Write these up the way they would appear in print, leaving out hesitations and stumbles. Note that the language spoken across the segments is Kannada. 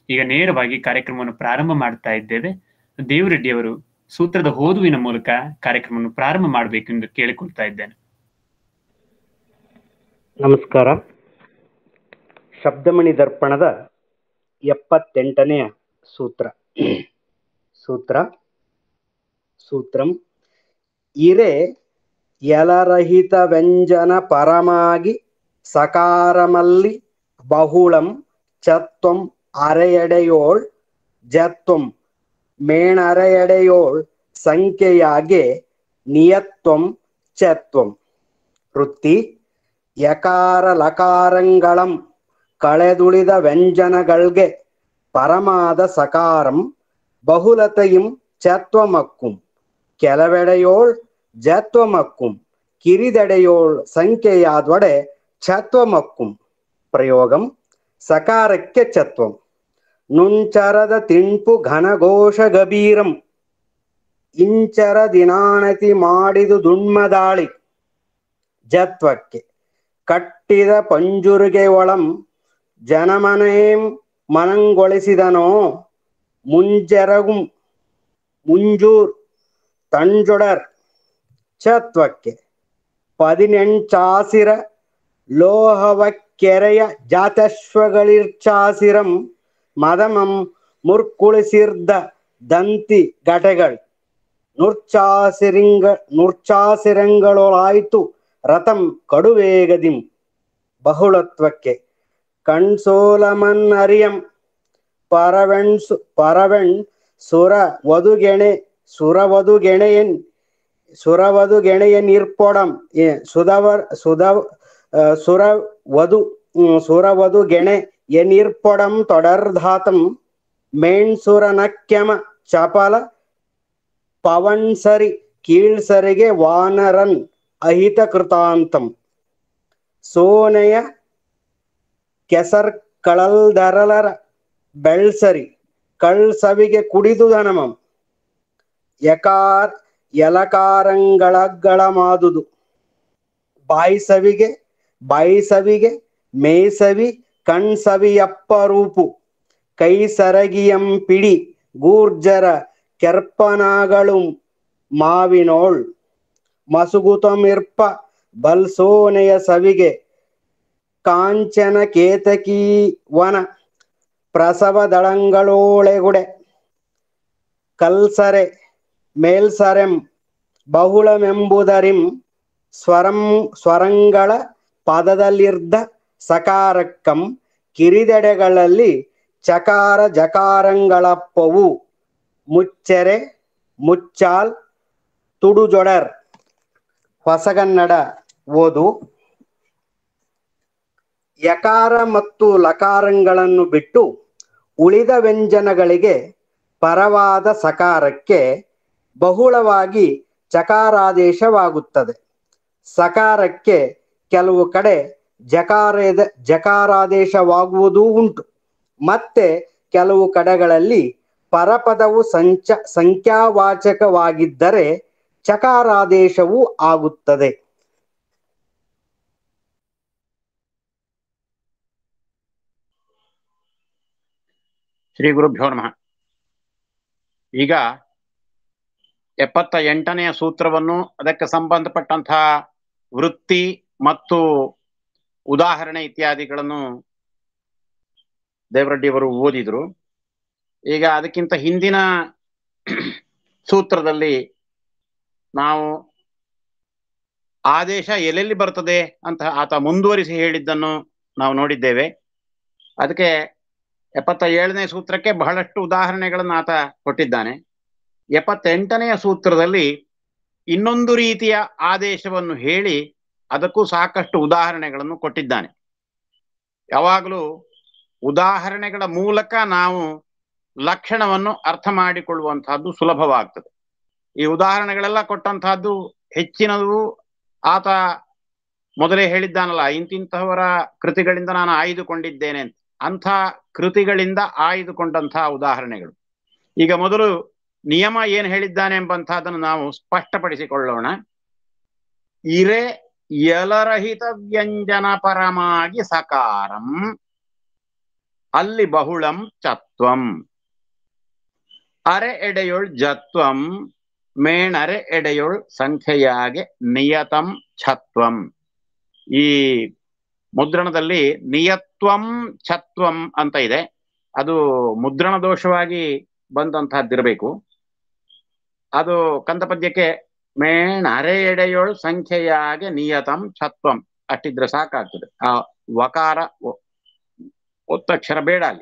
ಈಗ ನೇರವಾಗಿ ಕಾರ್ಯಕ್ರಮವನ್ನು ಪ್ರಾರಂಭ ಮಾಡ್ತಾ ಇದ್ದೇವೆ. ದೇವರೆಡ್ಡಿ ಅವರು ಸೂತ್ರದ ಓದುವಿನ ಮೂಲಕ ಕಾರ್ಯಕ್ರಮವನ್ನು ಪ್ರಾರಂಭ ಮಾಡಬೇಕೆಂದು ಕೇಳಿಕೊಳ್ತಾ ಇದ್ದೇನೆ. ನಮಸ್ಕಾರ. ಶಬ್ದಮಣಿ ದರ್ಪಣದ 78ನೆಯ ಸೂತ್ರ. ಸೂತ್ರಂ ಇರೆ ಯಲರಹಿತ ವ್ಯಂಜನ ಪರಮಾಗಿ ಸಕಾರಮಲ್ಲಿ ಬಹುಳಂ ಚತ್ವಂ ಅರೆಯಡೆಯೋಳ್ ಜತ್ವಂ ಮೇಣರೆಯಡೆಯೋಳ್ ಸಂಖ್ಯೆಯಾಗೆ ನಿಯತ್ವಂ ಚತ್ವಂ. ವೃತ್ತಿ ಯಕಾರ ಲಕಾರಂಗಳಂ ಕಳೆದುಳಿದ ವ್ಯಂಜನಗಳ್ಗೆ ಪರಮಾದ ಸಕಾರಂ ಬಹುಲತೆയും ಚತ್ವಮಕ್ಕುಂ ಕೆಲವೆಡೆಯೋಳ್ ಜತ್ವಮಕ್ಕುಂ ಕಿರಿದೆಡೆಯೋಳ್ ಸಂಖ್ಯೆಯಾದೊಡೆ ಛತ್ವಮಕ್ಕುಂ. ಪ್ರಯೋಗಂ ಸಕಾರಕ್ಕೆ ಚತ್ವಂ ನುಂಚರದ ತಿಂಪು ಘನಘೋಷ ಗಭೀರಂ ಇಂಚರ ದಿನಾಣತಿ ಮಾಡಿದು ದುಣ್ಮದಾಳಿ. ಜತ್ವಕ್ಕೆ ಕಟ್ಟಿದ ಪಂಜುರಿಗೆ ಒಳಂ ಜನಮನೇಂ ಮನಂಗೊಳಿಸಿದನೋ ಮುಂಜೆರಗುಂ ಮುಂಜೂರ್ ತಂಜೊಡರ್. ಚತ್ವಕ್ಕೆ 18 ಲೋಹವಕ್ಕೆರೆಯ ಜಾತಶ್ವಗಳಿರ್ಚಾಸಿರಂ ಮದಮಂ ಮುರ್ಕುಳಿಸಿರ್ದ ದಂತಿ ಘಟೆಗಳ್ ನುರ್ಚಾಸಿರಂಗಳೊಳಾಯ್ತು ರಥಂ ಕಡುವೇಗದಿಂ. ಬಹುಳತ್ವಕ್ಕೆ ಕಣ್ಸೋಲಮನ್ ಅರಿಯಂ ಪರವೆಣ್ ಸುರವಧುಗೆಣೆಯನಿರ್ಪೊಡಂ ಸುರವಧುಗೆಣೆಯನಿರ್ಪೊಡಂ ತೊಡರ್ಧಾತಂ ಮೇಣ್ಸುರನಕ್ಯಮ ಚಪಲ ಪವನ್ಸರಿ ಕೀಳ್ಸರಿಗೆ ವಾನರನ್ ಅಹಿತ ಕೃತಾಂತಂ. ಸೋನೆಯ ಕೆಸರ್ ಕಳಲ್ದರಲರ ಬೆಳ್ಸರಿ ಕಳ್ಸವಿಗೆ ಕುಡಿದುದನಮಂ. ಯಲಕಾರಂಗಳಗಳ ಮಾದುದು ಬಾಯಿಸವಿಗೆ ಮೇಸವಿ ಕಣ್ಸವಿಯಪ್ಪರೂಪು ಕೈಸರಗಿಯಂ ಪಿಡಿ ಗೂರ್ಜರ ಕೆರ್ಪನಾಗಳು ಮಾವಿನೋಳ್ ಮಸುಗುತಮಿರ್ಪ ಬಲ್ಸೋನೆಯ ಸವಿಗೆ ಕಾಂಚನ ಕೇತಕೀವನ ಪ್ರಸವದಳಂಗಳೋಳೆಗುಡೆ ಕಲ್ಸರೆ ಮೇಲ್ಸರೆಂ ಬಹುಳಮೆಂಬುದರಿಂ ಸ್ವರಂಗಳ ಪದದಲ್ಲಿರ್ದ ಸಕಾರಕ್ಕಂ ಕಿರಿದೆಡೆಗಳಲ್ಲಿ ಚಕಾರ ಜಕಾರಂಗಳಪ್ಪವು ಮುಚ್ಚೆರೆ ಮುಚ್ಚಾಲ್ ತುಡುಜೊಡರ್. ಹೊಸಗನ್ನಡ ಓದು. ಯಕಾರ ಮತ್ತು ಲಕಾರಗಳನ್ನು ಬಿಟ್ಟು ಉಳಿದ ವ್ಯಂಜನಗಳಿಗೆ ಪರವಾದ ಸಕಾರಕ್ಕೆ ಬಹುಳವಾಗಿ ಚಕಾರಾದೇಶವಾಗುತ್ತದೆ. ಸಕಾರಕ್ಕೆ ಕೆಲವು ಕಡೆ ಜಕಾರಾದೇಶವಾಗುವುದೂ ಉಂಟು. ಮತ್ತೆ ಕೆಲವು ಕಡೆಗಳಲ್ಲಿ ಪರಪದವು ಸಂಖ್ಯಾವಾಚಕವಾಗಿದ್ದರೆ ಚಕಾರಾದೇಶವೂ ಆಗುತ್ತದೆ. ಶ್ರೀ ಗುರುಭ್ಯೋ ನಮಃ. ಈಗ 78ನೆಯ ಸೂತ್ರವನ್ನು ಅದಕ್ಕೆ ಸಂಬಂಧಪಟ್ಟಂತಹ ವೃತ್ತಿ ಮತ್ತು ಉದಾಹರಣೆ ಇತ್ಯಾದಿಗಳನ್ನು ದೇವರೆಡ್ಡಿಯವರು ಓದಿದ್ರು. ಈಗ ಅದಕ್ಕಿಂತ ಹಿಂದಿನ ಸೂತ್ರದಲ್ಲಿ ನಾವು ಆದೇಶ ಎಲ್ಲೆಲ್ಲಿ ಬರ್ತದೆ ಅಂತ ಆತ ಮುಂದುವರಿಸಿ ಹೇಳಿದ್ದನ್ನು ನಾವು ನೋಡಿದ್ದೇವೆ. ಅದಕ್ಕೆ 77ನೇ ಸೂತ್ರಕ್ಕೆ ಬಹಳಷ್ಟು ಉದಾಹರಣೆಗಳನ್ನು ಆತ ಕೊಟ್ಟಿದ್ದಾನೆ. 78ನೆಯ ಸೂತ್ರದಲ್ಲಿ ಇನ್ನೊಂದು ರೀತಿಯ ಆದೇಶವನ್ನು ಹೇಳಿ ಅದಕ್ಕೂ ಸಾಕಷ್ಟು ಉದಾಹರಣೆಗಳನ್ನು ಕೊಟ್ಟಿದ್ದಾನೆ. ಯಾವಾಗಲೂ ಉದಾಹರಣೆಗಳ ಮೂಲಕ ನಾವು ಲಕ್ಷಣವನ್ನು ಅರ್ಥ ಮಾಡಿಕೊಳ್ಳುವಂತಹದ್ದು ಸುಲಭವಾಗ್ತದೆ. ಈ ಉದಾಹರಣೆಗಳೆಲ್ಲ ಕೊಟ್ಟಂತಹದ್ದು ಹೆಚ್ಚಿನದು ಆತ ಮೊದಲೇ ಹೇಳಿದ್ದಾನಲ್ಲ, ಇಂತಿಂತಹವರ ಕೃತಿಗಳಿಂದ ನಾನು ಆಯ್ದುಕೊಂಡಿದ್ದೇನೆ ಅಂತ. ಅಂಥ ಕೃತಿಗಳಿಂದ ಆಯ್ದುಕೊಂಡಂತಹ ಉದಾಹರಣೆಗಳು. ಈಗ ಮೊದಲು ನಿಯಮ ಏನು ಹೇಳಿದ್ದಾನೆ ಎಂಬಂತಹದನ್ನು ನಾವು ಸ್ಪಷ್ಟಪಡಿಸಿಕೊಳ್ಳೋಣ. ಇರೆ ಯಲರಹಿತ ವ್ಯಂಜನ ಪರಮಾಗಿ ಸಕಾರಂ. ಅಲ್ಲಿ ಬಹುಳಂ ಚತ್ವಂ. ಅರೆ ಎಡೆಯೊಳ್ ಜತ್ವಂ ಮೇಣರೆ ಎಡೆಯೊಳ್ ಸಂಖ್ಯೆಯಾಗೆ ನಿಯತಂ ಛತ್ವಂ. ಈ ಮುದ್ರಣದಲ್ಲಿ ನಿಯತ್ವಂ ಛತ್ವಂ ಅಂತ ಇದೆ. ಅದು ಮುದ್ರಣ ದೋಷವಾಗಿ ಬಂದಂತಹದ್ದಿರಬೇಕು. ಅದು ಕಂದಪದ್ಯಕ್ಕೆ ಮೇಣರೆ ಎಡೆಯೊಳ್ ಸಂಖ್ಯೆಯಾಗೆ ನಿಯತಂ ಛತ್ವಂ ಅಷ್ಟಿದ್ರೆ ಸಾಕಾಗ್ತದೆ. ಆ ವಕಾರ ಒತ್ತಕ್ಷರ ಬೇಡ ಅಲ್ಲಿ.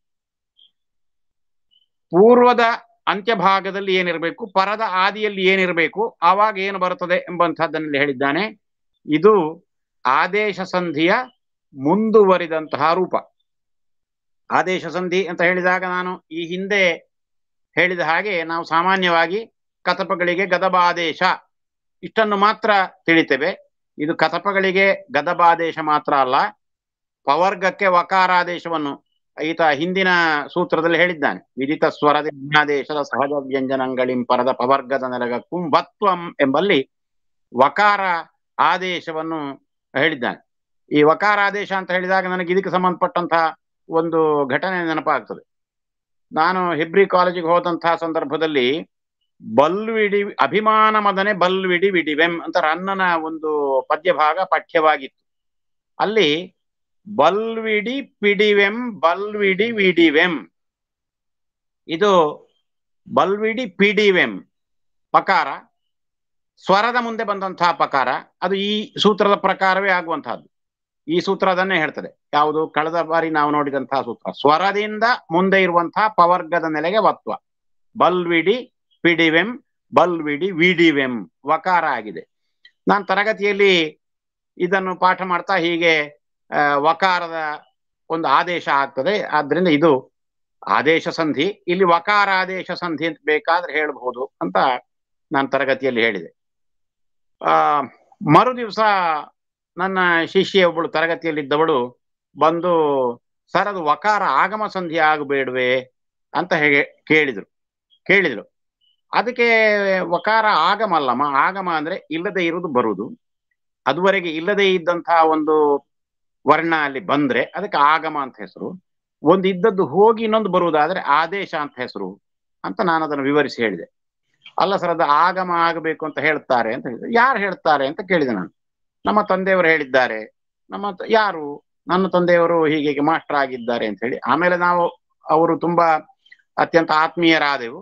ಪೂರ್ವದ ಅಂತ್ಯಭಾಗದಲ್ಲಿ ಏನಿರಬೇಕು, ಪರದ ಆದಿಯಲ್ಲಿ ಏನಿರಬೇಕು, ಆವಾಗ ಏನು ಬರುತ್ತದೆ ಎಂಬಂತಹದ್ದನ್ನು ಹೇಳಿದ್ದಾನೆ. ಇದು ಆದೇಶ ಸಂಧಿಯ ಮುಂದುವರಿದಂತಹ ರೂಪ. ಆದೇಶ ಸಂಧಿ ಅಂತ ಹೇಳಿದಾಗ ನಾನು ಈ ಹಿಂದೆ ಹೇಳಿದ ಹಾಗೆ ನಾವು ಸಾಮಾನ್ಯವಾಗಿ ಕತಪಗಳಿಗೆ ಗದಬಾದೇಶ ಇಷ್ಟನ್ನು ಮಾತ್ರ ತಿಳಿತೇವೆ. ಇದು ಕತಪಗಳಿಗೆ ಗದಬಾದೇಶ ಮಾತ್ರ ಅಲ್ಲ, ಪವರ್ಗಕ್ಕೆ ವಕಾರಾದೇಶವನ್ನು ಈತ ಹಿಂದಿನ ಸೂತ್ರದಲ್ಲಿ ಹೇಳಿದ್ದಾನೆ. ವಿದಿತ ಸ್ವರದ ಜ್ಞಾದೇಶದ ಸಹಜ ವ್ಯಂಜನಗಳಿಂ ಪರದ ಪವರ್ಗದ ನೆಲಗಕ್ಕೂ ವತ್ವಂ ಎಂಬಲ್ಲಿ ವಕಾರ ಆದೇಶವನ್ನು ಹೇಳಿದ್ದಾನೆ. ಈ ವಕಾರ ಆದೇಶ ಅಂತ ಹೇಳಿದಾಗ ನನಗೆ ಇದಕ್ಕೆ ಸಂಬಂಧಪಟ್ಟಂತಹ ಒಂದು ಘಟನೆ ನೆನಪಾಗ್ತದೆ. ನಾನು ಹೆಬ್ರಿ ಕಾಲೇಜಿಗೆ ಹೋದಂತಹ ಸಂದರ್ಭದಲ್ಲಿ ಬಲ್ವಿಡಿ ಅಭಿಮಾನ ಮದನೆ ಬಲ್ವಿಡಿ ವಿಡಿವೆಂ ಅಂತ ರನ್ನನ ಒಂದು ಪದ್ಯಭಾಗ ಪಠ್ಯವಾಗಿತ್ತು. ಅಲ್ಲಿ ಬಲ್ವಿಡಿ ಪಿಡಿವೆಂ ಬಲ್ವಿಡಿ ವಿಡಿವೆಂ, ಇದು ಬಲ್ವಿಡಿ ಪಿಡಿವೆಂ ಪಕಾರ, ಸ್ವರದ ಮುಂದೆ ಬಂದಂತಹ ಪಕಾರ. ಅದು ಈ ಸೂತ್ರದ ಪ್ರಕಾರವೇ ಆಗುವಂತಹದ್ದು. ಈ ಸೂತ್ರ ಅದನ್ನೇ ಹೇಳ್ತದೆ. ಯಾವುದು? ಕಳೆದ ಬಾರಿ ನಾವು ನೋಡಿದಂತಹ ಸೂತ್ರ. ಸ್ವರದಿಂದ ಮುಂದೆ ಇರುವಂತಹ ಪವರ್ಗದ ನೆಲೆಗೆ ವತ್ವ. ಬಲ್ವಿಡಿ ಪಿಡಿವೆಂ ಬಲ್ವಿಡಿ ವಿಡಿವೆಂ ವಕಾರ ಆಗಿದೆ. ನಾನು ತರಗತಿಯಲ್ಲಿ ಇದನ್ನು ಪಾಠ ಮಾಡ್ತಾ ಹೀಗೆ ವಕಾರದ ಒಂದು ಆದೇಶ ಆಗ್ತದೆ. ಆದ್ರಿಂದ ಇದು ಆದೇಶ ಸಂಧಿ, ಇಲ್ಲಿ ವಕಾರ ಆದೇಶ ಸಂಧಿ ಅಂತ ಬೇಕಾದ್ರೆ ಹೇಳಬಹುದು ಅಂತ ನಾನು ತರಗತಿಯಲ್ಲಿ ಹೇಳಿದೆ. ಮರು ದಿವಸ ನನ್ನ ಶಿಷ್ಯ ಒಬ್ಬಳು ತರಗತಿಯಲ್ಲಿದ್ದವಳು ಬಂದು, ಸರ್ ಅದು ವಕಾರ ಆಗಮ ಸಂಧಿ ಆಗಬೇಡ್ವೆ ಅಂತ ಹೇಗೆ ಕೇಳಿದ್ರು. ಅದಕ್ಕೆ ವಕಾರ ಆಗಮ ಅಲ್ಲಮ್ಮ, ಆಗಮ ಅಂದ್ರೆ ಇಲ್ಲದೆ ಇರುವುದು ಬರುವುದು. ಅದುವರೆಗೆ ಇಲ್ಲದೆ ಇದ್ದಂತಹ ಒಂದು ವರ್ಣ ಅಲ್ಲಿ ಬಂದ್ರೆ ಅದಕ್ಕೆ ಆಗಮ ಅಂತ ಹೆಸರು. ಒಂದು ಇದ್ದದ್ದು ಹೋಗಿ ಇನ್ನೊಂದು ಬರುವುದಾದ್ರೆ ಆದೇಶ ಅಂತ ಹೆಸರು ಅಂತ ನಾನು ಅದನ್ನು ವಿವರಿಸಿ ಹೇಳಿದೆ. ಅಲ್ಲ ಸರ್, ಅದು ಆಗಮ ಆಗಬೇಕು ಅಂತ ಹೇಳ್ತಾರೆ ಅಂತ ಹೇಳಿದೆ. ಯಾರು ಹೇಳ್ತಾರೆ ಅಂತ ಕೇಳಿದೆ ನಾನು. ನಮ್ಮ ತಂದೆಯವರು ಹೇಳಿದ್ದಾರೆ. ಯಾರು? ನನ್ನ ತಂದೆಯವರು ಹೀಗೆ ಮಾಸ್ಟರ್ ಆಗಿದ್ದಾರೆ ಅಂತ ಹೇಳಿ. ಆಮೇಲೆ ನಾವು ಅವರು ತುಂಬಾ ಅತ್ಯಂತ ಆತ್ಮೀಯರಾದೆವು.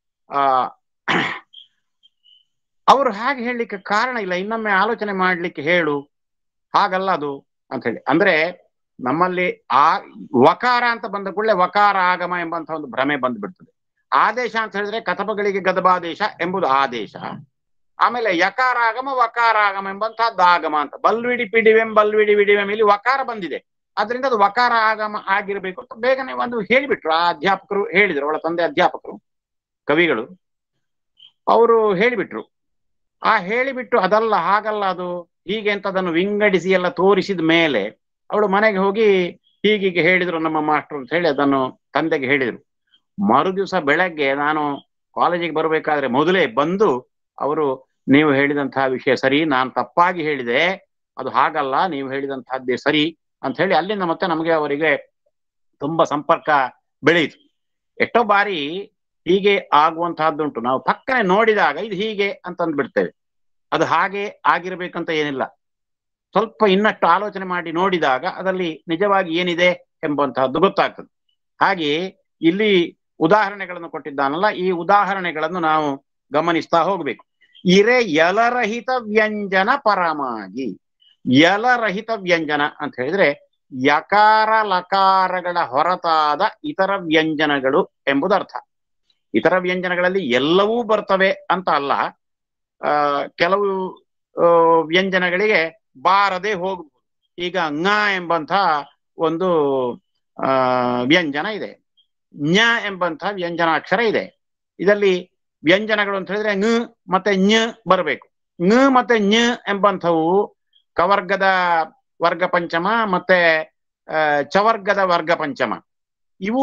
ಅವರು ಹಾಗೆ ಹೇಳಲಿಕ್ಕೆ ಕಾರಣ ಇಲ್ಲ, ಇನ್ನೊಮ್ಮೆ ಆಲೋಚನೆ ಮಾಡ್ಲಿಕ್ಕೆ ಹೇಳು, ಹಾಗಲ್ಲ ಅದು ಅಂತ ಹೇಳಿ. ಅಂದ್ರೆ ನಮ್ಮಲ್ಲಿ ಆ ವಕಾರ ಅಂತ ಬಂದ ಕೂಡಲೇ ವಕಾರ ಆಗಮ ಎಂಬಂತಹ ಒಂದು ಭ್ರಮೆ ಬಂದ್ಬಿಡ್ತದೆ. ಆದೇಶ ಅಂತ ಹೇಳಿದ್ರೆ ಕತಪಗಳಿಗೆ ಗದಬಾದೇಶ ಎಂಬುದು ಆದೇಶ. ಆಮೇಲೆ ಯಕಾರ ಆಗಮ ವಕಾರ ಆಗಮ ಎಂಬಂತಹದ್ದು ಆಗಮ ಅಂತ. ಬಲ್ವಿಡಿ ಪಿಡಿವೆಂ ಬಲ್ವಿಡಿ ವಿಡಿವೆಂ ಇಲ್ಲಿ ವಕಾರ ಬಂದಿದೆ, ಅದರಿಂದ ಅದು ವಕಾರ ಆಗಮ ಆಗಿರ್ಬೇಕು ಅಂತ ಬೇಗನೆ ಒಂದು ಹೇಳಿಬಿಟ್ರು. ಆ ಅಧ್ಯಾಪಕರು ಹೇಳಿದ್ರು, ಅವಳ ತಂದೆ ಅಧ್ಯಾಪಕರು, ಕವಿಗಳು, ಅವರು ಹೇಳಿಬಿಟ್ರು. ಹೇಳಿಬಿಟ್ಟು ಅದಲ್ಲ ಹಾಗಲ್ಲ ಅದು ಹೀಗೆ ಅಂತ ಅದನ್ನು ವಿಂಗಡಿಸಿ ಎಲ್ಲ ತೋರಿಸಿದ ಮೇಲೆ ಅವಳು ಮನೆಗೆ ಹೋಗಿ ಹೀಗೆ ಹೇಳಿದ್ರು ನಮ್ಮ ಮಾಸ್ಟರ್ ಅಂತ ಹೇಳಿ ಅದನ್ನು ತಂದೆಗೆ ಹೇಳಿದ್ರು. ಮರು ದಿವಸ ಬೆಳಗ್ಗೆ ನಾನು ಕಾಲೇಜಿಗೆ ಬರಬೇಕಾದ್ರೆ ಮೊದಲೇ ಬಂದು ಅವರು, ನೀವು ಹೇಳಿದಂತಹ ವಿಷಯ ಸರಿ, ನಾನು ತಪ್ಪಾಗಿ ಹೇಳಿದೆ, ಅದು ಹಾಗಲ್ಲ, ನೀವು ಹೇಳಿದಂತಹದ್ದೇ ಸರಿ ಅಂತ ಹೇಳಿ ಅಲ್ಲಿಂದ ಮತ್ತೆ ನಮಗೆ ಅವರಿಗೆ ತುಂಬಾ ಸಂಪರ್ಕ ಬೆಳೆಯಿತು. ಎಷ್ಟೋ ಬಾರಿ ಹೀಗೆ ಆಗುವಂತಹದ್ದುಂಟು. ನಾವು ಪಕ್ಕನೆ ನೋಡಿದಾಗ ಇದು ಹೀಗೆ ಅಂತ ಅಂದ್ಬಿಡ್ತೇವೆ. ಅದು ಹಾಗೆ ಆಗಿರ್ಬೇಕಂತ ಏನಿಲ್ಲ. ಸ್ವಲ್ಪ ಇನ್ನಷ್ಟು ಆಲೋಚನೆ ಮಾಡಿ ನೋಡಿದಾಗ ಅದರಲ್ಲಿ ನಿಜವಾಗಿ ಏನಿದೆ ಎಂಬಂತಹದ್ದು ಗೊತ್ತಾಗ್ತದೆ. ಹಾಗೆ ಇಲ್ಲಿ ಉದಾಹರಣೆಗಳನ್ನು ಕೊಟ್ಟಿದ್ದಾನಲ್ಲ, ಈ ಉದಾಹರಣೆಗಳನ್ನು ನಾವು ಗಮನಿಸ್ತಾ ಹೋಗ್ಬೇಕು. ಇರೆ ಯಲರಹಿತ ವ್ಯಂಜನ ಪರಮಾಗಿ. ಯಲರಹಿತ ವ್ಯಂಜನ ಅಂತ ಹೇಳಿದ್ರೆ ಯಕಾರ ಲಕಾರಗಳ ಹೊರತಾದ ಇತರ ವ್ಯಂಜನಗಳು ಎಂಬುದರ್ಥ. ಇತರ ವ್ಯಂಜನಗಳಲ್ಲಿ ಎಲ್ಲವೂ ಬರ್ತವೆ ಅಂತ ಅಲ್ಲ. ಕೆಲವು ವ್ಯಂಜನಗಳಿಗೆ ಬಾರದೆ ಹೋಗ್ಬೋದು. ಈಗ ङ ಎಂಬಂಥ ಒಂದು ವ್ಯಂಜನ ಇದೆ, ಞ ಎಂಬಂಥ ವ್ಯಂಜನಾಕ್ಷರ ಇದೆ. ಇದರಲ್ಲಿ ವ್ಯಂಜನಗಳು ಅಂತ ಹೇಳಿದ್ರೆ ङ ಮತ್ತೆ ಞ ಬರಬೇಕು. ङ ಮತ್ತೆ ಞ ಎಂಬಂಥವು ಕವರ್ಗದ ವರ್ಗ ಪಂಚಮ ಮತ್ತೆ ಚವರ್ಗದ ವರ್ಗ ಪಂಚಮ. ಇವು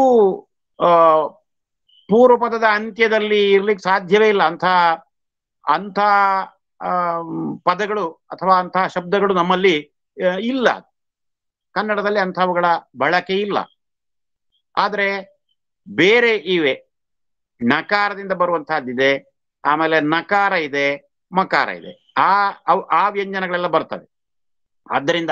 ಪೂರ್ವ ಪದದ ಅಂತ್ಯದಲ್ಲಿ ಇರ್ಲಿಕ್ಕೆ ಸಾಧ್ಯವೇ ಇಲ್ಲ. ಅಂಥ ಪದಗಳು ಅಥವಾ ಅಂತಹ ಶಬ್ದಗಳು ನಮ್ಮಲ್ಲಿ ಇಲ್ಲ. ಕನ್ನಡದಲ್ಲಿ ಅಂಥವುಗಳ ಬಳಕೆ ಇಲ್ಲ. ಆದ್ರೆ ಬೇರೆ ಇವೆ. ನಕಾರದಿಂದ ಬರುವಂತಹದ್ದಿದೆ, ಆಮೇಲೆ ನಕಾರ ಇದೆ, ಮಕಾರ ಇದೆ. ಆ ವ್ಯಂಜನಗಳೆಲ್ಲ ಬರ್ತವೆ. ಆದ್ದರಿಂದ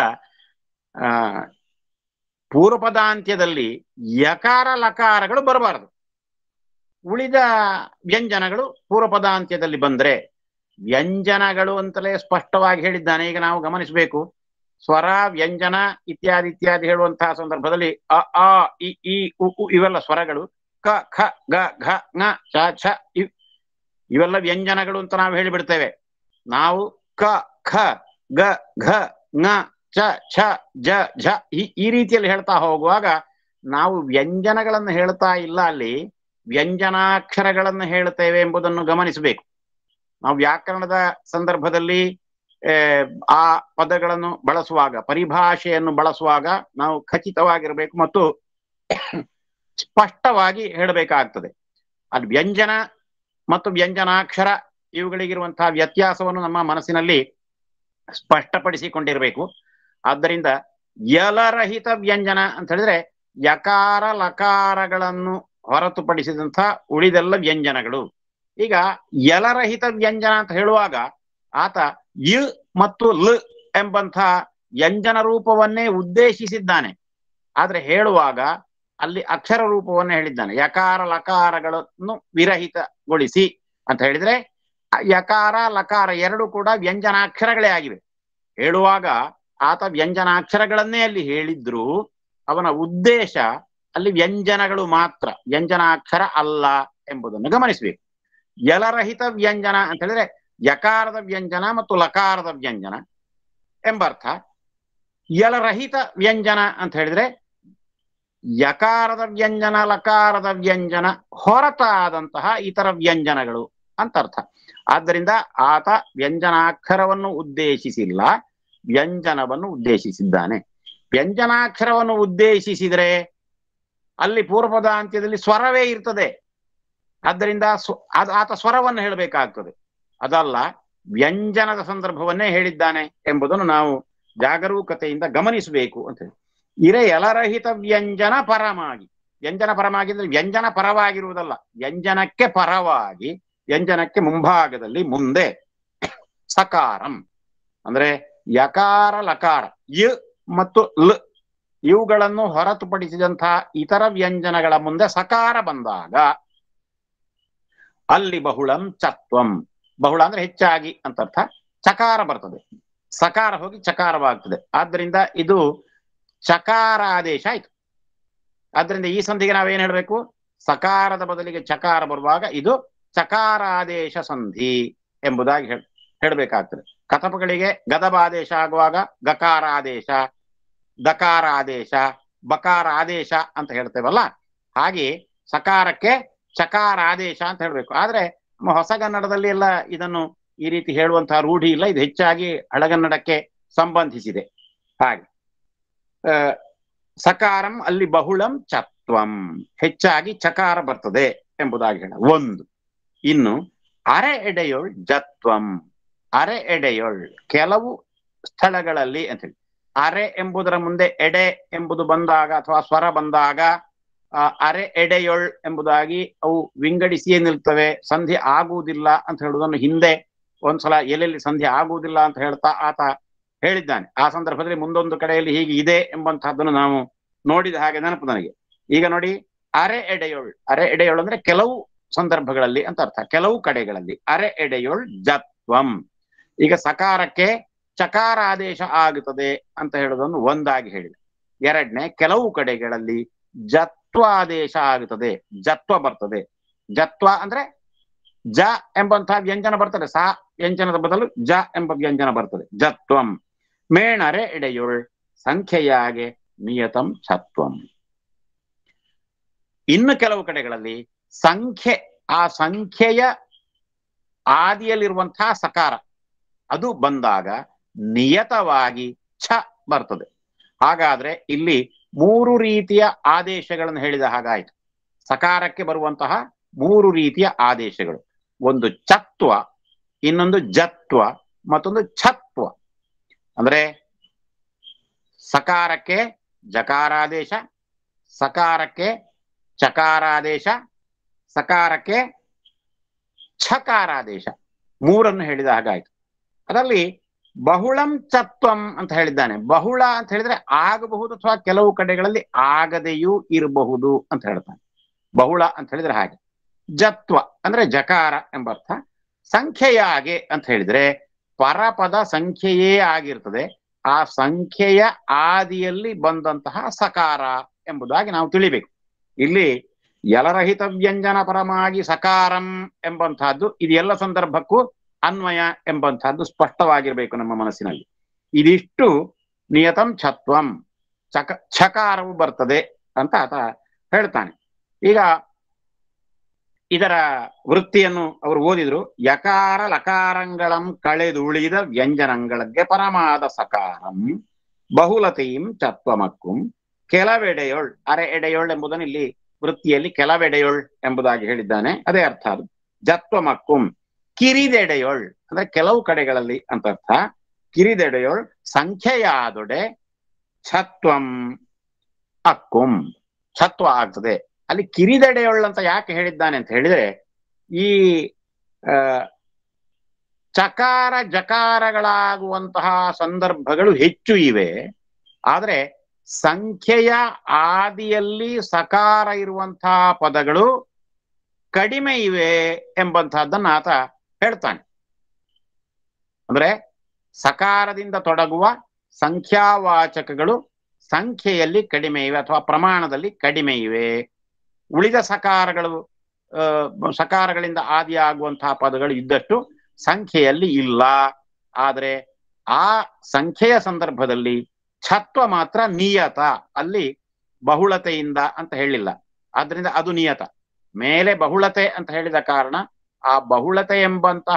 ಪೂರ್ವಪದಾಂತ್ಯದಲ್ಲಿ ಯಕಾರ ಲಕಾರಗಳು ಬರಬಾರದು. ಉಳಿದ ವ್ಯಂಜನಗಳು ಪೂರ್ವಪದಾಂತ್ಯದಲ್ಲಿ ಬಂದ್ರೆ, ವ್ಯಂಜನಗಳು ಅಂತಲೇ ಸ್ಪಷ್ಟವಾಗಿ ಹೇಳಿದ್ದಾನೆ. ಈಗ ನಾವು ಗಮನಿಸಬೇಕು, ಸ್ವರ, ವ್ಯಂಜನ ಇತ್ಯಾದಿ ಇತ್ಯಾದಿ ಹೇಳುವಂತಹ ಸಂದರ್ಭದಲ್ಲಿ ಅ ಆ ಇ ಈ ಉ ಇವೆಲ್ಲ ಸ್ವರಗಳು. ಕ ಖ ಗ ಘ ङ ಚ ಛ ಇವೆಲ್ಲ ವ್ಯಂಜನಗಳು ಅಂತ ನಾವು ಹೇಳಿಬಿಡ್ತೇವೆ. ನಾವು ಕ ಖ ಗ ಘ ङ ಚ ಛ ಜ ಝ ಈ ರೀತಿಯಲ್ಲಿ ಹೇಳ್ತಾ ಹೋಗುವಾಗ ನಾವು ವ್ಯಂಜನಗಳನ್ನು ಹೇಳ್ತಾ ಇಲ್ಲ, ಅಲ್ಲಿ ವ್ಯಂಜನಾಕ್ಷರಗಳನ್ನು ಹೇಳ್ತೇವೆ ಎಂಬುದನ್ನು ಗಮನಿಸಬೇಕು. ನಾವು ವ್ಯಾಕರಣದ ಸಂದರ್ಭದಲ್ಲಿ ಆ ಪದಗಳನ್ನು ಬಳಸುವಾಗ, ಪರಿಭಾಷೆಯನ್ನು ಬಳಸುವಾಗ ನಾವು ಖಚಿತವಾಗಿರಬೇಕು ಮತ್ತು ಸ್ಪಷ್ಟವಾಗಿ ಹೇಳಬೇಕಾಗ್ತದೆ. ಅಲ್ಲಿ ವ್ಯಂಜನ ಮತ್ತು ವ್ಯಂಜನಾಕ್ಷರ ಇವುಗಳಿಗಿರುವಂತಹ ವ್ಯತ್ಯಾಸವನ್ನು ನಮ್ಮ ಮನಸ್ಸಿನಲ್ಲಿ ಸ್ಪಷ್ಟಪಡಿಸಿಕೊಂಡಿರಬೇಕು. ಆದ್ದರಿಂದ ಯಲರಹಿತ ವ್ಯಂಜನ ಅಂತ ಹೇಳಿದ್ರೆ ಯಕಾರ ಲಕಾರಗಳನ್ನು ಹೊರತುಪಡಿಸಿದಂತಹ ಉಳಿದೆಲ್ಲ ವ್ಯಂಜನಗಳು. ಈಗ ಯಲರಹಿತ ವ್ಯಂಜನ ಅಂತ ಹೇಳುವಾಗ ಆತ ಯ ಮತ್ತು ಲ ಎಂಬಂತಹ ವ್ಯಂಜನ ರೂಪವನ್ನೇ ಉದ್ದೇಶಿಸಿದ್ದಾನೆ. ಆದ್ರೆ ಹೇಳುವಾಗ ಅಲ್ಲಿ ಅಕ್ಷರ ರೂಪವನ್ನೇ ಹೇಳಿದ್ದಾನೆ. ಯಕಾರ ಲಕಾರಗಳನ್ನು ವಿರಹಿತಗೊಳಿಸಿ ಅಂತ ಹೇಳಿದ್ರೆ ಯಕಾರ ಲಕಾರ ಎರಡು ಕೂಡ ವ್ಯಂಜನಾಕ್ಷರಗಳೇ ಆಗಿವೆ. ಹೇಳುವಾಗ ಆತ ವ್ಯಂಜನಾಕ್ಷರಗಳನ್ನೇ ಅಲ್ಲಿ ಹೇಳಿದ್ರು, ಅವನ ಉದ್ದೇಶ ಅಲ್ಲಿ ವ್ಯಂಜನಗಳು ಮಾತ್ರ, ವ್ಯಂಜನಾಕ್ಷರ ಅಲ್ಲ ಎಂಬುದನ್ನು ಗಮನಿಸಬೇಕು. ಯಲರಹಿತ ವ್ಯಂಜನ ಅಂತ ಹೇಳಿದ್ರೆ ಯಕಾರದ ವ್ಯಂಜನ ಮತ್ತು ಲಕಾರದ ವ್ಯಂಜನ ಎಂಬರ್ಥ. ಯಲರಹಿತ ವ್ಯಂಜನ ಅಂತ ಹೇಳಿದ್ರೆ ಯಕಾರದ ವ್ಯಂಜನ ಲಕಾರದ ವ್ಯಂಜನ ಹೊರತಾದಂತಹ ಇತರ ವ್ಯಂಜನಗಳು ಅಂತ ಅರ್ಥ. ಆದ್ದರಿಂದ ಆತ ವ್ಯಂಜನಾಕ್ಷರವನ್ನು ಉದ್ದೇಶಿಸಿಲ್ಲ, ವ್ಯಂಜನವನ್ನು ಉದ್ದೇಶಿಸಿದ್ದಾನೆ. ವ್ಯಂಜನಾಕ್ಷರವನ್ನು ಉದ್ದೇಶಿಸಿದರೆ ಅಲ್ಲಿ ಪೂರ್ವಪದಾಂತ್ಯದಲ್ಲಿ ಸ್ವರವೇ ಇರ್ತದೆ. ಆದ್ದರಿಂದ ಆತ ಸ್ವರವನ್ನು ಹೇಳಬೇಕಾಗ್ತದೆ. ಅದಲ್ಲ, ವ್ಯಂಜನದ ಸಂದರ್ಭವನ್ನೇ ಹೇಳಿದ್ದಾನೆ ಎಂಬುದನ್ನು ನಾವು ಜಾಗರೂಕತೆಯಿಂದ ಗಮನಿಸಬೇಕು ಅಂತ ಹೇಳಿ. ಯಲರಹಿತ ವ್ಯಂಜನ ಪರಮಾಗಿ, ವ್ಯಂಜನ ಪರಮಾಗಿ ಅಂದ್ರೆ ವ್ಯಂಜನ ಪರವಾಗಿರುವುದಲ್ಲ, ವ್ಯಂಜನಕ್ಕೆ ಪರವಾಗಿ, ವ್ಯಂಜನಕ್ಕೆ ಮುಂಭಾಗದಲ್ಲಿ ಮುಂದೆ ಸಕಾರಂ ಅಂದ್ರೆ ಯಕಾರ ಲಕಾರ ಯ ಮತ್ತು ಲ ಇವುಗಳನ್ನು ಹೊರತುಪಡಿಸಿದಂತಹ ಇತರ ವ್ಯಂಜನಗಳ ಮುಂದೆ ಸಕಾರ ಬಂದಾಗ ಅಲ್ಲಿ ಬಹುಳಂ ಚತ್ವಂ, ಬಹುಳ ಅಂದ್ರೆ ಹೆಚ್ಚಾಗಿ ಅಂತ ಅರ್ಥ, ಚಕಾರ ಬರ್ತದೆ, ಸಕಾರ ಹೋಗಿ ಚಕಾರವಾಗ್ತದೆ. ಆದ್ದರಿಂದ ಇದು ಚಕಾರಾದೇಶ ಆಯ್ತು. ಆದ್ರಿಂದ ಈ ಸಂಧಿಗೆ ನಾವೇನ್ ಹೇಳ್ಬೇಕು, ಸಕಾರದ ಬದಲಿಗೆ ಚಕಾರ ಬರುವಾಗ ಇದು ಚಕಾರಾದೇಶ ಸಂಧಿ ಎಂಬುದಾಗಿ ಹೇಳಬೇಕಾಗ್ತದೆ. ಕಥಪಗಳಿಗೆ ಗದಬಾದೇಶ ಆಗುವಾಗ ಗಕಾರಾದೇಶ, ದಕಾರಾದೇಶ, ಬಕಾರಾದೇಶ ಅಂತ ಹೇಳ್ತೇವಲ್ಲ, ಹಾಗೆ ಸಕಾರಕ್ಕೆ ಚಕಾರಾದೇಶ ಅಂತ ಹೇಳ್ಬೇಕು. ಆದ್ರೆ ನಮ್ಮ ಹೊಸಗನ್ನಡದಲ್ಲಿ ಎಲ್ಲ ಇದನ್ನು ಈ ರೀತಿ ಹೇಳುವಂತಹ ರೂಢಿ ಇಲ್ಲ. ಇದು ಹೆಚ್ಚಾಗಿ ಹಳಗನ್ನಡಕ್ಕೆ ಸಂಬಂಧಿಸಿದೆ. ಹಾಗೆ ಸಕಾರಂ ಅಲ್ಲಿ ಬಹುಳಂ ಚತ್ವಂ, ಹೆಚ್ಚಾಗಿ ಚಕಾರ ಬರ್ತದೆ ಎಂಬುದಾಗಿ ಹೇಳ ಒಂದು. ಇನ್ನು ಅರೆ ಎಡೆಯೊಳ್ ಜತ್ವಂ, ಅರೆ ಎಡೆಯೊಳ್ ಕೆಲವು ಸ್ಥಳಗಳಲ್ಲಿ ಅಂತ ಹೇಳಿ, ಅರೆ ಎಂಬುದರ ಮುಂದೆ ಎಡೆ ಎಂಬುದು ಬಂದಾಗ ಅಥವಾ ಸ್ವರ ಬಂದಾಗ ಅರೆ ಎಡೆಯೊಳ್ ಎಂಬುದಾಗಿ ಅವು ವಿಂಗಡಿಸಿಯೇ ನಿಲ್ತವೆ, ಸಂಧಿ ಆಗುವುದಿಲ್ಲ ಅಂತ ಹೇಳುವುದನ್ನು ಹಿಂದೆ ಒಂದ್ಸಲ ಎಲ್ಲೆಲ್ಲಿ ಸಂಧಿ ಆಗುವುದಿಲ್ಲ ಅಂತ ಹೇಳ್ತಾ ಆತ ಹೇಳಿದ್ದಾನೆ. ಆ ಸಂದರ್ಭದಲ್ಲಿ ಮುಂದೊಂದು ಕಡೆಯಲ್ಲಿ ಹೀಗೆ ಇದೆ ಎಂಬಂತಹದ್ದನ್ನು ನಾವು ನೋಡಿದ ಹಾಗೆ ನೆನಪು ನನಗೆ. ಈಗ ನೋಡಿ, ಅರೆ ಎಡೆಯೊಳ್, ಅರೆ ಎಡೆಯೊಳ್ ಅಂದ್ರೆ ಕೆಲವು ಸಂದರ್ಭಗಳಲ್ಲಿ ಅಂತ ಅರ್ಥ, ಕೆಲವು ಕಡೆಗಳಲ್ಲಿ. ಅರೆ ಎಡೆಯೊಳ್ ಜತ್ವಂ, ಈಗ ಸಕಾರಕ್ಕೆ ಚಕಾರ ಆದೇಶ ಆಗುತ್ತದೆ ಅಂತ ಹೇಳೋದನ್ನು ಒಂದಾಗಿ ಹೇಳಿದೆ. ಎರಡನೇ, ಕೆಲವು ಕಡೆಗಳಲ್ಲಿ ಜತ್ವ ಆದೇಶ ಆಗುತ್ತದೆ, ಜತ್ವ ಬರ್ತದೆ. ಜತ್ವ ಅಂದ್ರೆ ಜ ಎಂಬಂತಹ ವ್ಯಂಜನ ಬರ್ತದೆ, ಸಾ ವ್ಯಂಜನದ ಬದಲು ಜ ಎಂಬ ವ್ಯಂಜನ ಬರ್ತದೆ, ಜತ್ವಂ. ಮೇಣರೆ ಎಡೆಯೊಳ್ ಸಂಖ್ಯೆಯಾಗೆ ನಿಯತಂ ಛತ್ವಂ. ಇನ್ನು ಕೆಲವು ಕಡೆಗಳಲ್ಲಿ ಸಂಖ್ಯೆ, ಆ ಸಂಖ್ಯೆಯ ಆದಿಯಲ್ಲಿರುವಂತಹ ಸಕಾರ ಅದು ಬಂದಾಗ ನಿಯತವಾಗಿ ಛ ಬರ್ತದೆ. ಹಾಗಾದ್ರೆ ಇಲ್ಲಿ ಮೂರು ರೀತಿಯ ಆದೇಶಗಳನ್ನು ಹೇಳಿದ ಹಾಗಾಯಿತು. ಸಕಾರಕ್ಕೆ ಬರುವಂತಹ ಮೂರು ರೀತಿಯ ಆದೇಶಗಳು, ಒಂದು ಚತ್ವ, ಇನ್ನೊಂದು ಜತ್ವ, ಮತ್ತೊಂದು ಛತ್ವ. ಅಂದ್ರೆ ಸಕಾರಕ್ಕೆ ಜಕಾರಾದೇಶ, ಸಕಾರಕ್ಕೆ ಚಕಾರಾದೇಶ, ಸಕಾರಕ್ಕೆ ಛಕಾರಾದೇಶ, ಮೂರನ್ನು ಹೇಳಿದ ಹಾಗಾಯ್ತು. ಅದರಲ್ಲಿ ಬಹುಳಂ ಚತ್ವಂ ಅಂತ ಹೇಳಿದ್ದಾನೆ. ಬಹುಳ ಅಂತ ಹೇಳಿದ್ರೆ ಆಗಬಹುದು ಅಥವಾ ಕೆಲವು ಕಡೆಗಳಲ್ಲಿ ಆಗದೆಯೂ ಇರಬಹುದು ಅಂತ ಹೇಳ್ತಾನೆ. ಬಹುಳ ಅಂತ ಹೇಳಿದ್ರೆ ಹಾಗೆ. ಜತ್ವ ಅಂದ್ರೆ ಜಕಾರ ಎಂಬರ್ಥ. ಸಂಖ್ಯೆಯಾಗೆ ಅಂತ ಹೇಳಿದ್ರೆ ಪರಪದ ಸಂಖ್ಯೆಯೇ ಆಗಿರ್ತದೆ, ಆ ಸಂಖ್ಯೆಯ ಆದಿಯಲ್ಲಿ ಬಂದಂತಹ ಸಕಾರ ಎಂಬುದಾಗಿ ನಾವು ತಿಳಿಬೇಕು. ಇಲ್ಲಿ ಯಲರಹಿತ ವ್ಯಂಜನ ಪರಮಾಗಿ ಸಕಾರಂ ಎಂಬಂತಹದ್ದು ಇದು ಎಲ್ಲ ಸಂದರ್ಭಕ್ಕೂ ಅನ್ವಯ ಎಂಬಂತಹದ್ದು ಸ್ಪಷ್ಟವಾಗಿರ್ಬೇಕು ನಮ್ಮ ಮನಸ್ಸಿನಲ್ಲಿ. ಇದಿಷ್ಟು ನಿಯತಂ ಛತ್ವಂ, ಛಕಾರವು ಬರ್ತದೆ ಅಂತ ಆತ ಹೇಳ್ತಾನೆ. ಈಗ ಇದರ ವೃತ್ತಿಯನ್ನು ಅವರು ಓದಿದ್ರು. ಯಕಾರ ಲಕಾರಂಗಳಂ ಕಳೆದುಳಿದ ವ್ಯಂಜನಗಳಿಗೆ ಪರಮಾದ ಸಕಾರಂ ಬಹುಲತೆಯಂ ಚತ್ವಮಕ್ಕುಂ ಕೆಲವೆಡೆಯೊಳ್. ಅರೆ ಎಡೆಯೊಳ್ ಎಂಬುದನ್ನು ಇಲ್ಲಿ ವೃತ್ತಿಯಲ್ಲಿ ಕೆಲವೆಡೆಯೊಳ್ ಎಂಬುದಾಗಿ ಹೇಳಿದ್ದಾನೆ, ಅದೇ ಅರ್ಥ ಅದು. ಜತ್ವಮಕ್ಕುಂ ಕಿರಿದೆಡೆಯೊಳ್ ಅಂದ್ರೆ ಕೆಲವು ಕಡೆಗಳಲ್ಲಿ ಅಂತ ಅರ್ಥ. ಕಿರಿದೆಡೆಯೊಳ್ ಸಂಖ್ಯೆಯಾದೊಡೆ ಛತ್ವಂ ಅಕ್ಕುಂ, ಛತ್ವ ಆಗ್ತದೆ. ಅಲ್ಲಿ ಕಿರಿದೆಡೆಯೊಳ್ ಅಂತ ಯಾಕೆ ಹೇಳಿದ್ದಾನೆ ಅಂತ ಹೇಳಿದ್ರೆ, ಈ ಚಕಾರ ಜಕಾರಗಳಾಗುವಂತಹ ಸಂದರ್ಭಗಳು ಹೆಚ್ಚು ಇವೆ, ಆದ್ರೆ ಸಂಖ್ಯೆಯ ಆದಿಯಲ್ಲಿ ಸಕಾರ ಇರುವಂತಹ ಪದಗಳು ಕಡಿಮೆ ಇವೆ ಎಂಬಂತಹದ್ದನ್ನ ಆತ ಹೇಳ್ತಾನೆ. ಅಂದ್ರೆ ಸಕಾರದಿಂದ ತೊಡಗುವ ಸಂಖ್ಯಾವಾಚಕಗಳು ಸಂಖ್ಯೆಯಲ್ಲಿ ಕಡಿಮೆ ಇವೆ ಅಥವಾ ಪ್ರಮಾಣದಲ್ಲಿ ಕಡಿಮೆ ಇವೆ. ಉಳಿದ ಸಕಾರಗಳಿಂದ ಆದಿಯಾಗುವಂತಹ ಪದಗಳು ಇದ್ದಷ್ಟು ಸಂಖ್ಯೆಯಲ್ಲಿ ಇಲ್ಲ. ಆದರೆ ಆ ಸಂಖ್ಯೆಯ ಸಂದರ್ಭದಲ್ಲಿ ಛತ್ವ ಮಾತ್ರ ನಿಯತ, ಅಲ್ಲಿ ಬಹುಳತೆಯಿಂದ ಅಂತ ಹೇಳಿಲ್ಲ, ಆದ್ರಿಂದ ಅದು ನಿಯತ. ಮೇಲೆ ಬಹುಳತೆ ಅಂತ ಹೇಳಿದ ಕಾರಣ ಆ ಬಹುಳತೆ ಎಂಬಂತಹ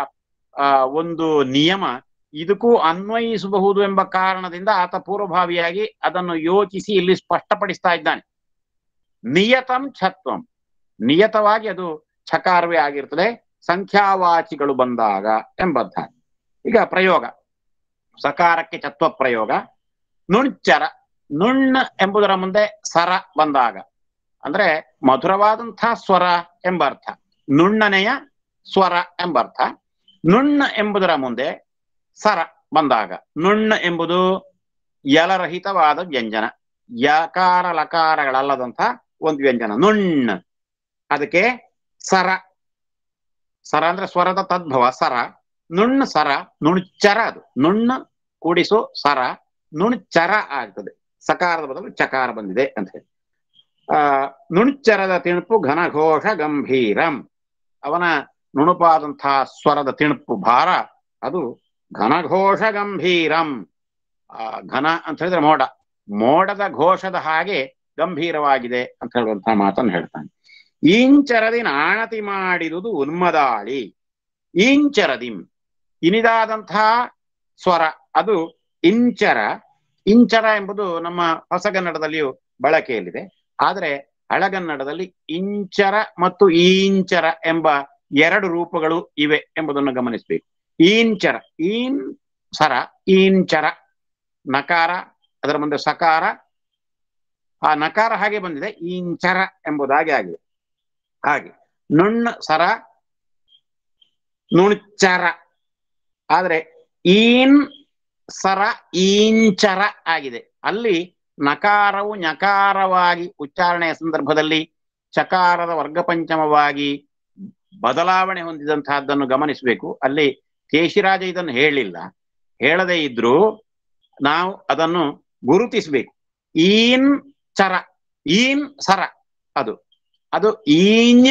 ಒಂದು ನಿಯಮ ಇದಕ್ಕೂ ಅನ್ವಯಿಸಬಹುದು ಎಂಬ ಕಾರಣದಿಂದ ಆತ ಪೂರ್ವಭಾವಿಯಾಗಿ ಅದನ್ನು ಯೋಚಿಸಿ ಇಲ್ಲಿ ಸ್ಪಷ್ಟಪಡಿಸ್ತಾ ಇದ್ದಾನೆ. ನಿಯತಂ ಛತ್ವಂ, ನಿಯತವಾಗಿ ಅದು ಛಕಾರವೇ ಆಗಿರ್ತದೆ ಸಂಖ್ಯಾವಾಚಿಗಳು ಬಂದಾಗ ಎಂಬಂಥ. ಈಗ ಪ್ರಯೋಗ, ಸಕಾರಕ್ಕೆ ಛತ್ವ ಪ್ರಯೋಗ. ನುಣ್ಚರ, ನುಣ್ಣ ಎಂಬುದರ ಮುಂದೆ ಸರ ಬಂದಾಗ ಅಂದ್ರೆ ಮಧುರವಾದಂತಹ ಸ್ವರ ಎಂಬರ್ಥ, ನುಣ್ಣನೆಯ ಸ್ವರ ಎಂಬರ್ಥ. ನುಣ್ಣ ಎಂಬುದರ ಮುಂದೆ ಸರ ಬಂದಾಗ, ನುಣ್ಣ ಎಂಬುದು ಯಲರಹಿತವಾದ ವ್ಯಂಜನ, ಯಕಾರ ಲಕಾರಗಳಲ್ಲದಂಥ ಒಂದು ವ್ಯಂಜನ ನುಣ್ಣ. ಅದಕ್ಕೆ ಸರ, ಸರ ಅಂದ್ರೆ ಸ್ವರದ ತದ್ಭವ ಸರ. ನುಣ್ಣ ಸರ, ನುಣ್ಚರ, ಅದು ನುಣ್ಣ ಕೂಡಿಸು ಸರ, ನುಣ್ಚರ ಆಗ್ತದೆ. ಸಕಾರದ ಬದಲು ಚಕಾರ ಬಂದಿದೆ ಅಂತ ಹೇಳಿ. ನುಣ್ಚರದ ತಿಣುಪು ಘನಘೋಷ ಗಂಭೀರಂ, ಅವನ ನುಣುಪಾದಂತಹ ಸ್ವರದ ತಿಣುಪು ಭಾರ ಅದು ಘನಘೋಷ ಗಂಭೀರಂ. ಘನ ಅಂತ ಹೇಳಿದ್ರೆ ಮೋಡ, ಮೋಡದ ಘೋಷದ ಹಾಗೆ ಗಂಭೀರವಾಗಿದೆ ಅಂತ ಹೇಳುವಂತಹ ಮಾತನ್ನು ಹೇಳ್ತಾನೆ. ಈಂಚರದಿ ಆಣತಿ ಮಾಡಿದುದು ಉನ್ಮದಾಳಿ. ಈಂಚರದಿಂ ಇನಿದಾದಂತಹ ಸ್ವರ ಅದು ಇಂಚರ. ಇಂಚರ ಎಂಬುದು ನಮ್ಮ ಹೊಸಗನ್ನಡದಲ್ಲಿಯೂ ಬಳಕೆಯಲ್ಲಿದೆ, ಆದರೆ ಹಳಗನ್ನಡದಲ್ಲಿ ಇಂಚರ ಮತ್ತು ಈಂಚರ ಎಂಬ ಎರಡು ರೂಪಗಳು ಇವೆ ಎಂಬುದನ್ನು ಗಮನಿಸಬೇಕು. ಈಂಚರ, ಈನ್ ಸರ, ಈಂಚರ ನಕಾರ, ಅದರ ಮುಂದೆ ಸಕಾರ, ಆ ನಕಾರ ಹಾಗೆ ಬಂದಿದೆ, ಈಂಚರ ಎಂಬುದಾಗಿ ಆಗಿದೆ. ಹಾಗೆ ನುಣ್ಣ ಸರ, ನುಣ್ಚರ, ಆದ್ರೆ ಈನ್ ಸರ ಈಂಚರ ಆಗಿದೆ. ಅಲ್ಲಿ ನಕಾರವು ñಕಾರವಾಗಿ ಉಚ್ಚಾರಣೆಯ ಸಂದರ್ಭದಲ್ಲಿ ಚಕಾರದ ವರ್ಗಪಂಚಮವಾಗಿ ಬದಲಾವಣೆ ಹೊಂದಿದಂತಹದ್ದನ್ನು ಗಮನಿಸಬೇಕು. ಅಲ್ಲಿ ಕೇಶಿರಾಜ ಇದನ್ನು ಹೇಳಿಲ್ಲ, ಹೇಳದೇ ಇದ್ರೂ ನಾವು ಅದನ್ನು ಗುರುತಿಸಬೇಕು. ಈನ್ ಚರ, ಈನ್ ಸರ, ಅದು ಅದು ಈನ್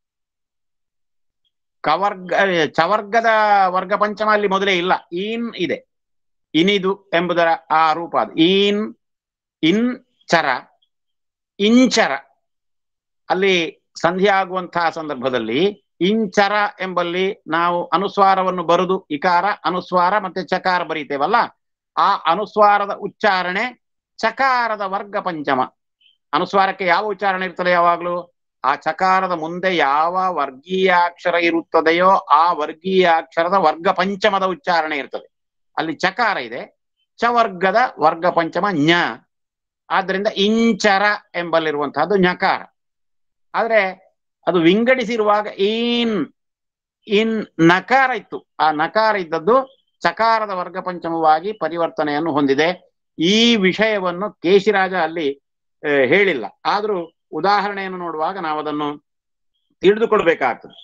ಕವರ್ಗ ಚವರ್ಗದ ವರ್ಗ ಪಂಚಮ ಅಲ್ಲಿ ಮೊದಲೇ ಇಲ್ಲ, ಈನ್ ಇದೆ. ಇನಿದು ಎಂಬುದರ ಆ ರೂಪ ಅದು ಈನ್. ಇನ್ ಚರ, ಇಂಚರ ಅಲ್ಲಿ ಸಂಧಿ ಆಗುವಂತಹ ಸಂದರ್ಭದಲ್ಲಿ ಇಂಚರ ಎಂಬಲ್ಲಿ ನಾವು ಅನುಸ್ವಾರವನ್ನು ಬರುದು, ಇಕಾರ ಅನುಸ್ವಾರ ಮತ್ತೆ ಚಕಾರ ಬರೀತೇವಲ್ಲ, ಆ ಅನುಸ್ವಾರದ ಉಚ್ಚಾರಣೆ ಚಕಾರದ ವರ್ಗ ಪಂಚಮ. ಅನುಸ್ವಾರಕ್ಕೆ ಯಾವ ಉಚ್ಚಾರಣೆ ಇರ್ತದೆ ಯಾವಾಗ್ಲೂ? ಆ ಚಕಾರದ ಮುಂದೆ ಯಾವ ವರ್ಗೀಯಾಕ್ಷರ ಇರುತ್ತದೆಯೋ ಆ ವರ್ಗೀಯಾಕ್ಷರದ ವರ್ಗ ಪಂಚಮದ ಉಚ್ಚಾರಣೆ ಇರ್ತದೆ. ಅಲ್ಲಿ ಚಕಾರ ಇದೆ, ಚವರ್ಗದ ವರ್ಗ ಪಂಚಮ ಞ, ಆದ್ರಿಂದ ಇಂಚರ ಎಂಬಲ್ಲಿರುವಂತಹದ್ದು ಞಕಾರ. ಆದ್ರೆ ಅದು ವಿಂಗಡಿಸಿರುವಾಗ ಇನ್ ನಕಾರ ಇತ್ತು. ಆ ನಕಾರ ಇದ್ದದ್ದು ಚಕಾರದ ವರ್ಗ ಪಂಚಮವಾಗಿ ಪರಿವರ್ತನೆಯನ್ನು ಹೊಂದಿದೆ. ಈ ವಿಷಯವನ್ನು ಕೇಶಿರಾಜ ಅಲ್ಲಿ ಹೇಳಿಲ್ಲ. ಆದ್ರೂ ಉದಾಹರಣೆಯನ್ನು ನೋಡುವಾಗ ನಾವು ಅದನ್ನು ತಿಳಿದುಕೊಳ್ಬೇಕಾಗ್ತದೆ.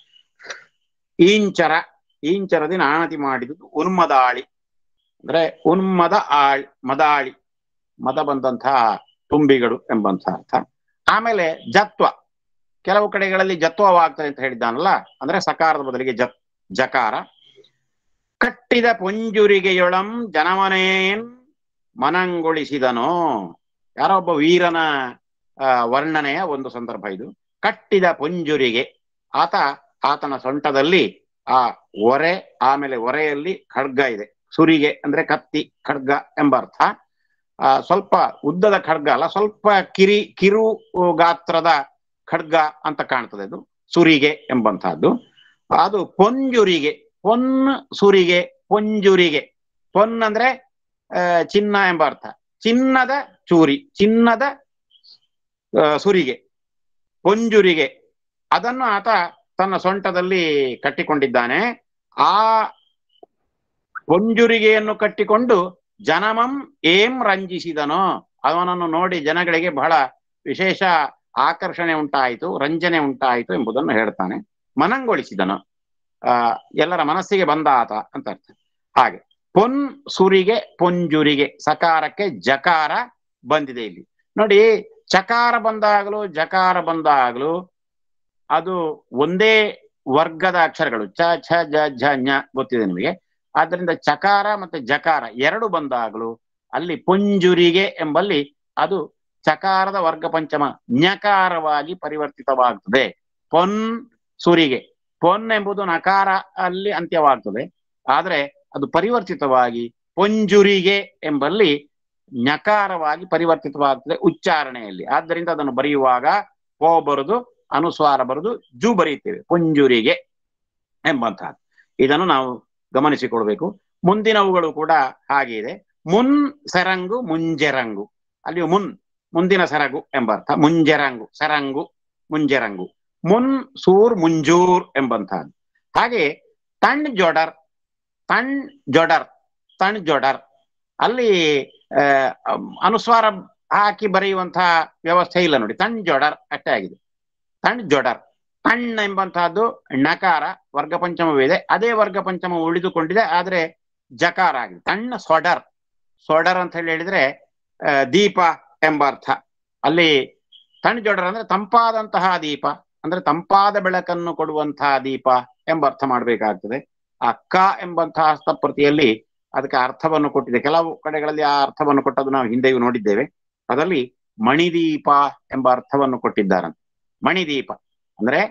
ಈಂಚರದಿಂದ ಆಣತಿ ಮಾಡಿದ್ದು ಉನ್ಮದಾಳಿ, ಅಂದ್ರೆ ಮದಾಳಿ, ಮದ ಬಂದಂತಹ ತುಂಬಿಗಳು ಎಂಬಂತಹ ಅರ್ಥ. ಆಮೇಲೆ ಜತ್ವ, ಕೆಲವು ಕಡೆಗಳಲ್ಲಿ ಜತ್ವವಾಗ್ತದೆ ಅಂತ ಹೇಳಿದ್ದಾನಲ್ಲ, ಅಂದ್ರೆ ಸಕಾರದ ಬದಲಿಗೆ ಜಕಾರ. ಕಟ್ಟಿದ ಪೊಂಜುರಿಗೆಯೊಳಂ ಜನಮನೇನ್ ಮನಂಗೊಳಿಸಿದನೋ, ಯಾರೋ ಒಬ್ಬ ವೀರನ ವರ್ಣನೆಯ ಒಂದು ಸಂದರ್ಭ ಇದು. ಕಟ್ಟಿದ ಪೊಂಜುರಿಗೆ, ಆತನ ಸೊಂಟದಲ್ಲಿ ಆ ಒರೆ, ಆಮೇಲೆ ಒರೆಯಲ್ಲಿ ಖಡ್ಗ ಇದೆ. ಸುರಿಗೆ ಅಂದ್ರೆ ಕತ್ತಿ, ಖಡ್ಗ ಎಂಬ ಅರ್ಥ. ಸ್ವಲ್ಪ ಉದ್ದದ ಖಡ್ಗ ಅಲ್ಲ, ಸ್ವಲ್ಪ ಕಿರು ಗಾತ್ರದ ಖಡ್ಗ ಅಂತ ಕಾಣ್ತದೆ. ಅದು ಸುರಿಗೆ ಎಂಬಂತಹದ್ದು. ಅದು ಪೊಂಜುರಿಗೆ, ಸುರಿಗೆ, ಪೊಂಜುರಿಗೆ. ಪೊನ್ ಅಂದ್ರೆ ಚಿನ್ನ ಎಂಬ ಅರ್ಥ. ಚಿನ್ನದ ಚೂರಿ, ಚಿನ್ನದ ಸುರಿಗೆ, ಪೊಂಜುರಿಗೆ. ಅದನ್ನು ಆತ ತನ್ನ ಸೊಂಟದಲ್ಲಿ ಕಟ್ಟಿಕೊಂಡಿದ್ದಾನೆ. ಆ ಪೊಂಜುರಿಗೆಯನ್ನು ಕಟ್ಟಿಕೊಂಡು ಜನಮಂ ರಂಜಿಸಿದನೋ, ಅವನನ್ನು ನೋಡಿ ಜನಗಳಿಗೆ ಬಹಳ ವಿಶೇಷ ಆಕರ್ಷಣೆ ಉಂಟಾಯಿತು, ರಂಜನೆ ಉಂಟಾಯಿತು ಎಂಬುದನ್ನು ಹೇಳ್ತಾನೆ. ಮನಂಗೊಳಿಸಿದನು, ಎಲ್ಲರ ಮನಸ್ಸಿಗೆ ಬಂದ ಆತ ಅಂತ ಅರ್ಥ. ಹಾಗೆ ಸುರಿಗೆ, ಪೊಂಜುರಿಗೆ, ಸಕಾರಕ್ಕೆ ಜಕಾರ ಬಂದಿದೆ ಇಲ್ಲಿ ನೋಡಿ. ಚಕಾರ ಬಂದಾಗಲೂ ಜಕಾರ ಬಂದಾಗಲೂ ಅದು ಒಂದೇ ವರ್ಗದ ಅಕ್ಷರಗಳು, ಚ ಛ ಜ ಝ ಞ ಗೊತ್ತಿದೆ ನಿಮಗೆ. ಆದ್ದರಿಂದ ಚಕಾರ ಮತ್ತೆ ಜಕಾರ ಎರಡು ಬಂದಾಗಲೂ ಅಲ್ಲಿ ಪೊಂಜುರಿಗೆ ಎಂಬಲ್ಲಿ ಅದು ಚಕಾರದ ವರ್ಗ ಪಂಚಮ ಞಕಾರವಾಗಿ ಪರಿವರ್ತಿತವಾಗ್ತದೆ. ಸುರಿಗೆ, ಪೊನ್ ಎಂಬುದು ನಕಾರ ಅಲ್ಲಿ ಅಂತ್ಯವಾಗ್ತದೆ, ಆದ್ರೆ ಅದು ಪರಿವರ್ತಿತವಾಗಿ ಪೊಂಜುರಿಗೆ ಎಂಬಲ್ಲಿ ಞಕಾರವಾಗಿ ಪರಿವರ್ತಿತವಾಗ್ತದೆ ಉಚ್ಚಾರಣೆಯಲ್ಲಿ. ಆದ್ದರಿಂದ ಅದನ್ನು ಬರೆಯುವಾಗ ಪೋ ಬರುದು, ಅನುಸ್ವಾರ ಬರುದು, ಜು ಬರೆಯುತ್ತೇವೆ, ಪೊಂಜುರಿಗೆ ಎಂಬಂತಹ. ಇದನ್ನು ನಾವು ಗಮನಿಸಿಕೊಳ್ಬೇಕು. ಮುಂದಿನವುಗಳು ಕೂಡ ಹಾಗೆ ಇದೆ. ಸೆರಂಗು, ಮುಂಜೆರಂಗು. ಅಲ್ಲಿ ಮುಂದಿನ ಸೆರಗು ಎಂಬ ಅರ್ಥ. ಮುಂಜೆರಂಗು, ಸೆರಂಗು, ಮುಂಜೆರಂಗು. ಸೂರ್, ಮುಂಜೂರ್ ಎಂಬಂತಹದ್ದು. ಹಾಗೆ ತಣ್ ಜೊಡರ್ ಅಲ್ಲಿ ಅನುಸ್ವಾರ ಹಾಕಿ ಬರೆಯುವಂತಹ ವ್ಯವಸ್ಥೆ ಇಲ್ಲ ನೋಡಿ. ತಣ್ ಜೊಡರ್ ಅಷ್ಟೇ ಆಗಿದೆ. ತಣ್ ಜೊಡರ್. ತಣ್ ಎಂಬಂತಹದ್ದು ಣಕಾರ, ವರ್ಗ ಪಂಚಮವಿದೆ. ಅದೇ ವರ್ಗ ಪಂಚಮ ಉಳಿದುಕೊಂಡಿದೆ, ಆದ್ರೆ ಜಕಾರ ಆಗಿದೆ. ತಣ್ಣ ಸೊಡರ್ ಅಂತ ಹೇಳಿದ್ರೆ ದೀಪ ಎಂಬ ಅರ್ಥ. ಅಲ್ಲಿ ತಣ್ ಜೊಡರ್ ಅಂದ್ರೆ ತಂಪಾದಂತಹ ದೀಪ, ಅಂದ್ರೆ ತಂಪಾದ ಬೆಳಕನ್ನು ಕೊಡುವಂತಹ ದೀಪ ಎಂಬ ಅರ್ಥ ಮಾಡಬೇಕಾಗ್ತದೆ. ಅಕ್ಕ ಎಂಬಂತಹ ಹಸ್ತಪ್ರತಿಯಲ್ಲಿ ಅದಕ್ಕೆ ಅರ್ಥವನ್ನು ಕೊಟ್ಟಿದೆ. ಕೆಲವು ಕಡೆಗಳಲ್ಲಿ ಆ ಅರ್ಥವನ್ನು ಕೊಟ್ಟದ್ದು ನಾವು ಹಿಂದೆಯೂ ನೋಡಿದ್ದೇವೆ. ಅದರಲ್ಲಿ ಮಣಿದೀಪ ಎಂಬ ಅರ್ಥವನ್ನು ಕೊಟ್ಟಿದ್ದಾರಂತೆ. ಮಣಿದೀಪ ಅಂದ್ರೆ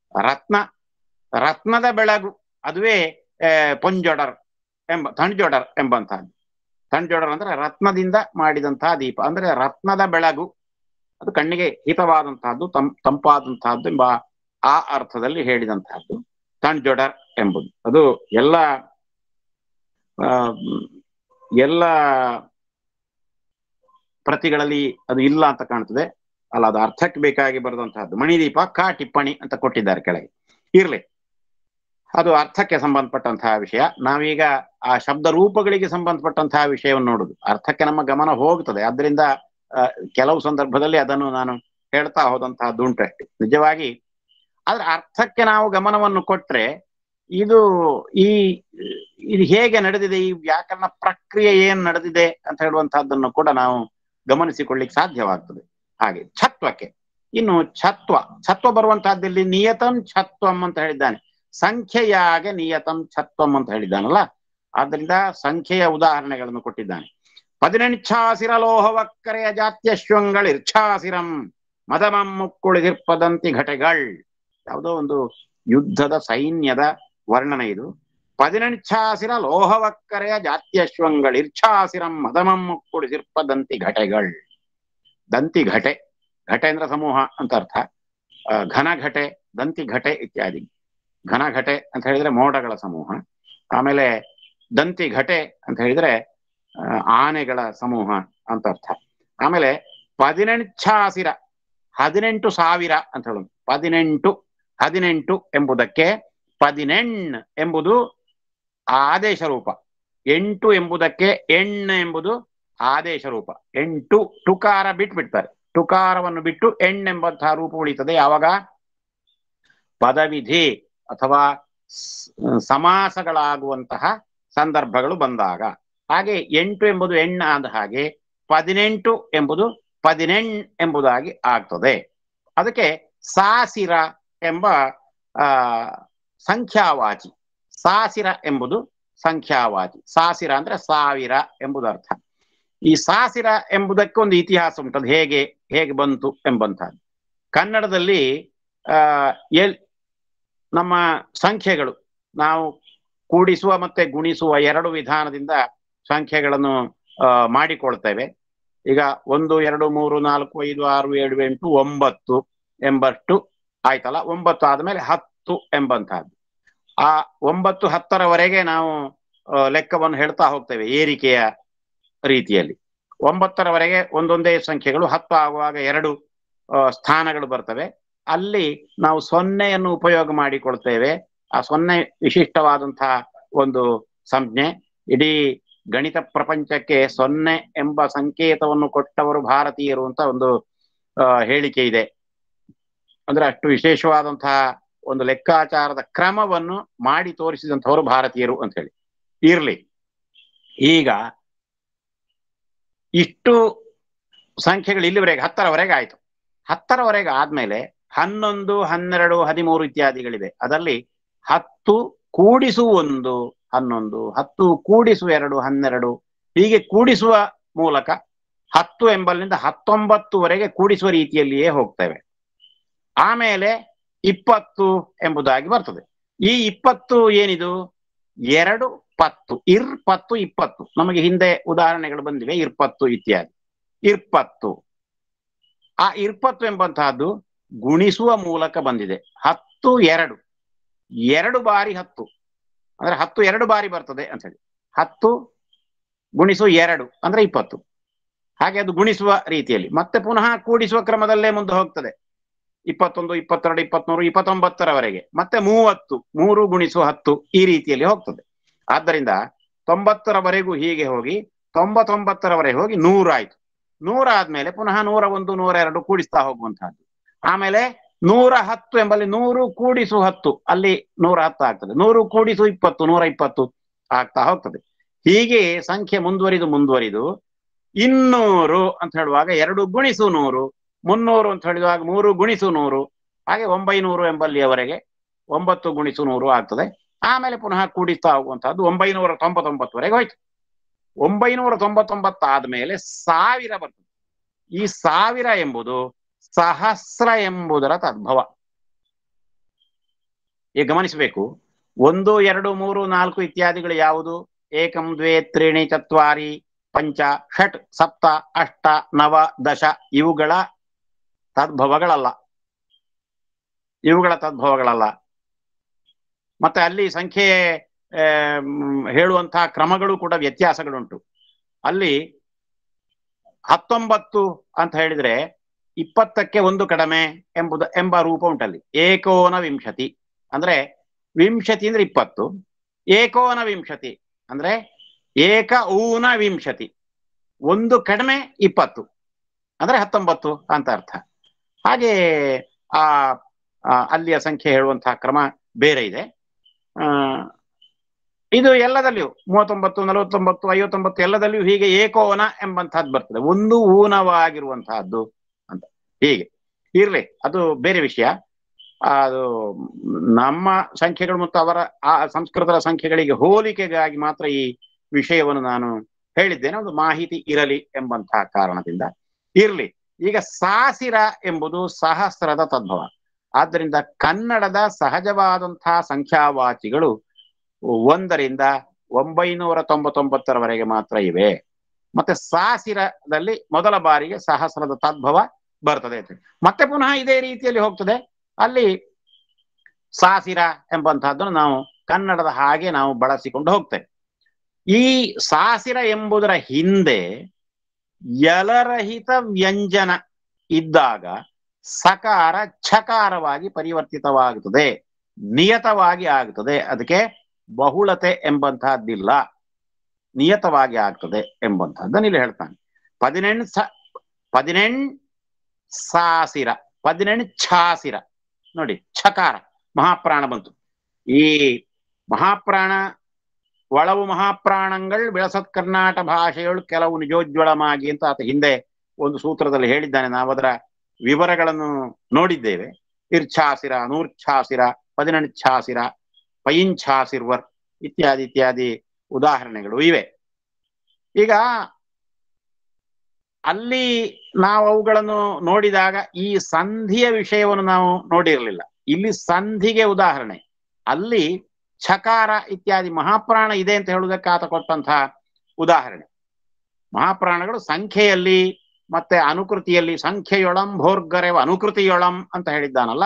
ರತ್ನದ ಬೆಳಗು, ಅದುವೇ ಪೊಂಜೊಡರ್ ತಣ್ಜೊಡರ್ ಎಂಬಂತಹದ್ದು. ತಣ್ಜೊಡರ್ ಅಂದ್ರೆ ರತ್ನದಿಂದ ಮಾಡಿದಂತಹ ದೀಪ, ಅಂದ್ರೆ ರತ್ನದ ಬೆಳಗು, ಅದು ಕಣ್ಣಿಗೆ ಹಿತವಾದಂತಹದ್ದು, ತಂಪಾದಂತಹದ್ದು ಎಂಬ ಆ ಅರ್ಥದಲ್ಲಿ ಹೇಳಿದಂತಹದ್ದು ತಣ್ಜೊಡರ್ ಎಂಬುದು. ಅದು ಎಲ್ಲ ಪ್ರತಿಗಳಲ್ಲಿ ಅದು ಇಲ್ಲ ಅಂತ ಕಾಣ್ತದೆ ಅಲ್ಲ, ಅದು ಅರ್ಥಕ್ಕೆ ಬೇಕಾಗಿ ಬರೆದಂತಹದ್ದು. ಮಣಿದೀಪ ಟಿಪ್ಪಣಿ ಅಂತ ಕೊಟ್ಟಿದ್ದಾರೆ ಕೆಳಗೆ. ಇರ್ಲಿ, ಅದು ಅರ್ಥಕ್ಕೆ ಸಂಬಂಧಪಟ್ಟಂತಹ ವಿಷಯ. ನಾವೀಗ ಆ ಶಬ್ದ ರೂಪಗಳಿಗೆ ಸಂಬಂಧಪಟ್ಟಂತಹ ವಿಷಯವನ್ನು ನೋಡುದು. ಅರ್ಥಕ್ಕೆ ನಮ್ಮ ಗಮನ ಹೋಗ್ತದೆ, ಆದ್ರಿಂದ ಕೆಲವು ಸಂದರ್ಭದಲ್ಲಿ ಅದನ್ನು ನಾನು ಹೇಳ್ತಾ ಹೋದಂತಹದ್ದು ಉಂಟಷ್ಟೇ ನಿಜವಾಗಿ. ಆದ್ರೆ ಅರ್ಥಕ್ಕೆ ನಾವು ಗಮನವನ್ನು ಕೊಟ್ರೆ ಇದು ಹೇಗೆ ನಡೆದಿದೆ, ಈ ವ್ಯಾಕರಣ ಪ್ರಕ್ರಿಯೆ ಏನ್ ನಡೆದಿದೆ ಅಂತ ಹೇಳುವಂತಹದ್ದನ್ನು ಕೂಡ ನಾವು ಗಮನಿಸಿಕೊಳ್ಳಿಕ್ಕೆ ಸಾಧ್ಯವಾಗ್ತದೆ. ಹಾಗೆ ಛತ್ವಕ್ಕೆ, ಇನ್ನು ಛತ್ವ ಬರುವಂತಹದ್ದಲ್ಲಿ ನಿಯತಂ ಛತ್ವಂ ಅಂತ ಹೇಳಿದ್ದಾನೆ. ಸಂಖ್ಯೆಯಾಗೆ ನಿಯತಂ ಛತ್ವಂ ಅಂತ ಹೇಳಿದ್ದಾನಲ್ಲ, ಆದ್ದರಿಂದ ಸಂಖ್ಯೆಯ ಉದಾಹರಣೆಗಳನ್ನು ಕೊಟ್ಟಿದ್ದಾನೆ. 18 ಲೋಹವಕ್ಕರೆಯ ಜಾತ್ಯಶ್ವಂಗಳು ಇರ್ಛಾಸಿರಂ ಮದಮಂ ಮುಕ್ಕುಳಿದಿರ್ಪದಂತಿ ಘಟೆಗಳ್. ಯಾವುದೋ ಒಂದು ಯುದ್ಧದ ಸೈನ್ಯದ ವರ್ಣನೆ ಇದು. 18 ಲೋಹವಕ್ಕರೆಯ ಜಾತ್ಯಶ್ವಂಗಳು ಇರ್ಛಾಸಿರಂ ಮದಮಂ ಮುಕ್ಕುಳಿದಿರ್ಪದಂತಿ ಘಟೆಗಳ್. ದಂತಿ ಘಟೆ, ಘಟೆ ಅಂದ್ರೆ ಸಮೂಹ ಅಂತ ಅರ್ಥ. ಘನಘಟೆ, ದಂತಿ ಘಟೆ ಇತ್ಯಾದಿ. ಘನಘಟೆ ಅಂತ ಹೇಳಿದ್ರೆ ಮೋಡಗಳ ಸಮೂಹ. ಆಮೇಲೆ ದಂತಿ ಘಟೆ ಅಂತ ಹೇಳಿದ್ರೆ ಆನೆಗಳ ಸಮೂಹ ಅಂತ ಅರ್ಥ. ಆಮೇಲೆ 18 18,000 ಅಂತ ಹೇಳೋದು. 18 ಎಂಬುದಕ್ಕೆ ಪದಿನೆಣ್ ಎಂಬುದು ಆದೇಶ ರೂಪ, 8 ಎಂಬುದಕ್ಕೆ ಎಣ್ ಎಂಬುದು ಆದೇಶ ರೂಪ. 8 ಟುಕಾರ ಬಿಟ್ಬಿಡ್ತಾರೆ, ಟುಕಾರವನ್ನು ಬಿಟ್ಟು ಎಣ್ ಎಂಬಂತಹ ರೂಪ ಉಳಿತದೆ ಯಾವಾಗ ಪದವಿಧಿ ಅಥವಾ ಸಮಾಸಗಳಾಗುವಂತಹ ಸಂದರ್ಭಗಳು ಬಂದಾಗ. ಹಾಗೆ 8 ಎಂಬುದು ಎಣ್ ಆದ ಹಾಗೆ 18 ಎಂಬುದು ಪದಿನೆಣ್ ಎಂಬುದಾಗಿ ಆಗ್ತದೆ. ಅದಕ್ಕೆ ಸಾಸಿರ ಎಂಬ ಸಂಖ್ಯಾವಾಚಿ, ಸಾಸಿರ ಎಂಬುದು ಸಂಖ್ಯಾವಾಚಿ. ಸಾಸಿರ ಅಂದ್ರೆ 1000 ಎಂಬುದರ್ಥ. ಈ ಸಾಸಿರ ಎಂಬುದಕ್ಕೊಂದು ಇತಿಹಾಸ ಉಂಟದು, ಹೇಗೆ ಬಂತು ಎಂಬಂತಹದ್ದು. ಕನ್ನಡದಲ್ಲಿ ನಮ್ಮ ಸಂಖ್ಯೆಗಳು ನಾವು ಕೂಡಿಸುವ ಮತ್ತೆ ಗುಣಿಸುವ ಎರಡು ವಿಧಾನದಿಂದ ಸಂಖ್ಯೆಗಳನ್ನು ಮಾಡಿಕೊಳ್ತೇವೆ. ಈಗ 1 2 3 4 5 6 7 8 9 ಎಂಬಷ್ಟು ಆಯ್ತಲ್ಲ. 9 ಆದ್ಮೇಲೆ 10 ಎಂಬಂತಹದ್ದು. ಆ 9 10ರವರೆಗೆ ನಾವು ಲೆಕ್ಕವನ್ನು ಹೇಳ್ತಾ ಹೋಗ್ತೇವೆ ಏರಿಕೆಯ ರೀತಿಯಲ್ಲಿ. 9ರವರೆಗೆ ಒಂದೊಂದೇ ಸಂಖ್ಯೆಗಳು, 10 ಆಗುವಾಗ 2 ಸ್ಥಾನಗಳು ಬರ್ತವೆ. ಅಲ್ಲಿ ನಾವು 0ಯನ್ನು ಉಪಯೋಗ ಮಾಡಿಕೊಳ್ತೇವೆ. ಆ 0 ವಿಶಿಷ್ಟವಾದಂತಹ ಒಂದು ಸಂಜ್ಞೆ. ಇಡೀ ಗಣಿತ ಪ್ರಪಂಚಕ್ಕೆ 0 ಎಂಬ ಸಂಕೇತವನ್ನು ಕೊಟ್ಟವರು ಭಾರತೀಯರು ಅಂತ ಒಂದು ಹೇಳಿಕೆ ಇದೆ. ಅಂದ್ರೆ ಅಷ್ಟು ವಿಶೇಷವಾದಂತಹ ಒಂದು ಲೆಕ್ಕಾಚಾರದ ಕ್ರಮವನ್ನು ಮಾಡಿ ತೋರಿಸಿದಂಥವರು ಭಾರತೀಯರು ಅಂತ ಹೇಳಿ. ಇರ್ಲಿ, ಈಗ ಇಷ್ಟು ಸಂಖ್ಯೆಗಳು ಇಲ್ಲಿವರೆಗೆ 10ರವರೆಗೆ ಆಯ್ತು. 10ರವರೆಗೆ ಆದ್ಮೇಲೆ 11 12 13 ಇತ್ಯಾದಿಗಳಿವೆ. ಅದರಲ್ಲಿ 10 ಕೂಡಿಸು 1 11, 10 ಕೂಡಿಸು 2 12, ಹೀಗೆ ಕೂಡಿಸುವ ಮೂಲಕ 10 ಎಂಬಲ್ಲಿಂದ 19ವರೆಗೆ ಕೂಡಿಸುವ ರೀತಿಯಲ್ಲಿಯೇ ಹೋಗ್ತೇವೆ. ಆಮೇಲೆ 20 ಎಂಬುದಾಗಿ ಬರ್ತದೆ. ಈ 20 ಏನಿದು 2 10, 10 20. ನಮಗೆ ಹಿಂದೆ ಉದಾಹರಣೆಗಳು ಬಂದಿವೆ, 20 ಇತ್ಯಾದಿ. 20 ಆ 20 ಎಂಬಂತಹದ್ದು ಗುಣಿಸುವ ಮೂಲಕ ಬಂದಿದೆ. 10 2 ಬಾರಿ 10 ಅಂದ್ರೆ 10 2 ಬಾರಿ ಬರ್ತದೆ ಅಂತ ಹೇಳಿ. 10 ಗುಣಿಸು 2 ಅಂದ್ರೆ 20. ಹಾಗೆ ಅದು ಗುಣಿಸುವ ರೀತಿಯಲ್ಲಿ ಮತ್ತೆ ಪುನಃ ಕೂಡಿಸುವ ಕ್ರಮದಲ್ಲೇ ಮುಂದೆ ಹೋಗ್ತದೆ. 21 22 23 29ರವರೆಗೆ ಮತ್ತೆ 30, 3 ಗುಣಿಸು 10 ಈ ರೀತಿಯಲ್ಲಿ ಹೋಗ್ತದೆ. ಆದ್ದರಿಂದ 90ರವರೆಗೂ ಹೀಗೆ ಹೋಗಿ 99ರವರೆಗೆ ಹೋಗಿ 100 ಆಯ್ತು. 100 ಆದ್ಮೇಲೆ ಪುನಃ 101 102 ಕೂಡಿಸ್ತಾ ಹೋಗುವಂತಹದ್ದು. ಆಮೇಲೆ 110 ಎಂಬಲ್ಲಿ 100 ಕೂಡಿಸು 10 ಅಲ್ಲಿ 110 ಆಗ್ತದೆ. 100 ಕೂಡಿಸು 20 120 ಆಗ್ತಾ ಹೋಗ್ತದೆ. ಹೀಗೆ ಸಂಖ್ಯೆ ಮುಂದುವರಿದು 200 ಅಂತ ಹೇಳುವಾಗ 2 ಗುಣಿಸು 100, 300 ಅಂತ ಹೇಳಿದಾಗ 3 ಗುಣಿಸು 100, ಹಾಗೆ 900 ಎಂಬಲ್ಲಿಯವರೆಗೆ 9 ಗುಣಿಸು 100 ಆಗ್ತದೆ. ಆಮೇಲೆ ಪುನಃ ಕೂಡಿಸ್ತಾ ಹೋಗುವಂತಹದ್ದು 999ವರೆಗೆ ಹೋಯ್ತು. 999 ಆದ್ಮೇಲೆ 1000 ಬರ್ತದೆ. ಈ 1000 ಎಂಬುದು ಸಹಸ್ರ ಎಂಬುದರ ತದ್ಭವ. ಈಗ ಗಮನಿಸಬೇಕು, 1 2 3 4 ಇತ್ಯಾದಿಗಳು ಯಾವುದು? 1 2 3 4 5 6 7 8 9 10 ಇವುಗಳ ತದ್ಭವಗಳಲ್ಲ. ಮತ್ತೆ ಅಲ್ಲಿ ಸಂಖ್ಯೆ ಹೇಳುವಂತಹ ಕ್ರಮಗಳು ಕೂಡ ವ್ಯತ್ಯಾಸಗಳುಂಟು. ಅಲ್ಲಿ 19 ಅಂತ ಹೇಳಿದ್ರೆ 20ಕ್ಕೆ 1 ಕಡಿಮೆ ಎಂಬ ರೂಪ ಉಂಟಲ್ಲಿ. ಏಕೋನ ವಿಂಶತಿ ಅಂದ್ರೆ ವಿಂಶತಿ ಅಂದ್ರೆ 20, ಏಕೋನ ವಿಂಶತಿ ಅಂದ್ರೆ ಏಕ ಊನ ವಿಂಶತಿ, 1 ಕಡಿಮೆ 20 ಅಂದ್ರೆ 19 ಅಂತ ಅರ್ಥ. ಹಾಗೆ ಅಲ್ಲಿಯ ಸಂಖ್ಯೆ ಹೇಳುವಂತಹ ಕ್ರಮ ಬೇರೆ ಇದೆ. ಇದು ಎಲ್ಲದಲ್ಲಿಯೂ 39 49 59 ಎಲ್ಲದಲ್ಲಿಯೂ ಹೀಗೆ ಏಕೋನ ಎಂಬಂತಹದ್ದು ಬರ್ತದೆ, ಒಂದು ಊನವಾಗಿರುವಂತಹದ್ದು ಅಂತ. ಹೀಗೆ ಇರ್ಲಿ, ಅದು ಬೇರೆ ವಿಷಯ. ಅದು ನಮ್ಮ ಸಂಖ್ಯೆಗಳು ಮತ್ತು ಅವರ ಆ ಸಂಸ್ಕೃತದ ಸಂಖ್ಯೆಗಳಿಗೆ ಹೋಲಿಕೆಗಾಗಿ ಮಾತ್ರ ಈ ವಿಷಯವನ್ನು ನಾನು ಹೇಳಿದ್ದೇನೆ, ಒಂದು ಮಾಹಿತಿ ಇರಲಿ ಎಂಬಂತಹ ಕಾರಣದಿಂದ. ಇರ್ಲಿ, ಈಗ ಸಾಸಿರ ಎಂಬುದು ಸಹಸ್ರದ ತದ್ಭವ. ಆದ್ದರಿಂದ ಕನ್ನಡದ ಸಹಜವಾದಂತಹ ಸಂಖ್ಯಾವಾಚಿಗಳು 1 ರಿಂದ 999ರವರೆಗೆ ಮಾತ್ರ ಇವೆ. ಮತ್ತೆ ಸಾಸಿರದಲ್ಲಿ ಮೊದಲ ಬಾರಿಗೆ ಸಹಸ್ರದ ತದ್ಭವ ಬರ್ತದೆ. ಮತ್ತೆ ಪುನಃ ಇದೇ ರೀತಿಯಲ್ಲಿ ಹೋಗ್ತದೆ. ಅಲ್ಲಿ ಸಾಸಿರ ಎಂಬಂತಹದ್ದನ್ನು ನಾವು ಕನ್ನಡದ ಹಾಗೆ ನಾವು ಬಳಸಿಕೊಂಡು ಹೋಗ್ತೇವೆ. ಈ ಸಾಸಿರ ಎಂಬುದರ ಹಿಂದೆ ಯಲರಹಿತ ವ್ಯಂಜನ ಇದ್ದಾಗ ಸಕಾರ ಛಕಾರವಾಗಿ ಪರಿವರ್ತಿತವಾಗುತ್ತದೆ, ನಿಯತವಾಗಿ ಆಗುತ್ತದೆ. ಅದಕ್ಕೆ ಬಹುಳತೆ ಎಂಬಂತಹದ್ದಿಲ್ಲ, ನಿಯತವಾಗಿ ಆಗ್ತದೆ ಎಂಬಂತಹದ್ದನ್ನು ಇಲ್ಲಿ ಹೇಳ್ತಾನೆ. 18 ಸಾಸಿರ 18 ಛಾಸಿರ ನೋಡಿ, ಛಕಾರ ಮಹಾಪ್ರಾಣ ಬಂತು. ಈ ಮಹಾಪ್ರಾಣ ಒಳವು ಮಹಾಪ್ರಾಣಗಳು ಬೆಳಸತ್ ಕರ್ನಾಟ ಭಾಷೆಗಳು ಕೆಲವು ನಿಜೋಜ್ವಳಮಾಗಿ ಅಂತ ಆತ ಹಿಂದೆ ಒಂದು ಸೂತ್ರದಲ್ಲಿ ಹೇಳಿದ್ದಾನೆ. ನಾವು ಅದರ ವಿವರಗಳನ್ನು ನೋಡಿದ್ದೇವೆ. ಇರ್ಛಾಸಿರ, ನೂರ್ಛಾಸಿರ, 18 ಛಾಸಿರ, ಪೈಂಛಾಸಿರ್ವರ್ ಇತ್ಯಾದಿ ಇತ್ಯಾದಿ ಉದಾಹರಣೆಗಳು ಇವೆ. ಈಗ ಅಲ್ಲಿ ನಾವು ಅವುಗಳನ್ನು ನೋಡಿದಾಗ ಈ ಸಂಧಿಯ ವಿಷಯವನ್ನು ನಾವು ನೋಡಿರಲಿಲ್ಲ. ಇಲ್ಲಿ ಸಂಧಿಗೆ ಉದಾಹರಣೆ, ಅಲ್ಲಿ ಛಕಾರ ಇತ್ಯಾದಿ ಮಹಾಪ್ರಾಣ ಇದೆ ಅಂತ ಹೇಳುವುದಕ್ಕೆ ಆತ ಕೊಟ್ಟಂತಹ ಉದಾಹರಣೆ. ಮಹಾಪ್ರಾಣಗಳು ಸಂಖ್ಯೆಯಲ್ಲಿ ಮತ್ತೆ ಅನುಕೃತಿಯಲ್ಲಿ, ಸಂಖ್ಯೆಯೊಳಂ ಭೋರ್ಗರೆವ ಅನುಕೃತಿಯೊಳಂ ಅಂತ ಹೇಳಿದ್ದಾನಲ್ಲ,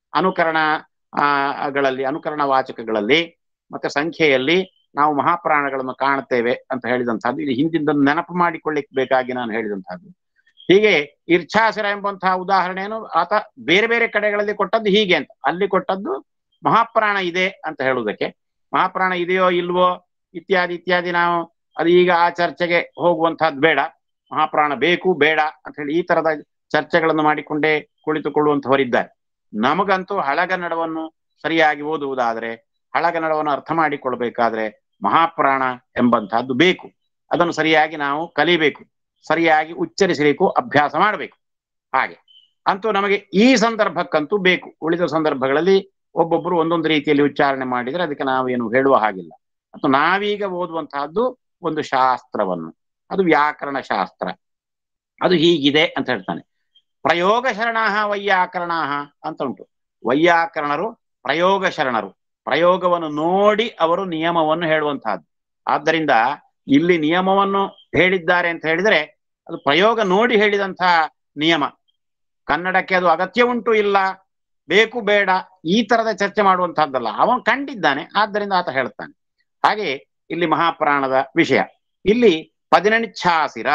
ಗಳಲ್ಲಿ ಅನುಕರಣ ವಾಚಕಗಳಲ್ಲಿ ಮತ್ತೆ ಸಂಖ್ಯೆಯಲ್ಲಿ ನಾವು ಮಹಾಪ್ರಾಣಗಳನ್ನು ಕಾಣುತ್ತೇವೆ ಅಂತ ಹೇಳಿದಂತಹದ್ದು. ಇಲ್ಲಿ ಹಿಂದಿಂದನ್ನು ನೆನಪು ಮಾಡಿಕೊಳ್ಳಿಕ್ಕೆ ಬೇಕಾಗಿ ನಾನು ಹೇಳಿದಂತಹದ್ದು. ಹೀಗೆ ಇರ್ಛಾಸಿರ ಎಂಬಂತಹ ಉದಾಹರಣೆಯನ್ನು ಆತ ಬೇರೆ ಬೇರೆ ಕಡೆಗಳಲ್ಲಿ ಕೊಟ್ಟದ್ದು ಹೀಗೆ ಅಂತ. ಅಲ್ಲಿ ಕೊಟ್ಟದ್ದು ಮಹಾಪ್ರಾಣ ಇದೆ ಅಂತ ಹೇಳುವುದಕ್ಕೆ. ಮಹಾಪ್ರಾಣ ಇದೆಯೋ ಇಲ್ವೋ ಇತ್ಯಾದಿ ಇತ್ಯಾದಿ ನಾವು ಅದು ಈಗ ಆ ಚರ್ಚೆಗೆ ಹೋಗುವಂತಹದ್ದು ಬೇಡ. ಮಹಾಪ್ರಾಣ ಬೇಕು ಬೇಡ ಅಂತ ಹೇಳಿ ಈ ತರದ ಚರ್ಚೆಗಳನ್ನು ಮಾಡಿಕೊಂಡೇ ಕುಳಿತುಕೊಳ್ಳುವಂತವರಿದ್ದಾರೆ. ನಮಗಂತೂ ಹಳಗನ್ನಡವನ್ನು ಸರಿಯಾಗಿ ಓದುವುದಾದ್ರೆ, ಹಳಗನ್ನಡವನ್ನು ಅರ್ಥ ಮಾಡಿಕೊಳ್ಬೇಕಾದ್ರೆ ಮಹಾಪ್ರಾಣ ಎಂಬಂತಹದ್ದು ಬೇಕು. ಅದನ್ನು ಸರಿಯಾಗಿ ನಾವು ಕಲಿಬೇಕು, ಸರಿಯಾಗಿ ಉಚ್ಚರಿಸಬೇಕು, ಅಭ್ಯಾಸ ಮಾಡಬೇಕು. ಹಾಗೆ ಅಂತೂ ನಮಗೆ ಈ ಸಂದರ್ಭಕ್ಕಂತೂ ಬೇಕು. ಉಳಿದ ಸಂದರ್ಭಗಳಲ್ಲಿ ಒಬ್ಬೊಬ್ಬರು ಒಂದೊಂದು ರೀತಿಯಲ್ಲಿ ಉಚ್ಚಾರಣೆ ಮಾಡಿದರೆ ಅದಕ್ಕೆ ನಾವೇನು ಹೇಳುವ ಹಾಗಿಲ್ಲ. ಮತ್ತು ನಾವೀಗ ಓದುವಂತಹದ್ದು ಒಂದು ಶಾಸ್ತ್ರವನ್ನು, ಅದು ವ್ಯಾಕರಣ ಶಾಸ್ತ್ರ, ಅದು ಹೀಗಿದೆ ಅಂತ ಹೇಳ್ತಾನೆ. ಪ್ರಯೋಗ ಶರಣಾಹ ವೈಯಾಕರಣಾಹ ಅಂತ ಉಂಟು. ವೈಯಾಕರಣರು ಪ್ರಯೋಗ ಶರಣರು, ಪ್ರಯೋಗವನ್ನು ನೋಡಿ ಅವರು ನಿಯಮವನ್ನು ಹೇಳುವಂತಹದ್ದು. ಆದ್ದರಿಂದ ಇಲ್ಲಿ ನಿಯಮವನ್ನು ಹೇಳಿದ್ದಾರೆ ಅಂತ ಹೇಳಿದರೆ ಅದು ಪ್ರಯೋಗ ನೋಡಿ ಹೇಳಿದಂತಹ ನಿಯಮ. ಕನ್ನಡಕ್ಕೆ ಅದು ಅಗತ್ಯ ಉಂಟು ಇಲ್ಲ, ಬೇಕು ಬೇಡ ಈ ತರದ ಚರ್ಚೆ ಮಾಡುವಂತಹದ್ದಲ್ಲ. ಅವನು ಕಂಡಿದ್ದಾನೆ, ಆದ್ದರಿಂದ ಆತ ಹೇಳ್ತಾನೆ. ಹಾಗೆ ಇಲ್ಲಿ ಮಹಾಪ್ರಾಣದ ವಿಷಯ. ಇಲ್ಲಿ 18 ಛಾಸಿರ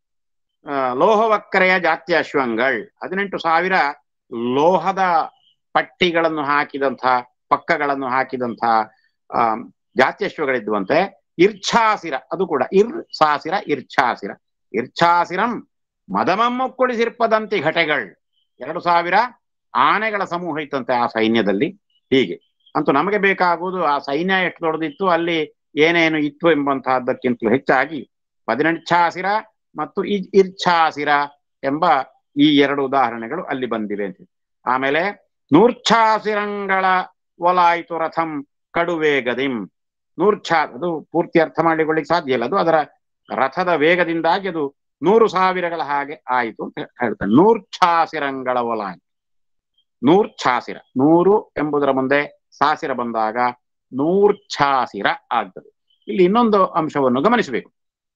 ಲೋಹವಕ್ಕರೆಯ ಜಾತ್ಯಾಶ್ವಂಗಳ್, 18,000 ಲೋಹದ ಪಟ್ಟಿಗಳನ್ನು ಹಾಕಿದಂತಹ, ಪಕ್ಕಗಳನ್ನು ಹಾಕಿದಂತಹ ಜಾತ್ಯಶ್ವಗಳಿದ್ವಂತೆ. ಇರ್ಛಾಸಿರ, ಅದು ಕೂಡ ಸಾಸಿರ ಇರ್ಛಾಸಿರ. ಇರ್ಛಾಸಿರಂ ಮದಮಮ್ಮುಕ್ಕುಳಿಸಿರ್ಪದಂತಿ ಘಟೆಗಳ್, 2,000 ಆನೆಗಳ ಸಮೂಹ ಇತ್ತಂತೆ ಆ ಸೈನ್ಯದಲ್ಲಿ. ಹೀಗೆ ಅಂತೂ ನಮಗೆ ಬೇಕಾಗುವುದು ಆ ಸೈನ್ಯ ಎಷ್ಟು ದೊಡ್ಡದಿತ್ತು, ಅಲ್ಲಿ ಏನೇನು ಇತ್ತು ಎಂಬಂತಹದ್ದಕ್ಕಿಂತಲೂ ಹೆಚ್ಚಾಗಿ 18 ಛಾಸಿರ ಮತ್ತು ಇರ್ಛಾಸಿರ ಎಂಬ ಈ 2 ಉದಾಹರಣೆಗಳು ಅಲ್ಲಿ ಬಂದಿವೆ ಅಂತ. ಆಮೇಲೆ ನೂರ್ಛಾಸಿರಂಗಳ ಒಲಾಯ್ತು ರಥಂ ಕಡುವೇಗದಿಂ. ಅದು ಪೂರ್ತಿ ಅರ್ಥ ಮಾಡಿಕೊಳ್ಳಿಕ್ಕೆ ಸಾಧ್ಯ ಇಲ್ಲ. ಅದು ಅದರ ರಥದ ವೇಗದಿಂದಾಗಿ ಅದು 100,000ಗಳ ಹಾಗೆ ಆಯಿತು ಅಂತ ಹೇಳ್ತಾನೆ. ನೂರ್ಛಾಸಿರಂಗಳ ಒಲಾಯ್ತು. ನೂರ್ಛಾಸಿರ, 100 ಎಂಬುದರ ಮುಂದೆ ಸಾಸಿರ ಬಂದಾಗ ನೂರ್ಛಾಸಿರ ಆಗ್ತದೆ. ಇಲ್ಲಿ ಇನ್ನೊಂದು ಅಂಶವನ್ನು ಗಮನಿಸಬೇಕು.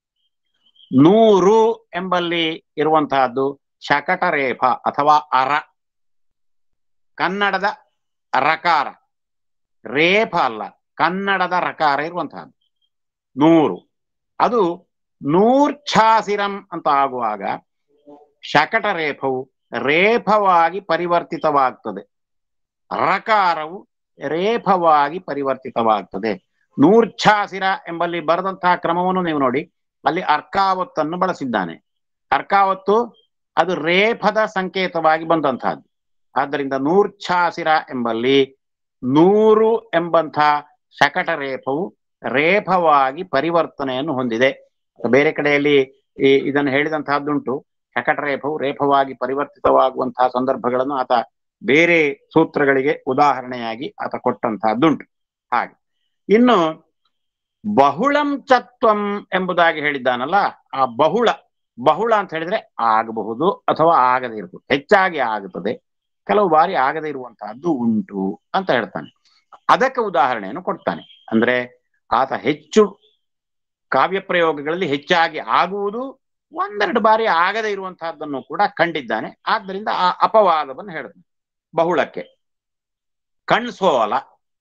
100 ಎಂಬಲ್ಲಿ ಇರುವಂತಹದ್ದು ಶಕಟರೇಫ ಅಥವಾ ಅರ, ಕನ್ನಡದ ರಕಾರ, ರೇಫ ಅಲ್ಲ, ಕನ್ನಡದ ರಕಾರ ಇರುವಂತಹದ್ದು 100. ಅದು ನೂರ್ಛಾಸಿರಂ ಅಂತ ಆಗುವಾಗ ಶಕಟ ರೇಫವು ರೇಫವಾಗಿ ಪರಿವರ್ತಿತವಾಗ್ತದೆ, ರಕಾರವು ರೇಫವಾಗಿ ಪರಿವರ್ತಿತವಾಗ್ತದೆ. ನೂರ್ಛಾಸಿರ ಎಂಬಲ್ಲಿ ಬರೆದಂತಹ ಕ್ರಮವನ್ನು ನೀವು ನೋಡಿ, ಅಲ್ಲಿ ಅರ್ಕಾವತ್ತನ್ನು ಬಳಸಿದ್ದಾನೆ. ಅರ್ಕಾವತ್ತು ಅದು ರೇಫದ ಸಂಕೇತವಾಗಿ ಬಂದಂತಹದ್ದು. ಆದ್ದರಿಂದ ನೂರ್ಛಾಸಿರ ಎಂಬಲ್ಲಿ 100 ಎಂಬಂಥ ಶಕಟ ರೇಫವು ರೇಫವಾಗಿ ಪರಿವರ್ತನೆಯನ್ನು ಹೊಂದಿದೆ. ಬೇರೆ ಕಡೆಯಲ್ಲಿ ಇದನ್ನು ಹೇಳಿದಂತಹದ್ದುಂಟು. ಶಕಟ ರೇಫವು ರೇಫವಾಗಿ ಪರಿವರ್ತಿತವಾಗುವಂತಹ ಸಂದರ್ಭಗಳನ್ನು ಆತ ಬೇರೆ ಸೂತ್ರಗಳಿಗೆ ಉದಾಹರಣೆಯಾಗಿ ಆತ ಕೊಟ್ಟಂತಹದ್ದುಂಟು. ಹಾಗೆ ಇನ್ನು ಬಹುಳಂ ಚತ್ವಂ ಎಂಬುದಾಗಿ ಹೇಳಿದ್ದಾನಲ್ಲ, ಆ ಬಹುಳ ಅಂತ ಹೇಳಿದ್ರೆ ಆಗಬಹುದು ಅಥವಾ ಆಗದೇ ಇರಬಹುದು. ಹೆಚ್ಚಾಗಿ ಆಗುತ್ತದೆ, ಕೆಲವು ಬಾರಿ ಆಗದೇ ಇರುವಂತಹದ್ದು ಉಂಟು ಅಂತ ಹೇಳ್ತಾನೆ. ಅದಕ್ಕೆ ಉದಾಹರಣೆಯನ್ನು ಕೊಡ್ತಾನೆ. ಅಂದ್ರೆ ಆತ ಹೆಚ್ಚು ಕಾವ್ಯ ಪ್ರಯೋಗಗಳಲ್ಲಿ ಹೆಚ್ಚಾಗಿ ಆಗುವುದು, 1-2 ಬಾರಿ ಆಗದೇ ಇರುವಂತಹದ್ದನ್ನು ಕೂಡ ಕಂಡಿದ್ದಾನೆ. ಆದ್ದರಿಂದ ಆ ಅಪವಾದವನ್ನು ಹೇಳ್ತಾನೆ. ಬಹುಳಕ್ಕೆ ಕಣ್ಸೋಲ,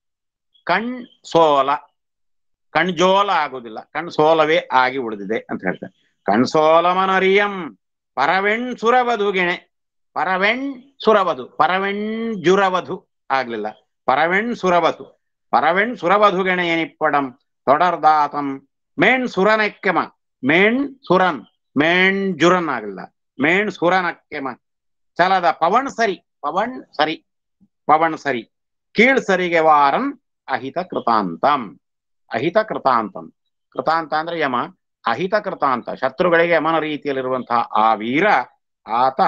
ಕಣ್ಜೋಲ ಆಗುವುದಿಲ್ಲ, ಕಣ್ಸೋಲವೇ ಆಗಿ ಉಳಿದಿದೆ ಅಂತ ಹೇಳ್ತಾನೆ. ಕಣ್ಸೋಲಮನರಿಯಂ ಪರವೆಣ್ ಸುರಬದುಗೆಣೆ. ಪರವೆಣ್ ಸುರವಧು, ಪರವೆಣ್ ಜುರವಧು ಆಗ್ಲಿಲ್ಲ, ಪರವೆಣ್ ಸುರವಧು, ಪರವೆಣ್ ಸುರವಧುಗೆಣೆ ಎನಿಪ್ಪಡಂ ತೊಡರ್ದಾತಂ ಮೇಣ್ ಸುರನಕ್ಕೆಮ, ಮೇಣ್ ಸುರನ್, ಮೇಣ್ ಜುರನ್ ಆಗಲಿಲ್ಲ, ಮೇಣ್ ಸುರನಕ್ಕೆಮ ಚಲದ ಪವಣ್ ಸರಿ, ಪವಣ್ ಸರಿ, ಪವಣ್ ಸರಿ ಕೀಳ್ ಸರಿಗೆ ವಾರನ್ ಅಹಿತ ಕೃತಾಂತಂ, ಅಹಿತ ಕೃತಾಂತಂ, ಕೃತಾಂತ ಅಂದ್ರೆ ಯಮ, ಅಹಿತ ಕೃತಾಂತ ಶತ್ರುಗಳಿಗೆ ಯಮನ ರೀತಿಯಲ್ಲಿರುವಂತಹ ಆ ವೀರ ಆತ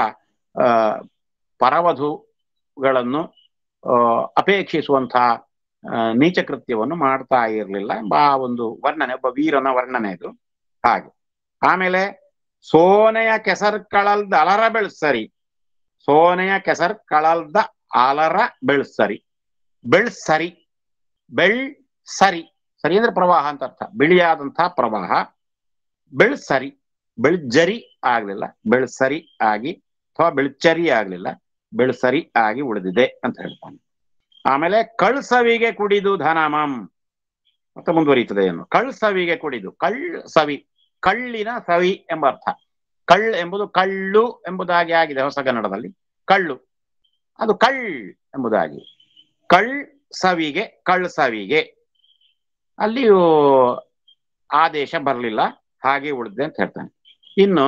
ಪರವಧುಗಳನ್ನು ಅಪೇಕ್ಷಿಸುವಂತಹ ನೀಚ ಕೃತ್ಯವನ್ನು ಮಾಡ್ತಾ ಇರಲಿಲ್ಲ ಎಂಬ ಒಂದು ವರ್ಣನೆ, ಒಬ್ಬ ವೀರನ ವರ್ಣನೆ ಇದು. ಹಾಗೆ ಆಮೇಲೆ ಸೋನೆಯ ಕೆಸರ್ ಕಳಲ್ದ ಅಲರ ಬೆಳ್ಸರಿ, ಸೋನೆಯ ಕೆಸರ್ ಕಳಲ್ದ ಅಲರ ಬೆಳ್ಸರಿ, ಬೆಳ್ಸರಿ, ಬೆಳ್ ಸರಿ, ಸರಿ ಅಂದ್ರೆ ಪ್ರವಾಹ ಅಂತ ಅರ್ಥ, ಬಿಳಿಯಾದಂತಹ ಪ್ರವಾಹ, ಬೆಳ್ಸರಿ, ಬೆಳ್ಜರಿ ಆಗ್ಲಿಲ್ಲ, ಬೆಳ್ಸರಿ ಆಗಿ ಅಥವಾ ಬೆಳ್ಚರಿ ಆಗ್ಲಿಲ್ಲ, ಬೆಳ್ಸರಿ ಆಗಿ ಉಳಿದಿದೆ ಅಂತ ಹೇಳ್ತಾನೆ. ಆಮೇಲೆ ಕಳ್ಸವಿಗೆ ಕುಡಿದು ಧನಮಂ ಮತ್ತೆ ಮುಂದುವರಿಯುತ್ತದೆ ಏನು, ಕಳ್ಸವಿಗೆ ಕುಡಿದು, ಕಳ್ಸವಿ ಕಳ್ಳಿನ ಸವಿ ಎಂಬ ಅರ್ಥ, ಕಳ್ ಎಂಬುದು ಕಳ್ಳು ಎಂಬುದಾಗಿ ಆಗಿದೆ ಹೊಸಗನ್ನಡದಲ್ಲಿ, ಕಳ್ಳು ಅದು ಕಳ್ ಎಂಬುದಾಗಿ, ಕಳ್ ಸವಿಗೆ, ಕಳ್ಸವಿಗೆ ಅಲ್ಲಿಯೂ ಆದೇಶ ಬರಲಿಲ್ಲ, ಹಾಗೆ ಉಳಿದಿದೆ ಅಂತ ಹೇಳ್ತಾನೆ. ಇನ್ನು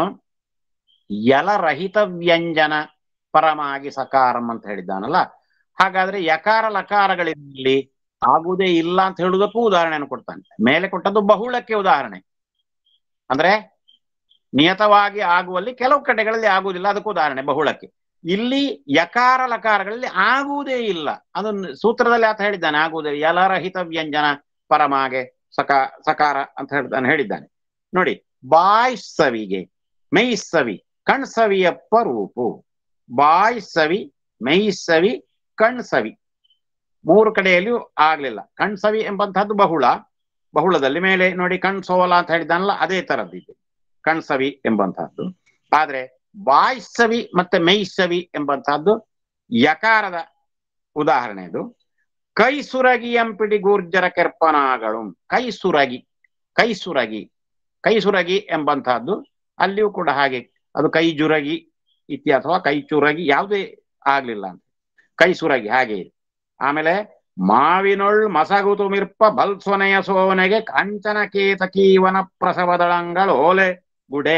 ಯಲರಹಿತ ವ್ಯಂಜನ ಪರಮಾಗಿ ಸಕಾರಂ ಅಂತ ಹೇಳಿದ್ದಾನಲ್ಲ, ಹಾಗಾದ್ರೆ ಯಕಾರ ಲಕಾರಗಳಲ್ಲಿ ಆಗುವುದೇ ಇಲ್ಲ ಅಂತ ಹೇಳುವುದಕ್ಕೂ ಉದಾಹರಣೆಯನ್ನು ಕೊಡ್ತಾನೆ. ಮೇಲೆ ಕೊಟ್ಟದ್ದು ಬಹುಳಕ್ಕೆ ಉದಾಹರಣೆ, ಅಂದ್ರೆ ನಿಯತವಾಗಿ ಆಗುವಲ್ಲಿ ಕೆಲವು ಕಡೆಗಳಲ್ಲಿ ಆಗುವುದಿಲ್ಲ, ಅದಕ್ಕೂ ಉದಾಹರಣೆ ಬಹುಳಕ್ಕೆ. ಇಲ್ಲಿ ಯಕಾರ ಲಕಾರಗಳಲ್ಲಿ ಆಗುವುದೇ ಇಲ್ಲ, ಅದನ್ನು ಸೂತ್ರದಲ್ಲಿ ಆತ ಹೇಳಿದ್ದಾನೆ, ಆಗುವುದೇ ಯಲರಹಿತ ವ್ಯಂಜನ ಪರಮಾಗೆ ಸಕಾರ ಅಂತ ಹೇಳಿದ್ದಾನೆ ನೋಡಿ. ಬಾಯ್ಸವಿಗೆ ಮೈಸವಿ ಕಣ್ಸವಿಯಪ್ಪ ರೂಪು, ಬಾಯ್ಸವಿ ಮೈಸವಿ ಕಣ್ಸವಿ ಮೂರು ಕಡೆಯಲ್ಲಿಯೂ ಆಗ್ಲಿಲ್ಲ. ಕಣ್ಸವಿ ಎಂಬಂತಹದ್ದು ಬಹುಳ, ಬಹುಳದಲ್ಲಿ ಮೇಲೆ ನೋಡಿ ಕಣ್ಸೋಲ ಅಂತ ಹೇಳಿದ್ದಾನಲ್ಲ, ಅದೇ ತರದ್ದಿದೆ ಕಣ್ಸವಿ ಎಂಬಂತಹದ್ದು. ಆದ್ರೆ ಬಾಯ್ಸವಿ ಮತ್ತೆ ಮೈಸವಿ ಎಂಬಂತಹದ್ದು ಯಕಾರದ ಉದಾಹರಣೆ. ಅದು ಕೈಸುರಗಿ ಎಂಪಿಡಿ ಗೂರ್ಜರ ಕೆರ್ಪನಾಗಳು, ಕೈಸುರಗಿ, ಕೈಸುರಗಿ, ಕೈಸುರಗಿ ಎಂಬಂತಹದ್ದು ಅಲ್ಲಿಯೂ ಕೂಡ ಹಾಗೆ, ಅದು ಕೈಜುರಗಿ ಇತ್ಯ ಅಥವಾ ಕೈಚುರಗಿ ಯಾವುದೇ ಆಗ್ಲಿಲ್ಲ ಅಂತ, ಕೈಸುರಗಿ ಹಾಗೆ ಇದೆ. ಆಮೇಲೆ ಮಾವಿನೊಳ್ ಮಸಗುತು ಮಿರ್ಪ ಬಲ್ಸೊನೆಯ ಸೋನೆಗೆ ಕಂಚನ ಕೇತಕೀವನ ಪ್ರಸವದಳಂಗಳು ಓಲೆ ಗುಡೆ,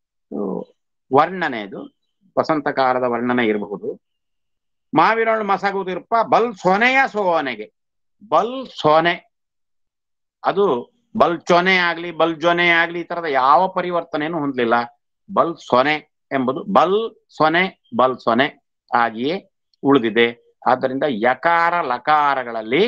ವರ್ಣನೆ ಇದು ವಸಂತಕಾಲದ ವರ್ಣನೆ ಇರಬಹುದು. ಮಾವಿನೊಳ್ ಮಸಗುತಿರ್ಪ ಬಲ್ ಸೊನೆಯ ಸೋನೆಗೆ, ಬಲ್ ಸೊನೆ ಅದು ಬಲ್ ಚೊನೆ ಆಗ್ಲಿ ಬಲ್ ಜೊನೆ ಆಗ್ಲಿ ಈ ತರದ ಯಾವ ಪರಿವರ್ತನೆಯನ್ನು ಹೊಂದಲಿಲ್ಲ, ಬಲ್ ಸೊನೆ ಎಂಬುದು ಬಲ್ ಸೊನೆ ಬಲ್ ಸೊನೆ ಆಗಿಯೇ ಉಳಿದಿದೆ. ಆದ್ದರಿಂದ ಯಕಾರ ಲಕಾರಗಳಲ್ಲಿ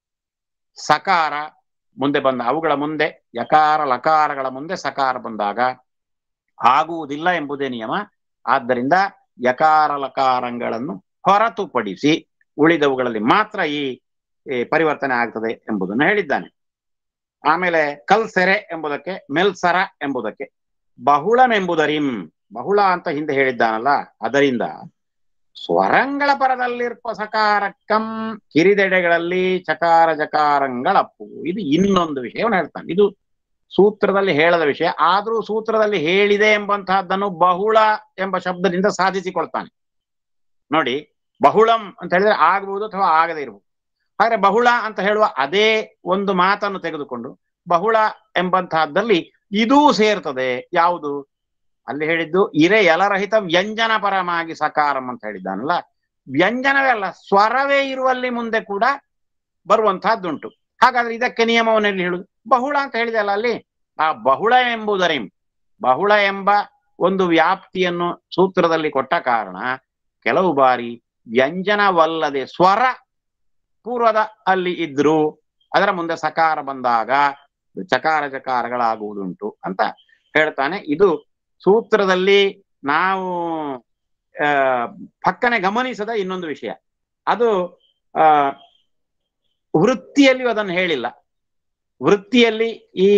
ಸಕಾರ ಮುಂದೆ ಬಂದ, ಅವುಗಳ ಮುಂದೆ ಯಕಾರ ಲಕಾರಗಳ ಮುಂದೆ ಸಕಾರ ಬಂದಾಗ ಆಗುವುದಿಲ್ಲ ಎಂಬುದೇ ನಿಯಮ. ಆದ್ದರಿಂದ ಯಕಾರ ಲಕಾರಗಳನ್ನು ಹೊರತುಪಡಿಸಿ ಉಳಿದವುಗಳಲ್ಲಿ ಮಾತ್ರ ಈ ಪರಿವರ್ತನೆ ಆಗ್ತದೆ ಎಂಬುದನ್ನು ಹೇಳಿದ್ದಾನೆ. ಆಮೇಲೆ ಕಲ್ಸೆರೆ ಎಂಬುದಕ್ಕೆ, ಮೆಲ್ಸರ ಎಂಬುದಕ್ಕೆ, ಬಹುಳಮೆಂಬುದರಿಂ, ಬಹುಳ ಅಂತ ಹಿಂದೆ ಹೇಳಿದ್ದಾನಲ್ಲ, ಅದರಿಂದ ಸ್ವರಂಗಳ ಪರದಲ್ಲಿರ್ಪ ಸಕಾರಕ್ಕಂ ಕಿರಿದೆಡೆಗಳಲ್ಲಿ ಚಕಾರ ಜಕಾರಂಗಳಪ್ಪು. ಇದು ಇನ್ನೊಂದು ವಿಷಯವನ್ನು ಹೇಳ್ತಾನೆ, ಇದು ಸೂತ್ರದಲ್ಲಿ ಹೇಳದ ವಿಷಯ, ಆದ್ರೂ ಸೂತ್ರದಲ್ಲಿ ಹೇಳಿದೆ ಎಂಬಂತಹದ್ದನ್ನು ಬಹುಳ ಎಂಬ ಶಬ್ದದಿಂದ ಸಾಧಿಸಿಕೊಳ್ತಾನೆ ನೋಡಿ. ಬಹುಳಂ ಅಂತ ಹೇಳಿದ್ರೆ ಆಗಬಹುದು ಅಥವಾ ಆಗದೇ ಇರಬಹುದು. ಹಾಗೆ ಬಹುಳ ಅಂತ ಹೇಳುವ ಅದೇ ಒಂದು ಮಾತನ್ನು ತೆಗೆದುಕೊಂಡು ಬಹುಳ ಎಂಬಂತಹದ್ದಲ್ಲಿ ಇದೂ ಸೇರ್ತದೆ. ಯಾವುದು ಅಲ್ಲಿ ಹೇಳಿದ್ದು, ಇರೆ ಯಲರಹಿತ ವ್ಯಂಜನ ಪರಮಾಗಿ ಸಕಾರಂ ಅಂತ ಹೇಳಿದ್ದಾನಲ್ಲ, ವ್ಯಂಜನವೇ ಅಲ್ಲ ಸ್ವರವೇ ಇರುವಲ್ಲಿ ಮುಂದೆ ಕೂಡ ಬರುವಂತಹದ್ದುಂಟು. ಹಾಗಾದ್ರೆ ಇದಕ್ಕೆ ನಿಯಮವನ್ನೆಲ್ಲಿ ಹೇಳುದು, ಬಹುಳ ಅಂತ ಹೇಳಿದೆ ಅಲ್ಲ ಅಲ್ಲಿ, ಆ ಬಹುಳ ಎಂಬುದರಿಂ, ಬಹುಳ ಎಂಬ ಒಂದು ವ್ಯಾಪ್ತಿಯನ್ನು ಸೂತ್ರದಲ್ಲಿ ಕೊಟ್ಟ ಕಾರಣ ಕೆಲವು ಬಾರಿ ವ್ಯಂಜನವಲ್ಲದೆ ಸ್ವರ ಪೂರ್ವದ ಅಲ್ಲಿ ಇದ್ರು ಅದರ ಮುಂದೆ ಸಕಾರ ಬಂದಾಗ ಚಕಾರ ಜಕಾರಗಳಾಗುವುದುಂಟು ಅಂತ ಹೇಳ್ತಾನೆ. ಇದು ಸೂತ್ರದಲ್ಲಿ ನಾವು ಪಕ್ಕನೆ ಗಮನಿಸದ ಇನ್ನೊಂದು ವಿಷಯ. ಅದು ವೃತ್ತಿಯಲ್ಲಿಯೂ ಅದನ್ನು ಹೇಳಿಲ್ಲ. ವೃತ್ತಿಯಲ್ಲಿ ಈ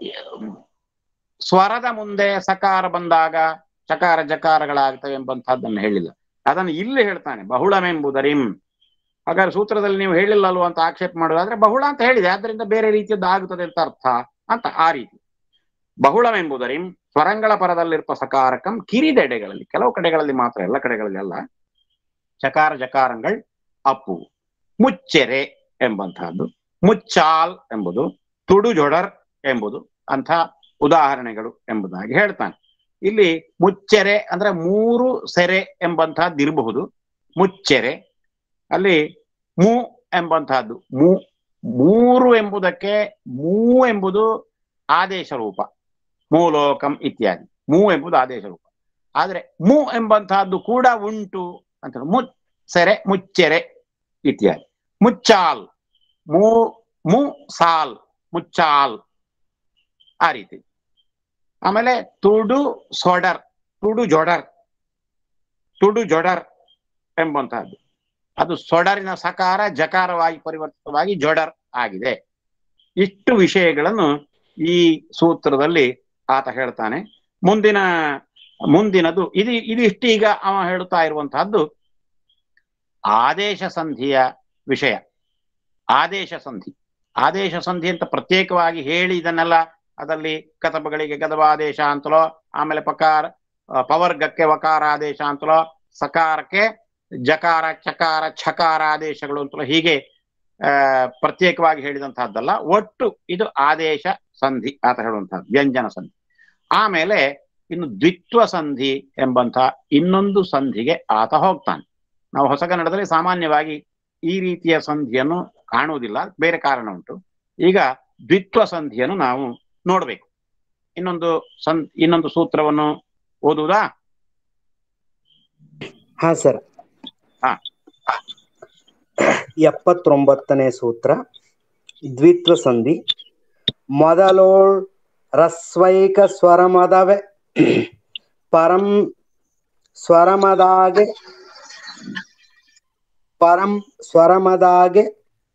ಸ್ವರದ ಮುಂದೆ ಸಕಾರ ಬಂದಾಗ ಚಕಾರ ಜಕಾರಗಳಾಗ್ತವೆ ಎಂಬಂತಹದ್ದನ್ನು ಹೇಳಿಲ್ಲ. ಅದನ್ನು ಇಲ್ಲಿ ಹೇಳ್ತಾನೆ, ಬಹುಳಮೆಂಬುದರಿಂ. ಹಾಗಾದ್ರೆ ಸೂತ್ರದಲ್ಲಿ ನೀವು ಹೇಳಿಲ್ಲ ಅಲ್ವ ಅಂತ ಆಕ್ಷೇಪ ಮಾಡೋದಾದ್ರೆ ಬಹುಳ ಅಂತ ಹೇಳಿದೆ, ಆದ್ರಿಂದ ಬೇರೆ ರೀತಿಯದ್ದು ಆಗುತ್ತದೆ ಅಂತ ಅರ್ಥ ಅಂತ. ಆ ರೀತಿ ಬಹುಳಮೆಂಬುದರಿಂ ಸ್ವರಂಗಳ ಪರದಲ್ಲಿರುವ ಸಕಾರಕಂ ಕಿರಿದೆಡೆಗಳಲ್ಲಿ, ಕೆಲವು ಕಡೆಗಳಲ್ಲಿ ಮಾತ್ರ, ಎಲ್ಲ ಕಡೆಗಳಲ್ಲಿ ಅಲ್ಲ, ಚಕಾರ ಜಕಾರಂಗಳ್ ಅಪ್ಪು. ಮುಚ್ಚೆರೆ ಎಂಬಂತಹದ್ದು, ಮುಚ್ಚಾಲ್ ಎಂಬುದು, ತುಡು ಜೊಡರ್ ಎಂಬುದು ಅಂಥ ಉದಾಹರಣೆಗಳು ಎಂಬುದಾಗಿ ಹೇಳ್ತಾನೆ. ಇಲ್ಲಿ ಮುಚ್ಚೆರೆ ಅಂದ್ರೆ 3 ಸೆರೆ ಎಂಬಂತಹದ್ದು ಇರಬಹುದು. ಮುಚ್ಚೆರೆ ಅಲ್ಲಿ ಮೂ ಎಂಬಂತಹದ್ದು, 3 ಎಂಬುದಕ್ಕೆ ಮೂ ಎಂಬುದು ಆದೇಶ ರೂಪ, ಮೂಲೋಕಂ ಇತ್ಯಾದಿ. ಮೂ ಎಂಬುದು ಆದೇಶ ರೂಪ. ಆದ್ರೆ ಮೂ ಎಂಬಂತಹದ್ದು ಕೂಡ ಉಂಟು ಅಂತ, ಸೆರೆ, ಮುಚ್ಚೆರೆ ಇತ್ಯಾದಿ. ಮುಚ್ಚಾಲ್, ಮೂ ಸಾಲ್, ಮುಚ್ಚಾಲ್, ಆ ರೀತಿ. ಆಮೇಲೆ ತುಡು ಸೊಡರ್, ತುಡು ಜೊಡರ್ ಎಂಬಂತಹದ್ದು, ಅದು ಸೊಡರಿನ ಸಕಾರ ಜಕಾರವಾಗಿ ಪರಿವರ್ತಿತವಾಗಿ ಜೊಡರ್ ಆಗಿದೆ. ಇಷ್ಟು ವಿಷಯಗಳನ್ನು ಈ ಸೂತ್ರದಲ್ಲಿ ಆತ ಹೇಳ್ತಾನೆ. ಮುಂದಿನದು ಇದಿಷ್ಟು ಈಗ ಅವ ಹೇಳುತ್ತಾ ಇರುವಂತಹದ್ದು ಆದೇಶ ಸಂಧಿಯ ವಿಷಯ. ಆದೇಶ ಸಂಧಿ ಅಂತ ಪ್ರತ್ಯೇಕವಾಗಿ ಹೇಳಿ ಇದನ್ನೆಲ್ಲ ಅದರಲ್ಲಿ ಕತಬಗಳಿಗೆ ಗದವಾದೇಶ ಅಂತಲೋ, ಆಮೇಲೆ ಪವರ್ಗಕ್ಕೆ ವಕಾರಾದೇಶ ಅಂತಲೋ, ಸಕಾರಕ್ಕೆ ಜಕಾರ ಚಕಾರ ಛಕಾರ ಆದೇಶಗಳು ಅಂತಲೋ ಹೀಗೆ ಪ್ರತ್ಯೇಕವಾಗಿ ಹೇಳಿದಂತಹದ್ದಲ್ಲ. ಒಟ್ಟು ಇದು ಆದೇಶ ಸಂಧಿ ಆತ ಹೇಳುವಂತಹದ್ದು, ವ್ಯಂಜನ ಸಂಧಿ. ಆಮೇಲೆ ಇನ್ನು ದ್ವಿತ್ವ ಸಂಧಿ ಎಂಬಂತಹ ಇನ್ನೊಂದು ಸಂಧಿಗೆ ಆತ ಹೋಗ್ತಾನೆ. ನಾವು ಹೊಸಗನ್ನಡದಲ್ಲಿ ಸಾಮಾನ್ಯವಾಗಿ ಈ ರೀತಿಯ ಸಂಧಿಯನ್ನು ಕಾಣುವುದಿಲ್ಲ, ಬೇರೆ ಕಾರಣ ಉಂಟು. ಈಗ ದ್ವಿತ್ವ ಸಂಧಿಯನ್ನು ನಾವು ನೋಡ್ಬೇಕು. ಇನ್ನೊಂದು ಸೂತ್ರವನ್ನು ಓದುವುದಾ? ಹಾ ಸರ್. 79ನೇ ಸೂತ್ರ ದ್ವಿತ್ವ ಸಂಧಿ. ಮೊದಲೋಳ್ ರಸ್ವೈಕ ಸ್ವರಮದವೆ ಪರಂ ಸ್ವರಮದಾಗೆ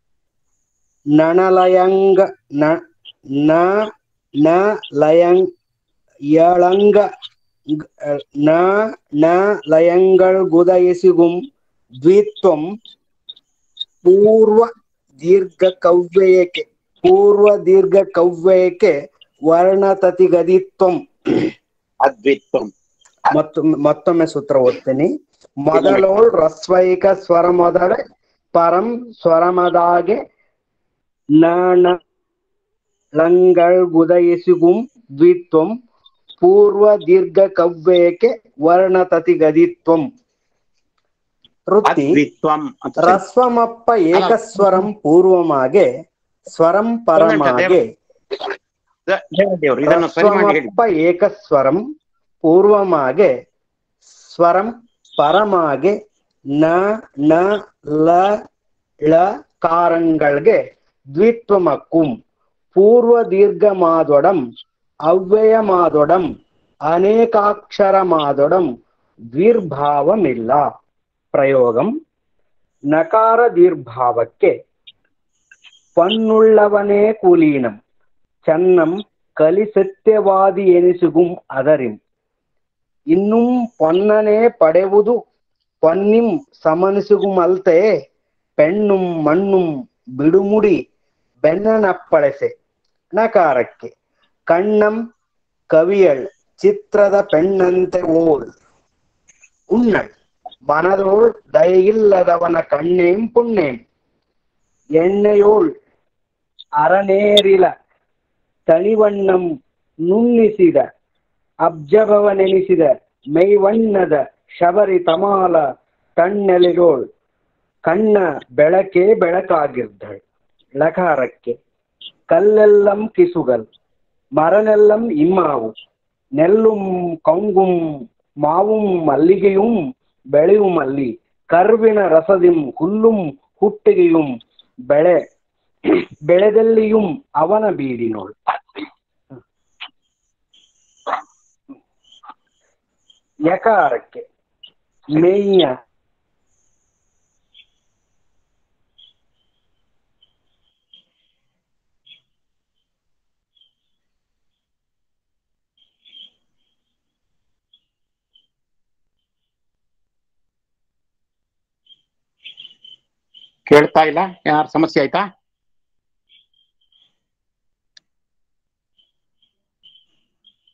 ನಣಲಯಂಗ ಲಯಂಗಳ್ ಗುದಯಿಸಿಗುಂ ದ್ವಿತ್ವಂ ಪೂರ್ವ ದೀರ್ಘ ಕವ್ಯಯಕ್ಕೆ ವರ್ಣತತಿಗದಿತ್ವಂ ಅದ್ವಿತ್ವಂ. ಮತ್ತೊಮ್ಮೆ ಸೂತ್ರ ಓದ್ತೀನಿ. ಮೊದಲೋಳ್ ರಸ್ವೈಕ ಸ್ವರಮೊದವೆ ಪರಂ ಸ್ವರಮದಾಗೆ ಲಂಗಳ್ ಗುದಯಿಸಿಗುಂ ದ್ವಿತ್ವಂ ಪೂರ್ವ ದೀರ್ಘ ಕವ್ಯಯಕ್ಕೆ ವರ್ಣತತಿಗದಿತ್ವಂ. ವೃತ್ತಿ ರಸ್ವಮಪ್ಪ ಏಕಸ್ವರಂ ಪೂರ್ವಮಾಗೆ ಸ್ವರಂ ಪರಮಾಗೆ. ರಸ್ವಮಪ್ಪ ಏಕಸ್ವರಂ ಪೂರ್ವಮಾಗೆ ಸ್ವರಂ ಪರಮಾಗೆ ನ ಲ ಳ ಕಾರಂಗಳ್ಗೆ ದ್ವಿತ್ವಮಕ್ಕುಂ ಪೂರ್ವ ದೀರ್ಘ ಮಾದೊಡಂ ಅವ್ಯಯ ಮಾದೊಡಂ ಅನೇಕಾಕ್ಷರ ಮಾದೊಡಂ ದ್ವಿರ್ಭಾವಮಿಲ್ಲ. ಪ್ರಯೋಗಂ ನಕಾರ ದೀರ್ಭಾವಕ್ಕೆ ಪನ್ನುಳ್ಳವನೇ ಕುಲೀನಂ ಚನ್ನಂ ಕಲಿಸತ್ಯವಾದಿ ಎನಿಸುಗುಂ ಅದರಿಂ ಇನ್ನುಂ ಪೊನ್ನನೆ ಪಡೆವುದು ಪೊನ್ನಿಂ ಸಮನಿಸುಗುಮಲ್ತೆ ಪೆಣ್ಣುಂ ಮಣ್ಣುಂ ಬಿಡುಮುಡಿ ಬೆನ್ನನಪ್ಪಳೆಸೆ. ನಕಾರಕ್ಕೆ ಕಣ್ಣಂ ಕವಿಯಳ್ ಚಿತ್ರದ ಪೆಣ್ಣಂತೆ ಓಳ್ ಉಣ್ಣಳ್ ಮನದೋಳ್ ದಯೆಯಿಲ್ಲದವನ ಕಣ್ಣೇಂ ಪುಣ್ಣೇಂ ಎಣ್ಣೆಯೋಳ್ ಅರನೇರಿಲ ತಣಿವಣ್ಣಂ ನುಣ್ಣಿಸಿದ ಅಬ್ಜಭವನೆನಿಸಿದ ಮೈವಣ್ಣದ ಶಬರಿ ತಮಾಲ ತಣ್ಣೆಲೆಗೋಳ್ ಕಣ್ಣ ಬೆಳಕೇ ಬೆಳಕಾಗಿರ್ದಳ್. ಲಕಾರಕ್ಕೆ ಕಲ್ಲೆಲ್ಲಂ ಕಿಸುಗಲ್ ಮರನೆಲ್ಲಂ ಇಮ್ಮಾವು ನೆಲ್ಲುಂ ಕೌಂಗುಂ ಮಾವುಂ ಮಲ್ಲಿಗೆಯುಂ ಬೆಳೆಯುಮಲ್ಲಿ ಕರ್ವಿನ ರಸದಿಂ ಹುಲ್ಲುಂ ಹುಟ್ಟಿಗೆಯುಂ ಬೆಳೆದಲ್ಲಿಯುಂ ಅವನ ಬೀಡಿನೋಳ್. ಯಕಾರಕ್ಕೆ ಮೇಯ್ಯ ಕೇಳ್ತಾ ಇಲ್ಲ? ಯಾರು ಸಮಸ್ಯೆ ಆಯ್ತಾ?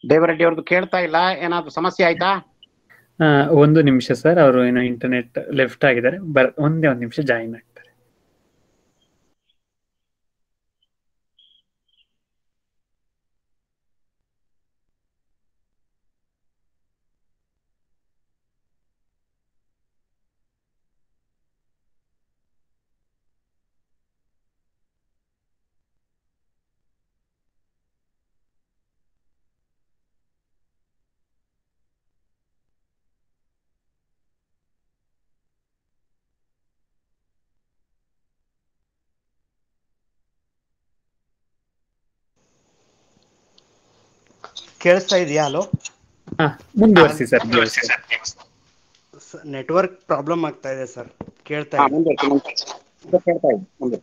ದೇವರೆಡ್ಡಿ ಅವ್ರದ್ದು ಕೇಳ್ತಾ ಇಲ್ಲ, ಏನಾದ್ರು ಸಮಸ್ಯೆ ಆಯ್ತಾ? ಒಂದು ನಿಮಿಷ ಸರ್, ಅವರು ಏನೋ ಇಂಟರ್ನೆಟ್ ಲೆಫ್ಟ್ ಆಗಿದ್ದಾರೆ, ಒಂದೇ ಒಂದು ನಿಮಿಷ ಜಾಯಿನ್ ಆಗ್ತಾರೆ. ಕೇಳಿಸ್ತಾ ಇದೆಯಾ? ಹಲೋ, ಮುಂದುವರಿಸಿ ಸರ್. ನೆಟ್ವರ್ಕ್ ಪ್ರಾಬ್ಲಮ್ ಆಗ್ತಾ ಇದೆ ಸರ್, ಕೇಳ್ತಾ ಇದೆ.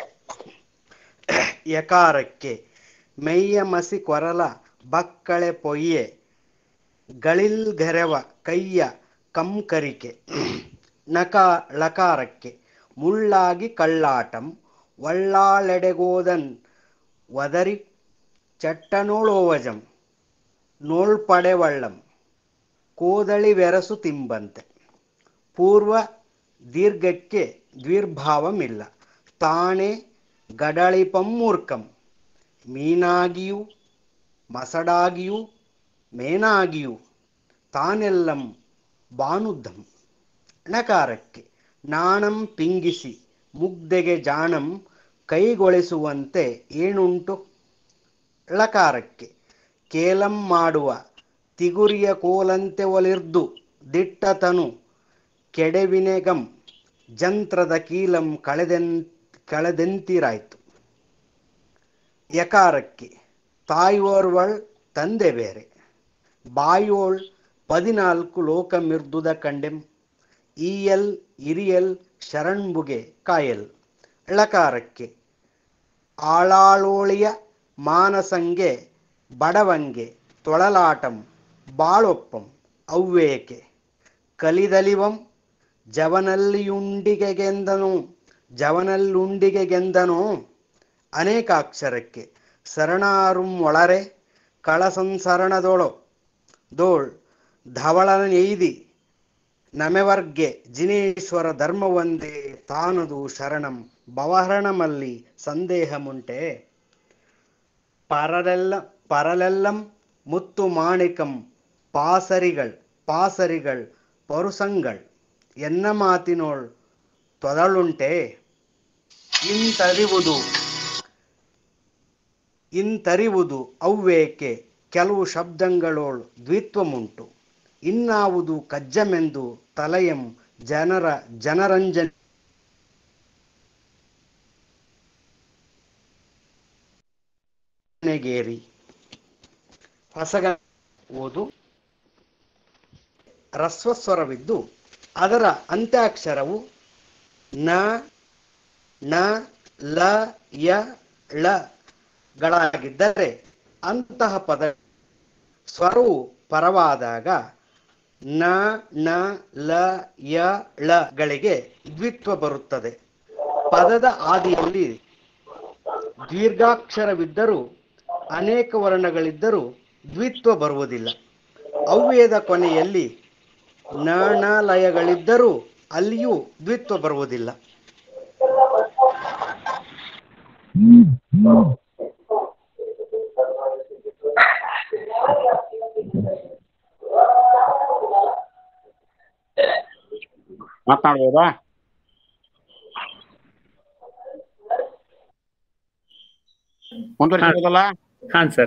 ಯಕಾರಕ್ಕೆ ಮೆಯ್ಯ ಮಸಿ ಕೊರಲ ಬಕ್ಕಳೆ ಪೊಯ್ಯೆ ಗಳಿಲ್ಗೆರೆವ ಕೈಯ ಕಂಕರಿಕೆ ಲಕಾರಕ್ಕೆ ಮುಳ್ಳಾಗಿ ಕಳ್ಳಾಟಂ ವಳ್ಳಾಳೆಡೆಗೋದನ್ ವದರಿ ಚಟ್ಟನೋಳೋವಜಂ ನೋಳ್ಪಡೆವಳ್ಳಂ ಕೋದಳಿ ವೆರಸು ತಿಂಬಂತೆ. ಪೂರ್ವ ದೀರ್ಘಕ್ಕೆ ದ್ವಿರ್ಭಾವಮಿಲ್ಲ. ತಾಣೆ ಗಡಳಿಪಂ ಮೂರ್ಖಂ ಮೀನಾಗಿಯೂ ಮಸಡಾಗಿಯೂ ಮೇನಾಗಿಯೂ ತಾನೆಲ್ಲಂ ಬಾನುದ್ಧಂ. ಣಕಾರಕ್ಕೆ ನಾಣಂ ಪಿಂಗಿಸಿ ಮುಗ್ಧೆಗೆ ಜಾಣಂ ಕೈಗೊಳಿಸುವಂತೆ ಏನುಂಟು. ಳಕಾರಕ್ಕೆ ಕೇಲಂ ಮಾಡುವ ತಿಗುರಿಯ ಕೋಲಂತೆ ಒಲಿರ್ದು ದಿಟ್ಟತನು ಕೆಡೆವಿನೆಗಂ ಜಂತ್ರದ ಕೀಲಂ ಕಳೆದೆಂತಿರಾಯ್ತು. ಯಕಾರಕ್ಕೆ ತಾಯೋರ್ವಳ್ ತಂದೆ ಬೇರೆ, ಬಾಯೋಳ್ 14 ಲೋಕ ಮಿರ್ದುದ ಕಂಡೆಂ ಈಯಲ್ ಇರಿಯಲ್ ಶರಣ್ಬುಗೆ ಕಾಯಲ್. ಳಕಾರಕ್ಕೆ ಆಳಾಳೋಳಿಯ ಮಾನಸಂಗೆ ಬಡವಂಗೆ ತೊಳಲಾಟಂ ಬಾಳೊಪ್ಪಂ ಅವ್ವೇಕೆ ಕಲಿದಲಿವಂ ಜವನಲ್ಲುಂಡಿಗೆಗೆಂದನೋ. ಅನೇಕಾಕ್ಷರಕ್ಕೆ ಶರಣಾರುಂ ಒಳರೆ ಕಳಸಂಸರಣದೋಳ್ ಧವಳನ ಎಯ್ದಿ ನಮೆವರ್ಗೆ ಜಿನೇಶ್ವರ ಧರ್ಮವಂದೇ ತಾನದು ಶರಣಂ ಭವಹರಣಮಲ್ಲಿ ಸಂದೇಹಮುಂಟೆ. ಪರಲೆಲ್ಲಂ ಮುತ್ತು ಮಾಣಿಕಂ ಪಾಸರಿಗಳ್ ಪರುಸಂಗಳ್ ಎನ್ನ ಮಾತಿನೋಳ್ ತೊದಳುಂಟೆ. ಇಂತರಿವುದು ಅವ್ವೇಕೆ ಕೆಲವು ಶಬ್ದಗಳೋಳ್ ದ್ವಿತ್ವಮುಂಟು. ಇನ್ನಾವುದು ಕಜ್ಜಮೆಂದು ತಲೆಯಂ ಜನರಂಜನೆಗೇರಿ ಹೊಸಗ ಓದು ರಸ್ವಸ್ವರವಿದ್ದು ಅದರ ಅಂತ್ಯಾಕ್ಷರವು ನ ನ ಲ ಯ ಳ ಗಳಾಗಿದ್ದರೆ ಅಂತಹ ಪದ ಸ್ವರವು ಪರವಾದಾಗ ನ ನ ಲ ಯ ಳ ಗಳಿಗೆ ದ್ವಿತ್ವ ಬರುತ್ತದೆ. ಪದದ ಆದಿಯಲ್ಲಿ ದೀರ್ಘಾಕ್ಷರವಿದ್ದರೂ ಅನೇಕ ವರ್ಣಗಳಿದ್ದರೂ ದ್ವಿತ್ವ ಬರುವುದಿಲ್ಲ. ಅವ್ಯಯದ ಕೊನೆಯಲ್ಲಿ ನ ನ ಲಯಗಳಿದ್ದರೂ ಅಲ್ಲಿಯೂ ದ್ವಿತ್ವ ಬರುವುದಿಲ್ಲ. ಮಾತನಾಡ್ಬೋದಾ? ಮುಂದುವರಿಸಬಹುದಲ್ಲ? ಹಾಂ ಸರ್.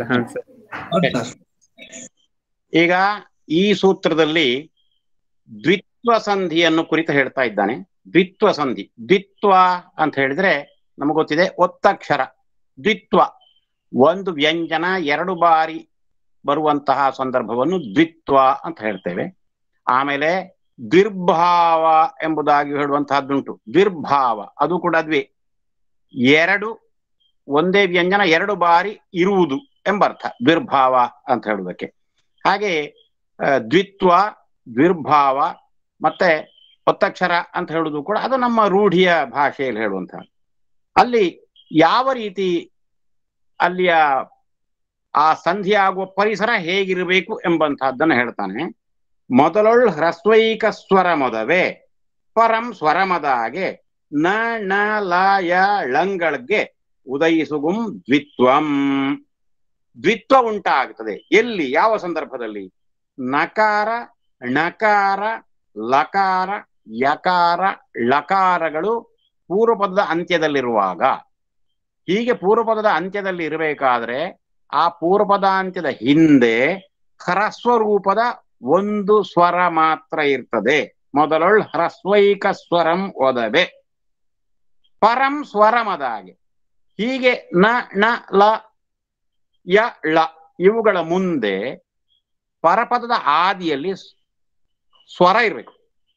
ಈಗ ಈ ಸೂತ್ರದಲ್ಲಿ ದ್ವಿತ್ವ ಸಂಧಿಯನ್ನು ಕುರಿತು ಹೇಳ್ತಾ ಇದ್ದಾನೆ. ದ್ವಿತ್ವ ಸಂಧಿ, ದ್ವಿತ್ವ ಅಂತ ಹೇಳಿದ್ರೆ ನಮಗೆ ಗೊತ್ತಿದೆ, ಒತ್ತಕ್ಷರ. ದ್ವಿತ್ವ ಒಂದು ವ್ಯಂಜನ 2 ಬಾರಿ ಬರುವಂತಹ ಸಂದರ್ಭವನ್ನು ದ್ವಿತ್ವ ಅಂತ ಹೇಳ್ತೇವೆ. ಆಮೇಲೆ ದ್ವಿರ್ಭಾವ ಎಂಬುದಾಗಿ ಹೇಳುವಂತಹದ್ದುಂಟು. ದ್ವಿರ್ಭಾವ ಅದು ಕೂಡ ಎರಡು ಒಂದೇ ವ್ಯಂಜನ 2 ಬಾರಿ ಇರುವುದು ಎಂಬರ್ಥ ದ್ವಿರ್ಭಾವ ಅಂತ ಹೇಳುವುದಕ್ಕೆ. ಹಾಗೆ ದ್ವಿತ್ವ, ದ್ವಿರ್ಭಾವ ಮತ್ತೆ ಒತ್ತಕ್ಷರ ಅಂತ ಹೇಳುವುದು ಕೂಡ ಅದು ನಮ್ಮ ರೂಢಿಯ ಭಾಷೆಯಲ್ಲಿ ಹೇಳುವಂತಹ. ಅಲ್ಲಿ ಯಾವ ರೀತಿ ಅಲ್ಲಿಯ ಆ ಸಂಧಿ ಆಗುವ ಪರಿಸರ ಹೇಗಿರಬೇಕು ಎಂಬಂತಹದ್ದನ್ನ ಹೇಳ್ತಾನೆ. ಮೊದಲೊಳ್ ಹ್ರಸ್ವೈಕ ಸ್ವರ ಮೊದವೇ ಪರಂ ಸ್ವರಮದಾಗೆ ನ ಣ ಲ ಯ ಳಂಗಳಿಗೆ ಉದಯಿಸುಗುಂ ದ್ವಿತ್ವಂ. ದ್ವಿತ್ವ ಉಂಟಾಗುತ್ತದೆ. ಎಲ್ಲಿ, ಯಾವ ಸಂದರ್ಭದಲ್ಲಿ? ನಕಾರ, ಣಕಾರ, ಲಕಾರ, ಯಕಾರ, ಲಕಾರಗಳು ಪೂರ್ವಪದದ ಅಂತ್ಯದಲ್ಲಿರುವಾಗ. ಹೀಗೆ ಪೂರ್ವಪದದ ಅಂತ್ಯದಲ್ಲಿ ಇರಬೇಕಾದ್ರೆ ಆ ಪೂರ್ವಪದ ಅಂತ್ಯದ ಹಿಂದೆ ಹ್ರಸ್ವರೂಪದ ಒಂದು ಸ್ವರ ಮಾತ್ರ ಇರ್ತದೆ. ಮೊದಲೊಳ್ ಹ್ರಸ್ವೈಕ ಸ್ವರಂ ಒದವೆ ಪರಂ ಸ್ವರಮದಾಗೆ. ಹೀಗೆ ನ ಣ ಲ ಯ ಳ ಇವುಗಳ ಮುಂದೆ ಪರಪದದ ಆದಿಯಲ್ಲಿ ಸ್ವರ ಇರಬೇಕು.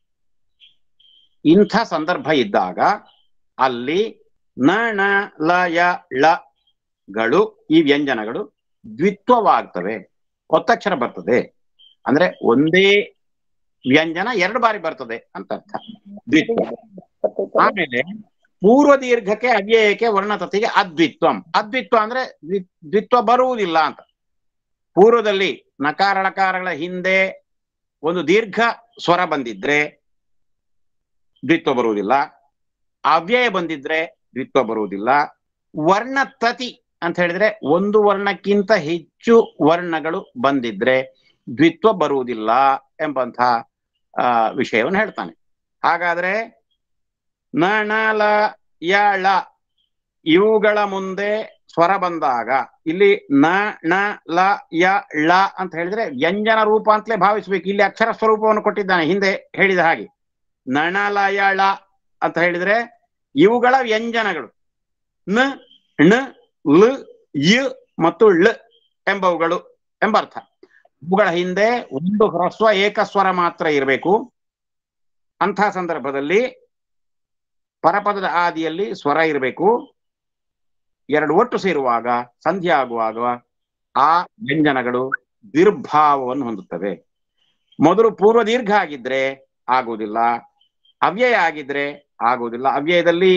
ಇಂಥ ಸಂದರ್ಭ ಇದ್ದಾಗ ಅಲ್ಲಿ ನ ಣ ಲ ಯ ಳಗಳು, ಈ ವ್ಯಂಜನಗಳು ದ್ವಿತ್ವವಾಗ್ತವೆ. ಒತ್ತಕ್ಷರ ಬರ್ತದೆ ಅಂದ್ರೆ ಒಂದೇ ವ್ಯಂಜನ ಎರಡು ಬಾರಿ ಬರ್ತದೆ ಅಂತ ಅರ್ಥ, ದ್ವಿತ್ವ. ಆಮೇಲೆ ಪೂರ್ವ ದೀರ್ಘಕ್ಕೆ, ಅವ್ಯಯಕ್ಕೆ, ವರ್ಣತತಿಗೆ ಅದ್ವಿತ್ವಂ. ಅದ್ವಿತ್ವ ಅಂದ್ರೆ ದ್ವಿತ್ವ ಬರುವುದಿಲ್ಲ ಅಂತ. ಪೂರ್ವದಲ್ಲಿ ನಕಾರ ಳಕಾರಗಳ ಹಿಂದೆ ಒಂದು ದೀರ್ಘ ಸ್ವರ ಬಂದಿದ್ರೆ ದ್ವಿತ್ವ ಬರುವುದಿಲ್ಲ. ಅವ್ಯಯ ಬಂದಿದ್ರೆ ದ್ವಿತ್ವ ಬರುವುದಿಲ್ಲ. ವರ್ಣತತಿ ಅಂತ ಹೇಳಿದ್ರೆ ಒಂದು ವರ್ಣಕ್ಕಿಂತ ಹೆಚ್ಚು ವರ್ಣಗಳು ಬಂದಿದ್ರೆ ದ್ವಿತ್ವ ಬರುವುದಿಲ್ಲ ಎಂಬಂತಹ ವಿಷಯವನ್ನು ಹೇಳ್ತಾನೆ. ಹಾಗಾದ್ರೆ ನ ಣ ಲ ಯ ಳ ಇವುಗಳ ಮುಂದೆ ಸ್ವರ ಬಂದಾಗ ಇಲ್ಲಿ ನ ಣ ಲ ಯ ಳ ಅಂತ ಹೇಳಿದ್ರೆ ವ್ಯಂಜನ ರೂಪ ಅಂತಲೇ ಭಾವಿಸ್ಬೇಕು. ಇಲ್ಲಿ ಅಕ್ಷರ ಸ್ವರೂಪವನ್ನು ಕೊಟ್ಟಿದ್ದಾನೆ ಹಿಂದೆ ಹೇಳಿದ ಹಾಗೆ. ನ ಣ ಲ ಯ ಳ ಅಂತ ಹೇಳಿದ್ರೆ ಇವುಗಳ ವ್ಯಂಜನಗಳು ನ ಣ ಲ ಯ ಮತ್ತು ಳ ಎಂಬವುಗಳು ಎಂಬರ್ಥ. ಇವುಗಳ ಹಿಂದೆ ಒಂದು ಹ್ರಸ್ವ ಏಕಸ್ವರ ಮಾತ್ರ ಇರಬೇಕು. ಅಂಥ ಸಂದರ್ಭದಲ್ಲಿ ಪರಪದದ ಆದಿಯಲ್ಲಿ ಸ್ವರ ಇರಬೇಕು. ಎರಡು ಒಟ್ಟು ಸೇರುವಾಗ, ಸಂಧಿ ಆಗುವಾಗ ಆ ವ್ಯಂಜನಗಳು ದೀರ್ಭಾವವನ್ನು ಹೊಂದುತ್ತವೆ. ಮೊದಲು ಪೂರ್ವ ದೀರ್ಘ ಆಗಿದ್ರೆ ಆಗುವುದಿಲ್ಲ, ಅವ್ಯಯ ಆಗಿದ್ರೆ ಆಗುವುದಿಲ್ಲ. ಅವ್ಯಯದಲ್ಲಿ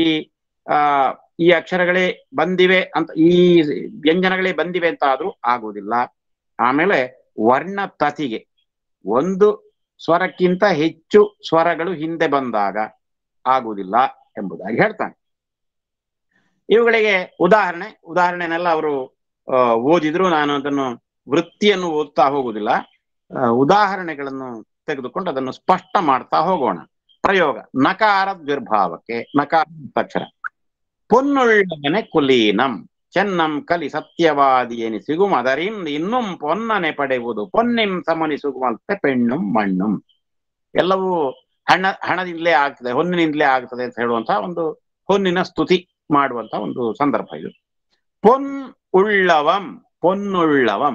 ಈ ಅಕ್ಷರಗಳೇ ಬಂದಿವೆ ಅಂತ, ಈ ವ್ಯಂಜನಗಳೇ ಬಂದಿವೆ ಅಂತ ಆದ್ರೂ ಆಗುವುದಿಲ್ಲ. ಆಮೇಲೆ ವರ್ಣತತಿಗೆ ಒಂದು ಸ್ವರಕ್ಕಿಂತ ಹೆಚ್ಚು ಸ್ವರಗಳು ಹಿಂದೆ ಬಂದಾಗ ಆಗುವುದಿಲ್ಲ ಎಂಬುದಾಗಿ ಹೇಳ್ತಾನೆ. ಇವುಗಳಿಗೆ ಉದಾಹರಣೆನೆಲ್ಲ ಅವರು ಓದಿದ್ರು, ನಾನು ಅದನ್ನು ವೃತ್ತಿಯನ್ನು ಓದ್ತಾ ಹೋಗುವುದಿಲ್ಲ. ಉದಾಹರಣೆಗಳನ್ನು ತೆಗೆದುಕೊಂಡು ಅದನ್ನು ಸ್ಪಷ್ಟ ಮಾಡ್ತಾ ಹೋಗೋಣ. ಪ್ರಯೋಗ: ನಕಾರ ದ್ವಿರ್ಭಾವಕ್ಕೆ ನಕಾರ ಅಕ್ಷರ. ಪೊನ್ನುಳ್ಳವನೆ ಕುಲೀನಂ ಚೆನ್ನಂ ಕಲಿ ಸತ್ಯವಾದಿ ಎನಿಸಿಗುಂ ಅದರಿಂದ ಇನ್ನುಂ ಪೊನ್ನನೆ ಪಡೆಯುವುದು ಪೊನ್ನಿಂ ಸಮನಿಸುವಂತೆ ಪೆಣ್ಣುಂ ಮಣ್ಣುಂ. ಎಲ್ಲವೂ ಹಣದಿಂದಲೇ ಆಗ್ತದೆ, ಹೊನ್ನಿನಿಂದಲೇ ಆಗ್ತದೆ ಅಂತ ಹೇಳುವಂತಹ ಒಂದು ಹೊನ್ನಿನ ಸ್ತುತಿ ಮಾಡುವಂತ ಒಂದು ಸಂದರ್ಭ ಇದು. ಪೊನ್ ಉಳ್ಳವಂ, ಪೊನ್ನುಳ್ಳವಂ.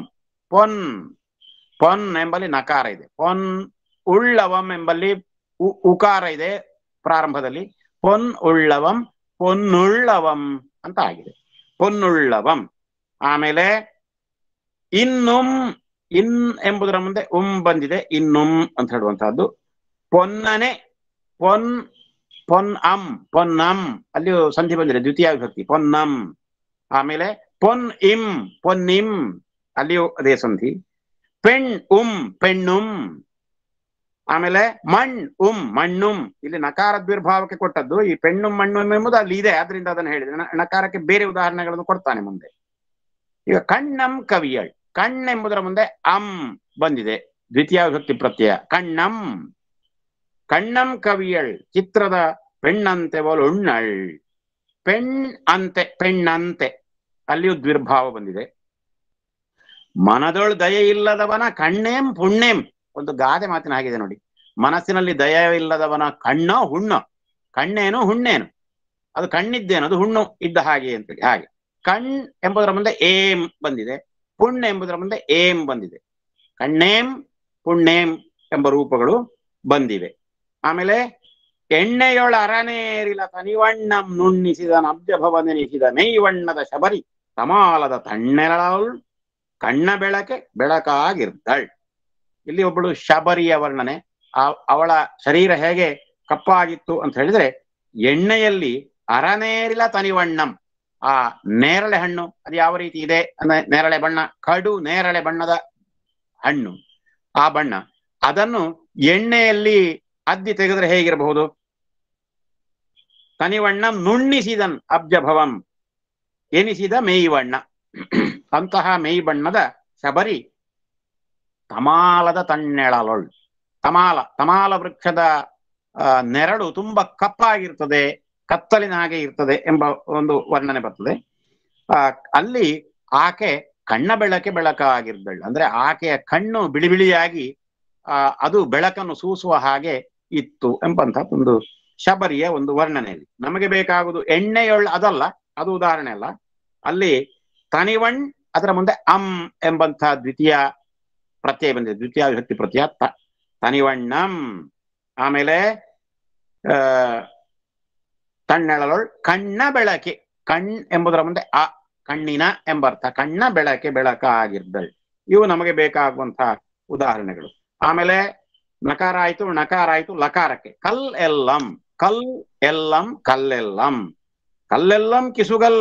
ಪೊನ್ ಎಂಬಲ್ಲಿ ನಕಾರ ಇದೆ. ಪೊನ್ ಉಳ್ಳವಂ ಎಂಬಲ್ಲಿ ಉಕಾರ ಇದೆ ಪ್ರಾರಂಭದಲ್ಲಿ. ಪೊನ್ ಉಳ್ಳವಂ, ಪೊನ್ನುಳ್ಳವಂ ಅಂತ ಆಗಿದೆ. ಪೊನ್ನುಳ್ಳವಂ. ಆಮೇಲೆ ಇನ್ನುಂ, ಇನ್ ಎಂಬುದರ ಮುಂದೆ ಬಂದಿದೆ, ಇನ್ನುಂ ಅಂತ ಹೇಳುವಂತಹದ್ದು. ಪೊನ್ನನೆ, ಪೊನ್ನಂ ಅಲ್ಲಿಯೂ ಸಂಧಿ ಬಂದಿದೆ, ದ್ವಿತೀಯ ವಿಭಕ್ತಿ, ಪೊನ್ನಂ. ಆಮೇಲೆ ಪೊನ್ನಿಂ ಅಲ್ಲಿಯೂ ಅದೇ ಸಂಧಿ. ಪೆಣ್ಣುಂ. ಆಮೇಲೆ ಮಣ್ಣುಂ. ಇಲ್ಲಿ ನಕಾರ ದ್ವಿರ್ಭಾವಕ್ಕೆ ಕೊಟ್ಟದ್ದು. ಈ ಪೆಣ್ಣುಂ ಮಣ್ಣುಂ ಎಂಬುದು ಅಲ್ಲಿ ಇದೆ, ಆದ್ರಿಂದ ಅದನ್ನು ಹೇಳಿದ್ರೆ ನಕಾರಕ್ಕೆ ಬೇರೆ ಉದಾಹರಣೆಗಳನ್ನು ಕೊಡ್ತಾನೆ ಮುಂದೆ. ಈಗ ಕಣ್ಣಂ ಕವಿಯಳ್, ಎಂಬುದರ ಮುಂದೆ ಬಂದಿದೆ, ದ್ವಿತೀಯ ವಿಭಕ್ತಿ ಪ್ರತ್ಯಯ. ಕಣ್ಣಂ ಕವಿಯಳ್ ಚಿತ್ರದ ಪೆಣ್ಣಂತೆ ಒಲುಣ್ಣಳ್. ಪೆಣ್ಣಂತೆ ಅಲ್ಲಿಯೂ ದ್ವಿರ್ಭಾವ ಬಂದಿದೆ. ಮನದೊಳು ದಯೆ ಇಲ್ಲದವನ ಕಣ್ಣೇಂ ಪುಣ್ಣೇಂ. ಒಂದು ಗಾದೆ ಮಾತಿನ ಹಾಗಿದೆ ನೋಡಿ. ಮನಸ್ಸಿನಲ್ಲಿ ದಯ ಇಲ್ಲದವನ ಕಣ್ಣೋ ಹುಣ್ಣೋ, ಕಣ್ಣೇನು ಹುಣ್ಣೇನು, ಅದು ಕಣ್ಣಿದ್ದೇನು ಅದು ಹುಣ್ಣು ಇದ್ದ ಹಾಗೆ ಅಂತೇಳಿ. ಹಾಗೆ ಕಣ್ ಎಂಬುದರ ಮುಂದೆ ಏಂ ಬಂದಿದೆ, ಪುಣ್ಯ ಎಂಬುದರ ಮುಂದೆ ಏಂ ಬಂದಿದೆ. ಕಣ್ಣೇಂ ಪುಣ್ಣೇಂ ಎಂಬ ರೂಪಗಳು ಬಂದಿವೆ. ಆಮೇಲೆ ಎಣ್ಣೆಯೊಳ ಅರನೇರಿಲ ತನಿವಣ್ಣಂ ನುಣ್ಣಿಸಿದ ನಬ್ಜಭವನೆನಿಸಿದ ನೈವಣ್ಣದ ಶಬರಿ ತಮಾಲದ ತಣ್ಣೆರಳವಳು ಕಣ್ಣ ಬೆಳಕೆ ಬೆಳಕಾಗಿರ್ದಳ್. ಇಲ್ಲಿ ಒಬ್ಬಳು ಶಬರಿಯ ವರ್ಣನೆ. ಅವಳ ಶರೀರ ಹೇಗೆ ಕಪ್ಪಾಗಿತ್ತು ಅಂತ ಹೇಳಿದ್ರೆ, ಎಣ್ಣೆಯಲ್ಲಿ ಅರನೇರಿಲ ತನಿವಣ್ಣಂ, ಆ ನೇರಳೆ ಹಣ್ಣು ಅದು ಯಾವ ರೀತಿ ಇದೆ ಅಂದ್ರೆ ನೇರಳೆ ಬಣ್ಣ, ಕಡು ನೇರಳೆ ಬಣ್ಣದ ಹಣ್ಣು, ಆ ಬಣ್ಣ ಅದನ್ನು ಎಣ್ಣೆಯಲ್ಲಿ ಅದ್ದಿ ತೆಗೆದ್ರೆ ಹೇಗಿರಬಹುದು? ತನಿವಣ್ಣಂ ನುಣ್ಣಿಸಿದನ್ ಅಬ್ಜಭವಂ, ಎನಿಸಿದ ಮೇಯಿವಣ್ಣ. ಅಂತಹ ಮೇಯಿ ಬಣ್ಣದ ಶಬರಿ ತಮಾಲದ ತಣ್ಣೆಳಲೊಳ್. ತಮಾಲ ವೃಕ್ಷದ ನೆರಳು ತುಂಬಾ ಕಪ್ಪಾಗಿರ್ತದೆ, ಕತ್ತಲಿನ ಹಾಗೆ ಇರ್ತದೆ ಎಂಬ ಒಂದು ವರ್ಣನೆ ಬರ್ತದೆ. ಅಲ್ಲಿ ಆಕೆ ಕಣ್ಣ ಬೆಳಕಾಗಿರ್ದಳು, ಅಂದ್ರೆ ಆಕೆಯ ಕಣ್ಣು ಬಿಳಿ ಬಿಳಿಯಾಗಿ ಅದು ಬೆಳಕನ್ನು ಸೂಸುವ ಹಾಗೆ ಇತ್ತು ಎಂಬಂತ ಒಂದು ಶಬರಿಯ ಒಂದು ವರ್ಣನೆಯಲ್ಲಿ. ನಮಗೆ ಬೇಕಾಗುವುದು ಎಣ್ಣೆಯೊಳ್, ಅದಲ್ಲ, ಅದು ಉದಾಹರಣೆ ಅಲ್ಲ. ಅಲ್ಲಿ ತನಿವಣ್ ಅದರ ಮುಂದೆ ಎಂಬಂತ ದ್ವಿತೀಯ ಪ್ರತ್ಯಯ ಬಂದಿದೆ, ದ್ವಿತೀಯ ವಿಭಕ್ತಿ ಪ್ರತ್ಯಯ ತನಿವಣ್ಣಂ. ಆಮೇಲೆ ತಣ್ಣೆಳಲೊಳ್ ಕಣ್ಣ ಬೆಳಕೆ, ಕಣ್ ಎಂಬುದರ ಮುಂದೆ ಕಣ್ಣಿನ ಎಂಬರ್ಥ, ಕಣ್ಣ ಬೆಳಕಾಗಿರ್ದಳು. ಇವು ನಮಗೆ ಬೇಕಾಗುವಂತಹ ಉದಾಹರಣೆಗಳು. ಆಮೇಲೆ ನಕಾರ ಆಯ್ತು ಲಕಾರಕ್ಕೆ ಕಲ್ ಎಲ್ಲಂ, ಕಲ್ಲೆಲ್ಲಂ ಕಿಸುಗಲ್,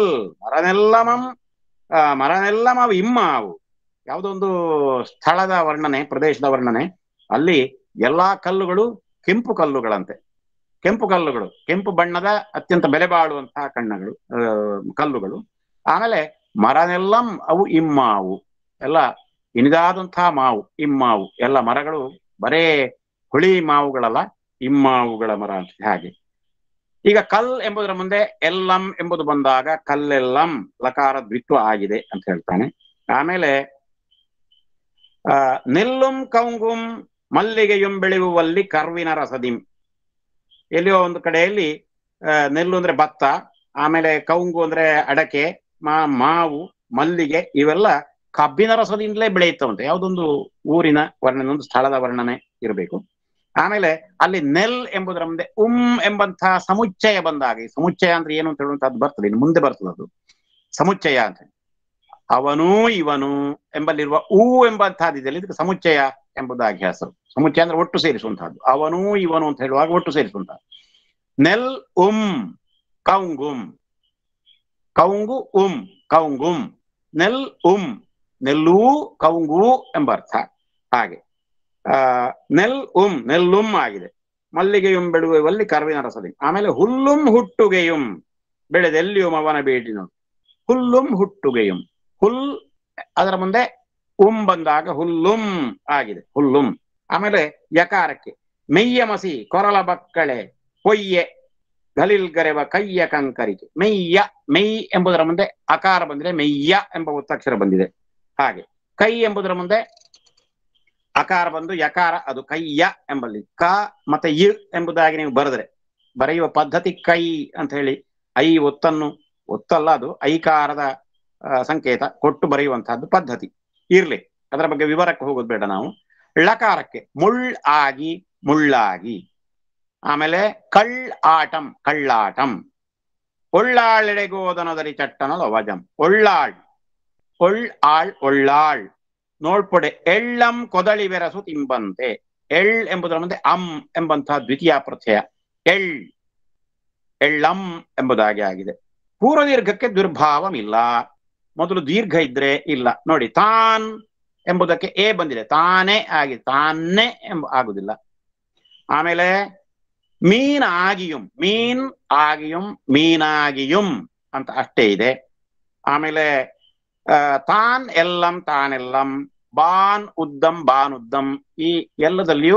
ಮರನೆಲ್ಲಮಂ ಇಮ್ಮಾವು. ಯಾವುದೊಂದು ಸ್ಥಳದ ವರ್ಣನೆ, ಪ್ರದೇಶದ ವರ್ಣನೆ. ಅಲ್ಲಿ ಎಲ್ಲಾ ಕಲ್ಲುಗಳು ಕೆಂಪು ಕಲ್ಲುಗಳಂತೆ, ಕೆಂಪು ಬಣ್ಣದ ಅತ್ಯಂತ ಬೆಲೆ ಬಾಳುವಂತಹ ಕಲ್ಲುಗಳು. ಆಮೇಲೆ ಮರನೆಲ್ಲಂ ಅವು ಇಮ್ಮಾವು, ಎಲ್ಲ ಇನಿದಾದಂತಹ ಮಾವು, ಇಮ್ಮಾವು. ಎಲ್ಲ ಮರಗಳು ಬರೇ ಹುಳಿ ಮಾವುಗಳಲ್ಲ, ಇಮ್ಮಾವುಗಳ ಮರ ಅಂತ. ಹಾಗೆ ಈಗ ಕಲ್ ಎಂಬುದರ ಮುಂದೆ ಎಲ್ಲಂ ಎಂಬುದು ಬಂದಾಗ ಕಲ್ಲೆಲ್ಲಂ ಲಕಾರ ದ್ವಿತ್ವ ಆಗಿದೆ ಅಂತ ಹೇಳ್ತಾನೆ. ಆಮೇಲೆ ನೆಲ್ಲುಂ ಕೌಂಗುಂ ಮಲ್ಲಿಗೆಯುಂ ಬೆಳೆಯುವಲ್ಲಿ ಕರ್ವಿನ ರಸದಿಂ. ಎಲ್ಲಿಯೋ ಒಂದು ಕಡೆಯಲ್ಲಿ ನೆಲ್ಲು ಅಂದ್ರೆ ಭತ್ತ, ಆಮೇಲೆ ಕೌಂಗು ಅಂದ್ರೆ ಅಡಕೆ, ಮಾವು, ಮಲ್ಲಿಗೆ ಇವೆಲ್ಲ ಕಬ್ಬಿನ ರಸದಿಂದಲೇ ಬೆಳೆಯುತ್ತವಂತೆ. ಯಾವುದೊಂದು ಊರಿನ ವರ್ಣನೆ, ಒಂದು ಸ್ಥಳದ ವರ್ಣನೆ ಇರಬೇಕು. ಆಮೇಲೆ ಅಲ್ಲಿ ನೆಲ್ ಎಂಬುದರ ಮುಂದೆ ಎಂಬಂತಹ ಸಮುಚ್ಚಯ ಬಂದಾಗ, ಸಮುಚ್ಚಯ ಅಂದ್ರೆ ಏನು ಅಂತ ಹೇಳುವಂತದ್ದು ಬರ್ತದೆ, ಇನ್ನು ಮುಂದೆ ಬರ್ತದೆ ಅದು ಸಮುಚ್ಚಯ ಅಂತ. ಅವನು ಇವನು ಎಂಬಲ್ಲಿರುವ ಎಂಬಂತಹದ್ದಿದೆ, ಇದಕ್ಕೆ ಸಮುಚ್ಚಯ ಎಂಬುದಾಗಿ ಹೆಸರು. ಸಮುಚ್ಚಯ ಅಂದ್ರೆ ಒಟ್ಟು ಸೇರಿಸುವಂತಹದ್ದು. ಅವನು ಇವನು ಅಂತ ಹೇಳುವಾಗ ಒಟ್ಟು ಸೇರಿಸುವಂತಹದ್ದು. ನೆಲ್ ಕೌಂಗುಂ, ಕೌಂಗು ಕೌಂಗುಂ, ನೆಲ್ ನೆಲ್ಲೂ ಕೌಂಗು ಎಂಬ ಅರ್ಥ. ಹಾಗೆ ನೆಲ್ಲುಂ ಆಗಿದೆ. ಮಲ್ಲಿಗೆಯುಂ ಬೆಳುವಲ್ಲಿ ಕರ್ವಿನ ರಸದಿ. ಆಮೇಲೆ ಹುಲ್ಲುಂ ಹುಟ್ಟುಗೆಯುಂ ಬೆಳೆದೆಲ್ಲಿಯುಂ ಅವನ ಬೇಟಿನೋಡು. ಹುಲ್ಲುಂ ಹುಟ್ಟುಗೆಯುಂ, ಹುಲ್ ಅದರ ಮುಂದೆ ಬಂದಾಗ ಹುಲ್ಲುಂ ಆಗಿದೆ, ಹುಲ್ಲುಂ. ಆಮೇಲೆ ಯಕಾರಕ್ಕೆ ಮೆಯ್ಯ ಮಸಿ ಕೊರಲ ಬಕ್ಕಳೆ ಕೊಯ್ಯೆ ಗಲಿಲ್ಗರೆವ ಕಯ್ಯ ಕಂಕರಿಕೆ. ಮೈ ಎಂಬುದರ ಮುಂದೆ ಅಕಾರ ಬಂದಿದೆ, ಮೆಯ್ಯ ಎಂಬ ಒತ್ತಕ್ಷರ ಬಂದಿದೆ. ಹಾಗೆ ಕೈ ಎಂಬುದರ ಮುಂದೆ ಅಕಾರ ಬಂದು ಯಕಾರ, ಅದು ಕಯ್ಯ ಎಂಬಲ್ಲಿ ಕ ಮತ್ತೆ ಯ ಎಂಬುದಾಗಿ ನೀವು ಬರೆಯುವ ಪದ್ಧತಿ ಕೈ ಅಂತ ಹೇಳಿ. ಒತ್ತಲ್ಲ, ಅದು ಐಕಾರದ ಸಂಕೇತ ಕೊಟ್ಟು ಬರೆಯುವಂತಹದ್ದು ಪದ್ಧತಿ ಇರ್ಲಿ. ಅದರ ಬಗ್ಗೆ ವಿವರಕ್ಕೆ ಹೋಗೋದು ಬೇಡ ನಾವು. ಳಕಾರಕ್ಕೆ ಮುಳ್ಳಾಗಿ. ಆಮೇಲೆ ಕಳ್ಳಾಟಂ, ಒಳ್ಳಾಳೆಡೆಗೋದನದರಿ ಚಟ್ಟನಲು ಅವಜಂ. ಒಳ್ಳಾಳ್ ನೋಡ್ಪೊಡೆ ಎಳ್ಳಂ ಕೊದಳಿ ಬೆರಸು ತಿಂಬಂತೆ. ಎಂಬುದರ ಮುಂದೆ ಎಂಬಂತಹ ದ್ವಿತೀಯ ಪ್ರತ್ಯಯ ಎಳ್ಳಂ ಎಂಬುದಾಗಿ ಆಗಿದೆ. ಪೂರ್ವ ದೀರ್ಘಕ್ಕೆ ದುರ್ಭಾವವಿಲ್ಲ, ಮೊದಲು ದೀರ್ಘ ಇದ್ರೆ ಇಲ್ಲ. ನೋಡಿ, ತಾನ್ ಎಂಬುದಕ್ಕೆ ಬಂದಿದೆ, ತಾನೇ ಆಗಿದೆ, ತಾನೇ ಆಗುದಿಲ್ಲ. ಆಮೇಲೆ ಮೀನ್ ಆಗಿಯುಂ ಮೀನಾಗಿಯುಂ ಅಂತ ಅಷ್ಟೇ ಇದೆ. ಆಮೇಲೆ ತಾನ್ ತಾನೆಲ್ಲಂ, ಬಾನ್ ಉದ್ದಂ, ಈ ಎಲ್ಲದಲ್ಲಿಯೂ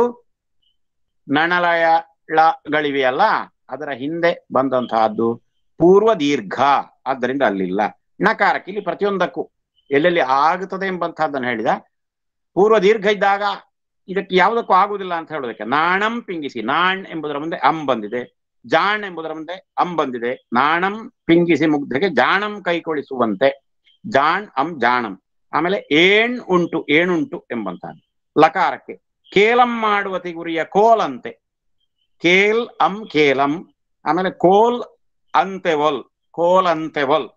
ನಣಲಯಗಳಿವೆಯಲ್ಲ, ಅದರ ಹಿಂದೆ ಬಂದಂತಹದ್ದು ಪೂರ್ವ ದೀರ್ಘ, ಆದ್ದರಿಂದ ಅಲ್ಲಿಲ್ಲ. ನಕಾರಕ್ಕೆ ಇಲ್ಲಿ ಪ್ರತಿಯೊಂದಕ್ಕೂ ಎಲ್ಲೆಲ್ಲಿ ಆಗುತ್ತದೆ ಎಂಬಂತಹದ್ದನ್ನು ಹೇಳಿದ. ಪೂರ್ವ ದೀರ್ಘ ಇದ್ದಾಗ ಇದಕ್ಕೆ ಯಾವುದಕ್ಕೂ ಆಗುವುದಿಲ್ಲ ಅಂತ ಹೇಳೋದಕ್ಕೆ ನಾಣಂ ಪಿಂಗಿಸಿ, ನಾಣ್ ಎಂಬುದರ ಮುಂದೆ ಬಂದಿದೆ, ಜಾಣ್ ಎಂಬುದರ ಮುಂದೆ ಬಂದಿದೆ. ನಾಣಂ ಪಿಂಗಿಸಿ ಮುಗ್ಧಗೆ ಜಾಣಂ ಕೈಕೊಳಿಸುವಂತೆ, ಜಾಣ್ ಜಾಣಂ. ಆಮೇಲೆ ಏಣುಂಟು ಎಂಬಂತಹದ್ದು. ಲಕಾರಕ್ಕೆ ಕೇಲಂ ಮಾಡುವ ತಿಗುರಿಯ ಕೋಲಂತೆ, ಕೇಲಂ. ಆಮೇಲೆ ಕೋಲಂತೆವಲ್.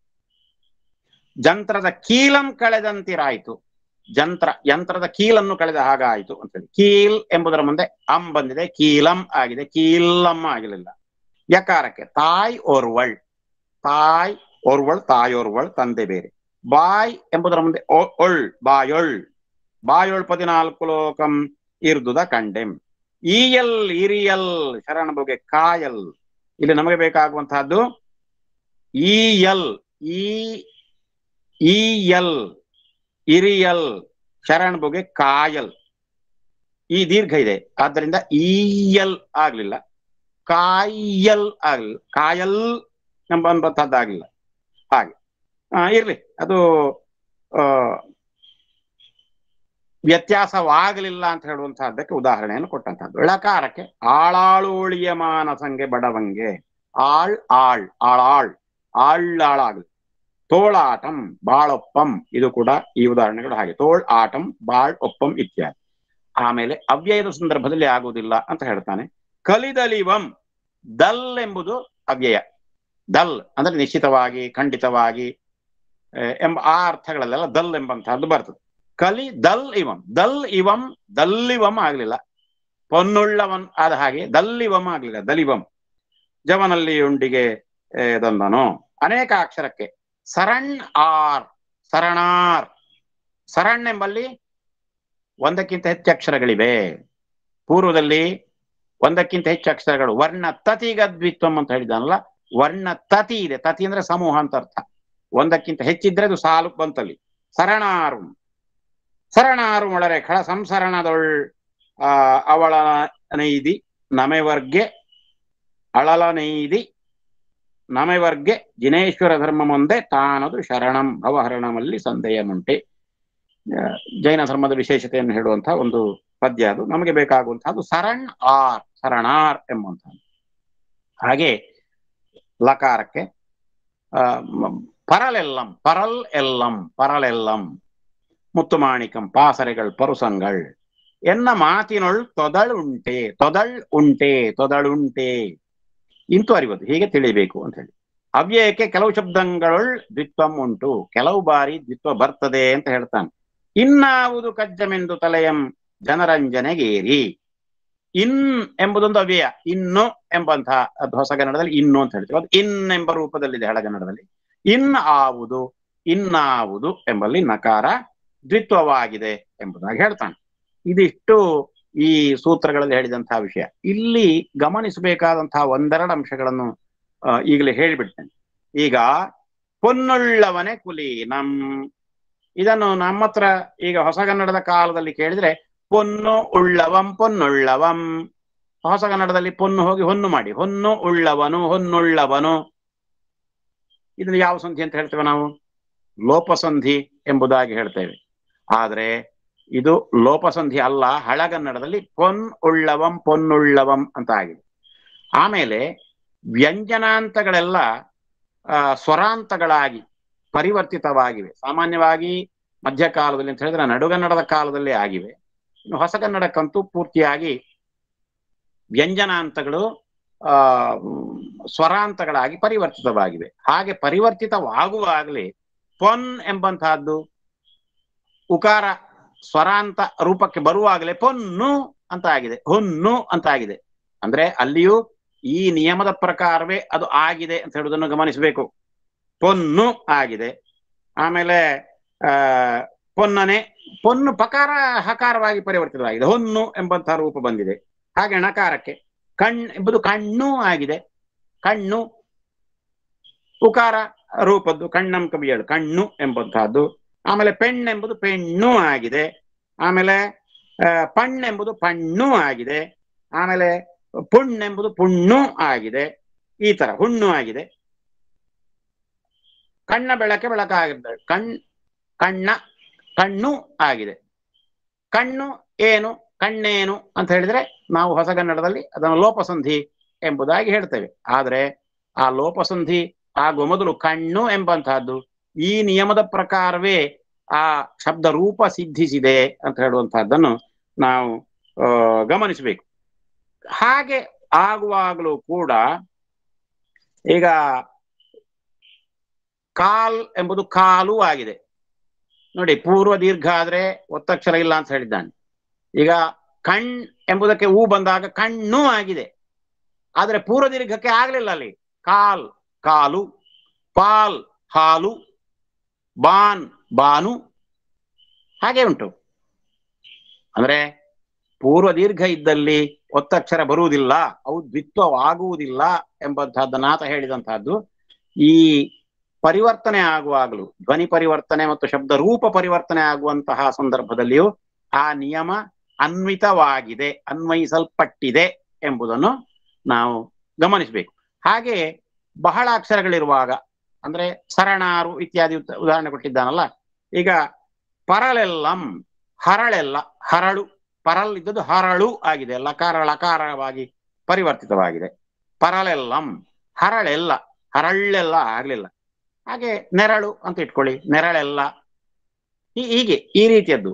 ಜಂತ್ರದ ಕೀಲಂ ಕಳೆದಂತಿರಾಯ್ತು, ಯಂತ್ರದ ಕೀಲನ್ನು ಕಳೆದ ಹಾಗಾಯಿತು ಅಂತೇಳಿ. ಕೀಲ್ ಎಂಬುದರ ಮುಂದೆ ಬಂದಿದೆ, ಕೀಲಂ ಆಗಿದೆ, ಕೀಲಂ ಆಗಲಿಲ್ಲ. ಯಕಾರಕ್ಕೆ ತಾಯ್ ಓರ್ವಳ್ ತಾಯೋರ್ವಳ್ ತಂದೆ ಬೇರೆ. ಬಾಯ್ ಎಂಬುದರ ಮುಂದೆ ಒಳ್ ಬಾಯೊಳ್, ಬಾಯೊಳ್ 14 ಲೋಕಂ ಇರ್ದುದ ಕಂಡೆಂ. ಈಯಲ್ ಇರಿಯಲ್ ಶರಣ ಬಗ್ಗೆ ಕಾಯಲ್. ಇಲ್ಲಿ ನಮಗೆ ಬೇಕಾಗುವಂತಹದ್ದು ಈಯಲ್, ಈಯಲ್ ಇರಿಯಲ್ ಶರಣ ಬಗ್ಗೆ ಕಾಯಲ್. ಈ ದೀರ್ಘ ಇದೆ, ಆದ್ದರಿಂದ ಈಯಲ್ ಆಗ್ಲಿಲ್ಲ, ಕಾಯಲ್ ಆಗ್ಲಿಲ್ಲ, ಕಾಯಲ್ ಎಂಬಂತಹದ್ದಾಗ್ಲಿಲ್ಲ. ಹಾಗೆ ಇರ್ಲಿ, ಅದು ವ್ಯತ್ಯಾಸವಾಗಲಿಲ್ಲ ಅಂತ ಹೇಳುವಂತಹದ್ದಕ್ಕೆ ಉದಾಹರಣೆಯನ್ನು ಕೊಟ್ಟಂತಹದ್ದು. ಳಕಾರಕ್ಕೆ ಆಳಾಳೋಳಿಯ ಮಾನಸಂಗೆ ಬಡವಂಗೆ, ಆಳ್ ಆಳ್ ಆಳಾಳ್ ಆಳ್ಳಾಳಾಗಲಿ. ತೋಳಾಟಂ ಬಾಳೊಪ್ಪಂ, ಇದು ಕೂಡ ಈ ಉದಾಹರಣೆಗಳು ಹಾಗೆ. ತೋಳ್ ಆಟಂ ಬಾಳ್ ಒಪ್ಪಂ ಇತ್ಯಾದಿ. ಆಮೇಲೆ ಅವ್ಯಯದ ಸಂದರ್ಭದಲ್ಲಿ ಆಗುವುದಿಲ್ಲ ಅಂತ ಹೇಳ್ತಾನೆ. ಕಲಿದಲಿವಂ, ದಲ್ ಎಂಬುದು ಅವ್ಯಯ. ದಲ್ ಅಂದ್ರೆ ನಿಶ್ಚಿತವಾಗಿ, ಖಂಡಿತವಾಗಿ ಎಂಬ ಆ ಅರ್ಥಗಳಲ್ಲೆಲ್ಲ ದಲ್ ಎಂಬಂತಹದ್ದು ಬರ್ತದೆ. ಕಲಿ ದಲ್ ಇವಂ, ದಲ್ ಇವಂ ದಲ್ಲಿವಂ ಆಗ್ಲಿಲ್ಲ, ಪೊನ್ನುಳ್ಳವನ್ ಆದ ಹಾಗೆ ದಲ್ಲಿವಂ ಆಗ್ಲಿಲ್ಲ, ದಲಿವಂ. ಜವನಲ್ಲಿ ಉಂಡಿಗೆ ದಂದನು. ಅನೇಕ ಅಕ್ಷರಕ್ಕೆ ಸರಣ್ ಆರ್, ಸರಣಾರ್. ಸರಣ್ ಎಂಬಲ್ಲಿ ಒಂದಕ್ಕಿಂತ ಹೆಚ್ಚು ಅಕ್ಷರಗಳಿವೆ. ಪೂರ್ವದಲ್ಲಿ ಒಂದಕ್ಕಿಂತ ಹೆಚ್ಚು ಅಕ್ಷರಗಳು. ವರ್ಣ ತತಿಗದ್ವಿತ್ವಂ ಅಂತ ಹೇಳಿದಾನಲ್ಲ, ವರ್ಣ ತತಿ ಇದೆ. ತತಿ ಅಂದ್ರೆ ಸಮೂಹ ಅಂತ ಅರ್ಥ. ಒಂದಕ್ಕಿಂತ ಹೆಚ್ಚಿದ್ರೆ ಅದು ಸಾಲು ಬಂತಲ್ಲಿ. ಸರಣಾರು, ಸರಣಾರು ಒಳರೆ ಖಳ ಸಂಸರಣದೊಳ್ ಅವಳ ನೈದಿ ನಮೆವರ್ಗೆ ಅಳಲ ನೈದಿ ನಮೆವರ್ಗೆ ಜಿನೇಶ್ವರ ಧರ್ಮ ಮುಂದೆ ತಾನದು ಶರಣಂ ಭವಹರಣಮಲ್ಲಿ ಸಂದೇಹಮುಂಟೆ. ಜೈನ ಧರ್ಮದ ವಿಶೇಷತೆಯನ್ನು ಹೇಳುವಂತಹ ಒಂದು ಪದ್ಯ ಅದು. ನಮಗೆ ಬೇಕಾಗುವಂತಹದ್ದು ಸರಣ್ ಆರ್, ಸರಣಾರ್ ಎಂಬಂತಹದ್ದು. ಹಾಗೆ ಲಕಾರಕ್ಕೆ ಪರಲೆಲ್ಲಂ, ಪರಲ್ ಎಲ್ಲಂ, ಪರಲೆಲ್ಲಂ. ಮುತ್ತುಮಾಣಿಕಂ ಪಾಸರೆಗಳು ಪರುಸಂಗಳ್. ಎನ್ನ ಮಾತಿನೊಳ್ ತೊದಳ್ ಉಂಟೆ, ತೊದಳ್ ಉಂಟೆ, ತೊದಳುಂಟೆ. ಇಂತು ಅರಿವದು, ಹೀಗೆ ತಿಳಿಬೇಕು ಅಂತ ಹೇಳಿ. ಅವ್ಯಯಕ್ಕೆ ಕೆಲವು ಶಬ್ದಗಳೊಳ್ ದ್ವಿತ್ವಂ ಉಂಟು, ಕೆಲವು ಬಾರಿ ದ್ವಿತ್ವ ಬರ್ತದೆ ಅಂತ ಹೇಳ್ತಾನೆ. ಇನ್ನಾವುದು ಕಜ್ಜಮೆಂದು ತಲೆಯಂ ಜನರಂಜನೆಗೇರಿ. ಇನ್ ಎಂಬುದೊಂದು ಅವ್ಯಯ. ಇನ್ನು ಎಂಬಂತಹ ಹೊಸಗನ್ನಡದಲ್ಲಿ ಇನ್ನು ಅಂತ ಹೇಳ್ತೀವಿ. ಅದು ಇನ್ ಎಂಬ ರೂಪದಲ್ಲಿದೆ ಹಳಗನ್ನಡದಲ್ಲಿ. ಇನ್ ಆವುದು, ಇನ್ನಾವುದು ಎಂಬಲ್ಲಿ ನಕಾರ ದ್ವಿತ್ವವಾಗಿದೆ ಎಂಬುದಾಗಿ ಹೇಳ್ತಾನೆ. ಇದಿಷ್ಟು ಈ ಸೂತ್ರಗಳಲ್ಲಿ ಹೇಳಿದಂತಹ ವಿಷಯ. ಇಲ್ಲಿ ಗಮನಿಸಬೇಕಾದಂತಹ ಒಂದೆರಡು ಅಂಶಗಳನ್ನು ಈಗಲೇ ಹೇಳಿಬಿಡ್ತೇನೆ. ಈಗ ಪೊನ್ನುಳ್ಳವನೇ ಕುಲಿ ಇದನ್ನು ನಮ್ಮ ಹತ್ರ ಈಗ ಹೊಸಗನ್ನಡದ ಕಾಲದಲ್ಲಿ ಕೇಳಿದ್ರೆ ಪೊನ್ನು ಉಳ್ಳವಂ, ಪೊನ್ನುಳ್ಳವಂ. ಹೊಸಗನ್ನಡದಲ್ಲಿ ಪೊನ್ನು ಹೋಗಿ ಹೊನ್ನು ಮಾಡಿ, ಹೊನ್ನು ಉಳ್ಳವನು, ಹೊನ್ನುಳ್ಳವನು. ಇದನ್ನು ಯಾವ ಸಂಧಿ ಅಂತ ಹೇಳ್ತೇವೆ ನಾವು? ಲೋಪಸಂಧಿ ಎಂಬುದಾಗಿ ಹೇಳ್ತೇವೆ. ಆದ್ರೆ ಇದು ಲೋಪಸಂಧಿ ಅಲ್ಲ. ಹಳಗನ್ನಡದಲ್ಲಿ ಪೊನ್ ಉಳ್ಳವಂ, ಪೊನ್ನುಳ್ಳವಂ ಅಂತ ಆಗಿದೆ. ಆಮೇಲೆ ವ್ಯಂಜನಾಂತಗಳೆಲ್ಲ ಸ್ವರಾಂತಗಳಾಗಿ ಪರಿವರ್ತಿತವಾಗಿವೆ. ಸಾಮಾನ್ಯವಾಗಿ ಮಧ್ಯಕಾಲದಲ್ಲಿ ಅಂತ ಹೇಳಿದ್ರೆ ನಡುಗನ್ನಡದ ಕಾಲದಲ್ಲೇ ಆಗಿವೆ. ಇನ್ನು ಹೊಸಗನ್ನಡಕ್ಕಂತೂ ಪೂರ್ತಿಯಾಗಿ ವ್ಯಂಜನಾಂತಗಳು ಸ್ವರಾಂತಗಳಾಗಿ ಪರಿವರ್ತಿತವಾಗಿವೆ. ಹಾಗೆ ಪರಿವರ್ತಿತವಾಗುವಾಗಲೇ ಪೊನ್ ಎಂಬಂತಹದ್ದು ಉಕಾರ ಸ್ವರಾಂತ ರೂಪಕ್ಕೆ ಬರುವಾಗಲೇ ಪೊನ್ನು ಅಂತ ಆಗಿದೆ, ಹೊನ್ನು ಅಂತ ಆಗಿದೆ. ಅಂದ್ರೆ ಅಲ್ಲಿಯೂ ಈ ನಿಯಮದ ಪ್ರಕಾರವೇ ಅದು ಆಗಿದೆ ಅಂತ ಹೇಳುವುದನ್ನು ಗಮನಿಸಬೇಕು. ಪೊನ್ನು ಆಗಿದೆ. ಆಮೇಲೆ ಪೊನ್ನನೆ, ಪೊನ್ನು ಪಕಾರ ಹಕಾರವಾಗಿ ಪರಿವರ್ತಿತವಾಗಿದೆ, ಹೊನ್ನು ಎಂಬಂತಹ ರೂಪ ಬಂದಿದೆ. ಹಾಗೆ ಣಕಾರಕ್ಕೆ ಕಣ್ ಎಂಬುದು ಕಣ್ಣು ಆಗಿದೆ. ಕಣ್ಣು ಉಕಾರ ರೂಪದ್ದು, ಕಣ್ಣಂ ಕವಿಯಳು ಕಣ್ಣು ಎಂಬಂತಹದ್ದು. ಆಮೇಲೆ ಪೆಣ್ ಎಂಬುದು ಪೆಣ್ಣು ಆಗಿದೆ. ಆಮೇಲೆ ಪಣ್ ಎಂಬುದು ಪಣ್ಣು ಆಗಿದೆ. ಆಮೇಲೆ ಪುಣ್ ಎಂಬುದು ಪುಣ್ಣು ಆಗಿದೆ. ಈ ತರ ಹುಣ್ಣು ಆಗಿದೆ. ಕಣ್ಣ ಬೆಳಕೆ ಬೆಳಕಾಗಿರ್ತಾರೆ. ಕಣ್ಣು ಆಗಿದೆ. ಕಣ್ಣು ಏನು, ಕಣ್ಣೇನು ಅಂತ ಹೇಳಿದ್ರೆ ನಾವು ಹೊಸಗನ್ನಡದಲ್ಲಿ ಅದನ್ನು ಲೋಪಸಂಧಿ ಎಂಬುದಾಗಿ ಹೇಳ್ತೇವೆ. ಆದ್ರೆ ಆ ಲೋಪಸಂಧಿ ಆಗುವ ಮೊದಲು ಕಣ್ಣು ಎಂಬಂತಹದ್ದು ಈ ನಿಯಮದ ಪ್ರಕಾರವೇ ಆ ಶಬ್ದ ರೂಪ ಸಿದ್ಧಿಸಿದೆ ಅಂತ ಹೇಳುವಂತಹದ್ದನ್ನು ನಾವು ಗಮನಿಸಬೇಕು. ಹಾಗೆ ಆಗುವಾಗಲೂ ಕೂಡ ಈಗ ಕಾಲ್ ಎಂಬುದು ಕಾಲು ಆಗಿದೆ. ನೋಡಿ, ಪೂರ್ವ ದೀರ್ಘ ಆದ್ರೆ ಒತ್ತಕ್ಷರ ಇಲ್ಲ ಅಂತ ಹೇಳಿದ್ದಾನೆ. ಈಗ ಕಣ್ ಎಂಬುದಕ್ಕೆ ಹೂ ಬಂದಾಗ ಕಣ್ಣು ಆಗಿದೆ. ಆದ್ರೆ ಪೂರ್ವ ದೀರ್ಘಕ್ಕೆ ಆಗ್ಲಿಲ್ಲ ಅಲ್ಲಿ. ಕಾಲ್ ಕಾಲು, ಪಾಲ್ ಹಾಲು, ಬಾನ್ ಬಾನು, ಹಾಗೆ ಉಂಟು. ಅಂದ್ರೆ ಪೂರ್ವ ದೀರ್ಘ ಇದ್ದಲ್ಲಿ ಒತ್ತಕ್ಷರ ಬರುವುದಿಲ್ಲ, ಅವು ದ್ವಿತ್ವವಾಗುವುದಿಲ್ಲ ಎಂಬಂತಹದ್ದನ್ನಾತ ಹೇಳಿದಂತಹದ್ದು. ಈ ಪರಿವರ್ತನೆ ಆಗುವಾಗಲೂ, ಧ್ವನಿ ಪರಿವರ್ತನೆ ಮತ್ತು ಶಬ್ದ ರೂಪ ಪರಿವರ್ತನೆ ಆಗುವಂತಹ ಸಂದರ್ಭದಲ್ಲಿಯೂ ಆ ನಿಯಮ ಅನ್ವಿತವಾಗಿದೆ, ಅನ್ವಯಿಸಲ್ಪಟ್ಟಿದೆ ಎಂಬುದನ್ನು ನಾವು ಗಮನಿಸಬೇಕು. ಹಾಗೆ ಬಹಳ ಅಕ್ಷರಗಳಿರುವಾಗ, ಅಂದ್ರೆ ಸರಣಾರು ಇತ್ಯಾದಿ ಉದಾಹರಣೆ ಕೊಟ್ಟಿದ್ದಾನಲ್ಲ. ಈಗ ಪರಲೆಲ್ಲಂ, ಹರಳೆಲ್ಲ, ಹರಳು, ಪರಲ್ ಇದ್ದದ್ದು ಹರಳು ಆಗಿದೆ, ಲಕಾರ ಲಕಾರವಾಗಿ ಪರಿವರ್ತಿತವಾಗಿದೆ. ಪರಲೆಲ್ಲಂ, ಹರಳೆಲ್ಲ, ಹರಳೆಲ್ಲ ಆಗ್ಲಿಲ್ಲ. ಹಾಗೆ ನೆರಳು ಅಂತ ಇಟ್ಕೊಳ್ಳಿ, ನೆರಳೆಲ್ಲ. ಹೀಗೆ ಈ ರೀತಿಯದ್ದು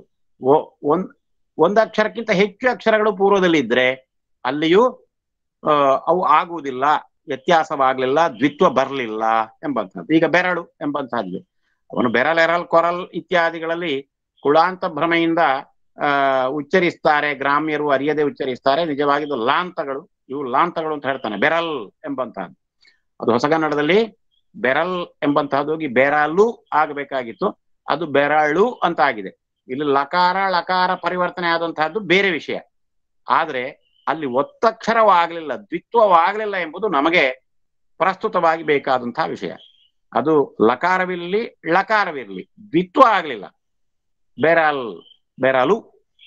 ಒಂದು ಅಕ್ಷರಕ್ಕಿಂತ ಹೆಚ್ಚು ಅಕ್ಷರಗಳು ಪೂರ್ವದಲ್ಲಿ ಇದ್ರೆ ಅಲ್ಲಿಯೂ ಅವು ಆಗುವುದಿಲ್ಲ, ವ್ಯತ್ಯಾಸವಾಗ್ಲಿಲ್ಲ, ದ್ವಿತ್ವ ಬರಲಿಲ್ಲ ಎಂಬಂತಹದ್ದು. ಈಗ ಬೆರಳು ಎಂಬಂತಹದ್ದು, ಅವನು ಬೆರಳೆರಲ್ ಕೊರಲ್ ಇತ್ಯಾದಿಗಳಲ್ಲಿ ಕುಳಾಂತ ಭ್ರಮೆಯಿಂದ ಉಚ್ಚರಿಸ್ತಾರೆ, ಗ್ರಾಮ್ಯರು ಅರಿಯದೆ ಉಚ್ಚರಿಸ್ತಾರೆ. ನಿಜವಾಗಿದ್ದು ಲಾಂತಗಳು, ಇವು ಲಾಂತಗಳು ಅಂತ ಹೇಳ್ತಾನೆ, ಬೆರಲ್ ಎಂಬಂತಹದ್ದು. ಅದು ಹೊಸಗನ್ನಡದಲ್ಲಿ ಬೆರಲ್ ಎಂಬಂತಹದ್ದು ಹೋಗಿ ಬೆರಲು ಆಗಬೇಕಾಗಿತ್ತು, ಅದು ಬೆರಳು ಅಂತ ಆಗಿದೆ. ಇಲ್ಲಿ ಲಕಾರ ಲಕಾರ ಪರಿವರ್ತನೆ ಆದಂತಹದ್ದು ಬೇರೆ ವಿಷಯ. ಆದ್ರೆ ಅಲ್ಲಿ ಒತ್ತಕ್ಷರವಾಗ್ಲಿಲ್ಲ, ದ್ವಿತ್ವವಾಗ್ಲಿಲ್ಲ ಎಂಬುದು ನಮಗೆ ಪ್ರಸ್ತುತವಾಗಿ ಬೇಕಾದಂತಹ ವಿಷಯ. ಅದು ಲಕಾರವಿರಲಿ ಲಕಾರವಿರಲಿ ದ್ವಿತ್ವ ಆಗ್ಲಿಲ್ಲ. ಬೆರಲ್, ಬೆರಲು,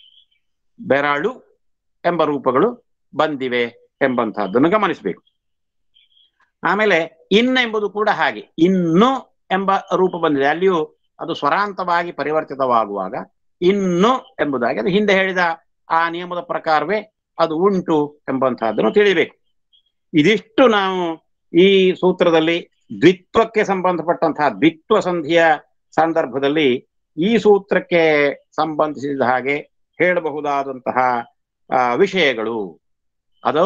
ಬೆರಳು ಎಂಬ ರೂಪಗಳು ಬಂದಿವೆ ಎಂಬಂತಹದ್ದನ್ನು ಗಮನಿಸಬೇಕು. ಆಮೇಲೆ ಇನ್ ಎಂಬುದು ಕೂಡ ಹಾಗೆ, ಇನ್ನು ಎಂಬ ರೂಪ ಬಂದಿದೆ. ಅಲ್ಲಿಯೂ ಅದು ಸ್ವರಾಂತವಾಗಿ ಪರಿವರ್ತಿತವಾಗುವಾಗ ಇನ್ನು ಎಂಬುದಾಗಿ, ಅದು ಹಿಂದೆ ಹೇಳಿದ ಆ ನಿಯಮದ ಪ್ರಕಾರವೇ ಅದು ಉಂಟು ಎಂಬಂತಹದ್ದನ್ನು ತಿಳಿಬೇಕು. ಇದಿಷ್ಟು ನಾವು ಈ ಸೂತ್ರದಲ್ಲಿ ದ್ವಿತ್ವಕ್ಕೆ ಸಂಬಂಧಪಟ್ಟಂತಹ ದ್ವಿತ್ವ ಸಂಧಿಯ ಸಂದರ್ಭದಲ್ಲಿ ಈ ಸೂತ್ರಕ್ಕೆ ಸಂಬಂಧಿಸಿದ ಹಾಗೆ ಹೇಳಬಹುದಾದಂತಹ ವಿಷಯಗಳು. ಅದು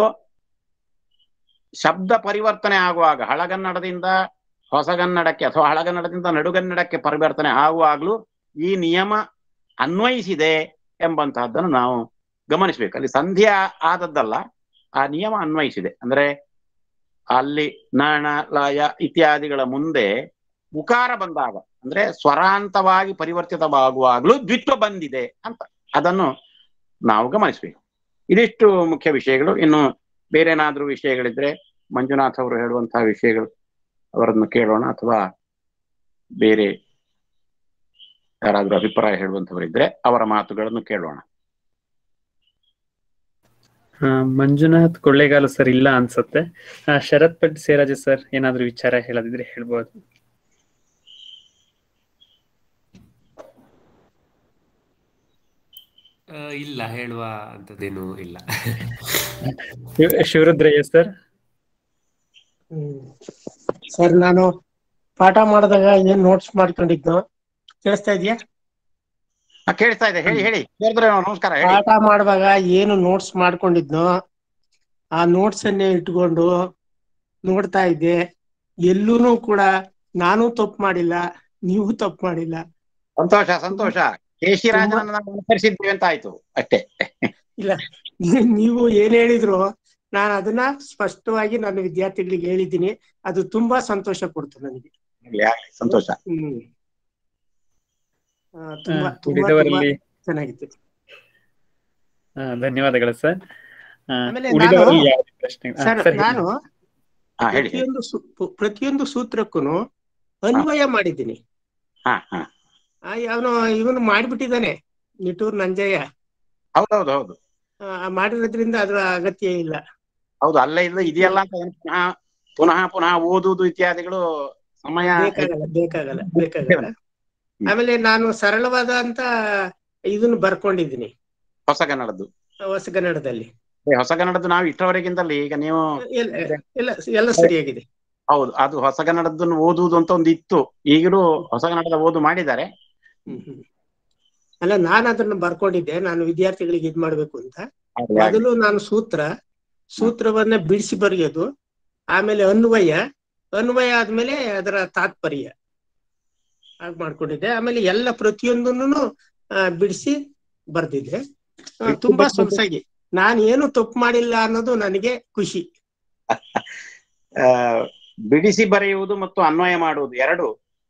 ಶಬ್ದ ಪರಿವರ್ತನೆ ಆಗುವಾಗ ಹಳಗನ್ನಡದಿಂದ ಹೊಸಗನ್ನಡಕ್ಕೆ ಅಥವಾ ಹಳಗನ್ನಡದಿಂದ ನಡುಗನ್ನಡಕ್ಕೆ ಪರಿವರ್ತನೆ ಆಗುವಾಗಲೂ ಈ ನಿಯಮ ಅನ್ವಯಿಸಿದೆ ಎಂಬಂತಹದ್ದನ್ನು ನಾವು ಗಮನಿಸಬೇಕು. ಅಲ್ಲಿ ಸಂಧ್ಯಾ ಆದದ್ದಲ್ಲ, ಆ ನಿಯಮ ಅನ್ವಯಿಸಿದೆ. ಅಂದ್ರೆ ಅಲ್ಲಿ ನಣ ಲಯ ಇತ್ಯಾದಿಗಳ ಮುಂದೆ ಉಕಾರ ಬಂದಾಗ, ಅಂದ್ರೆ ಸ್ವರಾಂತವಾಗಿ ಪರಿವರ್ತಿತವಾಗುವಾಗಲೂ ದ್ವಿತ್ವ ಬಂದಿದೆ ಅಂತ, ಅದನ್ನು ನಾವು ಗಮನಿಸಬೇಕು. ಇದಿಷ್ಟು ಮುಖ್ಯ ವಿಷಯಗಳು. ಇನ್ನು ಬೇರೆನಾದ್ರೂ ವಿಷಯಗಳಿದ್ರೆ ಮಂಜುನಾಥ್ ಅವರು ಹೇಳುವಂತಹ ವಿಷಯಗಳು ಅವರನ್ನು ಕೇಳೋಣ, ಅಥವಾ ಬೇರೆ ಯಾರಾದ್ರೂ ಅಭಿಪ್ರಾಯ ಹೇಳುವಂತವರಿದ್ರೆ ಅವರ ಮಾತುಗಳನ್ನು ಕೇಳೋಣ. ಮಂಜುನಾಥ್ ಕೊಳ್ಳೇಗಾಲ ಸರ್ ಇಲ್ಲ ಅನ್ಸುತ್ತೆ. ಶರತ್ ಪಟ್ ಸೇರಾಜ ಸರ್ ಏನಾದ್ರೂ ವಿಚಾರ ಹೇಳದಿದ್ರೆ ಹೇಳ್ಬೋದು. ಇಲ್ಲ, ಹೇಳುವ ಅಂತದೇನು ಇಲ್ಲ. ಶಿವರುದ್ರಯ್ಯ ಸರ್. ಸರ್, ನಾನು ಪಾಠ ಮಾಡಿದಾಗ ಏನ್ ನೋಟ್ಸ್ ಮಾಡ್ಕೊಂಡಿದ್ನೋ ಕೇಳಿಸ್ತಾ ಇದೆಯಾ? ಕೇಳಿಸ್ತಾ ಇದೆ, ಹೇಳಿ ಹೇಳಿ. ನಮಸ್ಕಾರ. ಪಾಠ ಮಾಡುವಾಗ ಏನು ನೋಟ್ಸ್ ಮಾಡ್ಕೊಂಡಿದ್ನೋ ಆ ನೋಟ್ಸ್ ಅನ್ನೇ ಇಟ್ಕೊಂಡು ನೋಡ್ತಾ ಇದ್ದೆ. ಎಲ್ಲೂನು ಕೂಡ ನಾನು ತಪ್ಪು ಮಾಡಿಲ್ಲ, ನೀವು ತಪ್ಪು ಮಾಡಿಲ್ಲ. ಸಂತೋಷ ಸಂತೋಷ. ಕೇಶಿರಾಜನನ್ನು ನಾವು ಅನುಸರಿಸಿದ್ವಿ ಅಂತ ಆಯ್ತು ಅಷ್ಟೇ. ಇಲ್ಲ, ನೀವು ಏನ್ ಹೇಳಿದ್ರು ನಾನು ಅದನ್ನ ಸ್ಪಷ್ಟವಾಗಿ ನನ್ನ ವಿದ್ಯಾರ್ಥಿಗಳಿಗೆ ಹೇಳಿದ್ದೀನಿ. ಅದು ತುಂಬಾ ಸಂತೋಷ ಕೊಡ್ತು ನನಗೆ. ಸಂತೋಷ. ತುಂಬಾ ಚೆನ್ನಾಗಿತ್ತು. ಧನ್ಯವಾದಗಳು ಸರ್. ಆಮೇಲೆ ನಾನು ಪ್ರತಿಯೊಂದು ಸೂತ್ರಕ್ಕೂ ಅನ್ವಯ ಮಾಡಿದ್ದೀನಿ. ಇವನು ಮಾಡಿಬಿಟ್ಟಿದ್ದಾನೆ ನಿಟೂರ್ ನಂಜಯ್ಯ. ಹೌದೌದು, ಮಾಡಿರೋದ್ರಿಂದ ಅದರ ಅಗತ್ಯ ಇಲ್ಲ. ಹೌದು, ಅಲ್ಲ ಇಲ್ಲ ಇದೆಯಲ್ಲ ಅಂತ ಪುನಃ ಪುನಃ ಓದುವುದು ಇತ್ಯಾದಿಗಳು ಸಮಯ ಬೇಕಾಗಲ್ಲ. ಆಮೇಲೆ ನಾನು ಸರಳವಾದ ಅಂತ ಇದನ್ನು ಬರ್ಕೊಂಡಿದ್ದೀನಿ ಹೊಸಗನ್ನಡದಲ್ಲಿ. ಹೊಸಗನ್ನಡದ್ದು ನಾವು ಇಷ್ಟವರೆಗಿಂತಲ್ಲಿ ಈಗ ನೀವು ಎಲ್ಲ ಸರಿಯಾಗಿದೆ. ಹೌದು, ಅದು ಹೊಸಗನ್ನಡದನ್ನು ಓದುವುದು ಅಂತ ಒಂದು ಇತ್ತು. ಈಗಲೂ ಹೊಸಗನ್ನಡದ ಓದು ಮಾಡಿದ್ದಾರೆ. ಅಲ್ಲ, ನಾನು ಅದನ್ನು ಬರ್ಕೊಂಡಿದ್ದೆ, ನಾನು ವಿದ್ಯಾರ್ಥಿಗಳಿಗೆ ಇದ್ ಮಾಡ್ಬೇಕು ಅಂತ. ಮೊದಲು ನಾನು ಸೂತ್ರವನ್ನ ಬಿಡಿಸಿ ಬರೆಯೋದು, ಆಮೇಲೆ ಅನ್ವಯ ಆದ್ಮೇಲೆ ಅದರ ತಾತ್ಪರ್ಯ ಹಾಗೆ ಮಾಡ್ಕೊಂಡಿದ್ದೆ. ಆಮೇಲೆ ಎಲ್ಲ ಪ್ರತಿಯೊಂದನ್ನು ಬಿಡಿಸಿ ಬರ್ದಿದ್ದೆ. ತುಂಬಾ ಸೊಗಸಾಗಿ. ನಾನು ಏನು ತಪ್ಪು ಮಾಡಿಲ್ಲ ಅನ್ನೋದು ನನಗೆ ಖುಷಿ. ಬಿಡಿಸಿ ಬರೆಯುವುದು ಮತ್ತು ಅನ್ವಯ ಮಾಡುವುದು ಎರಡು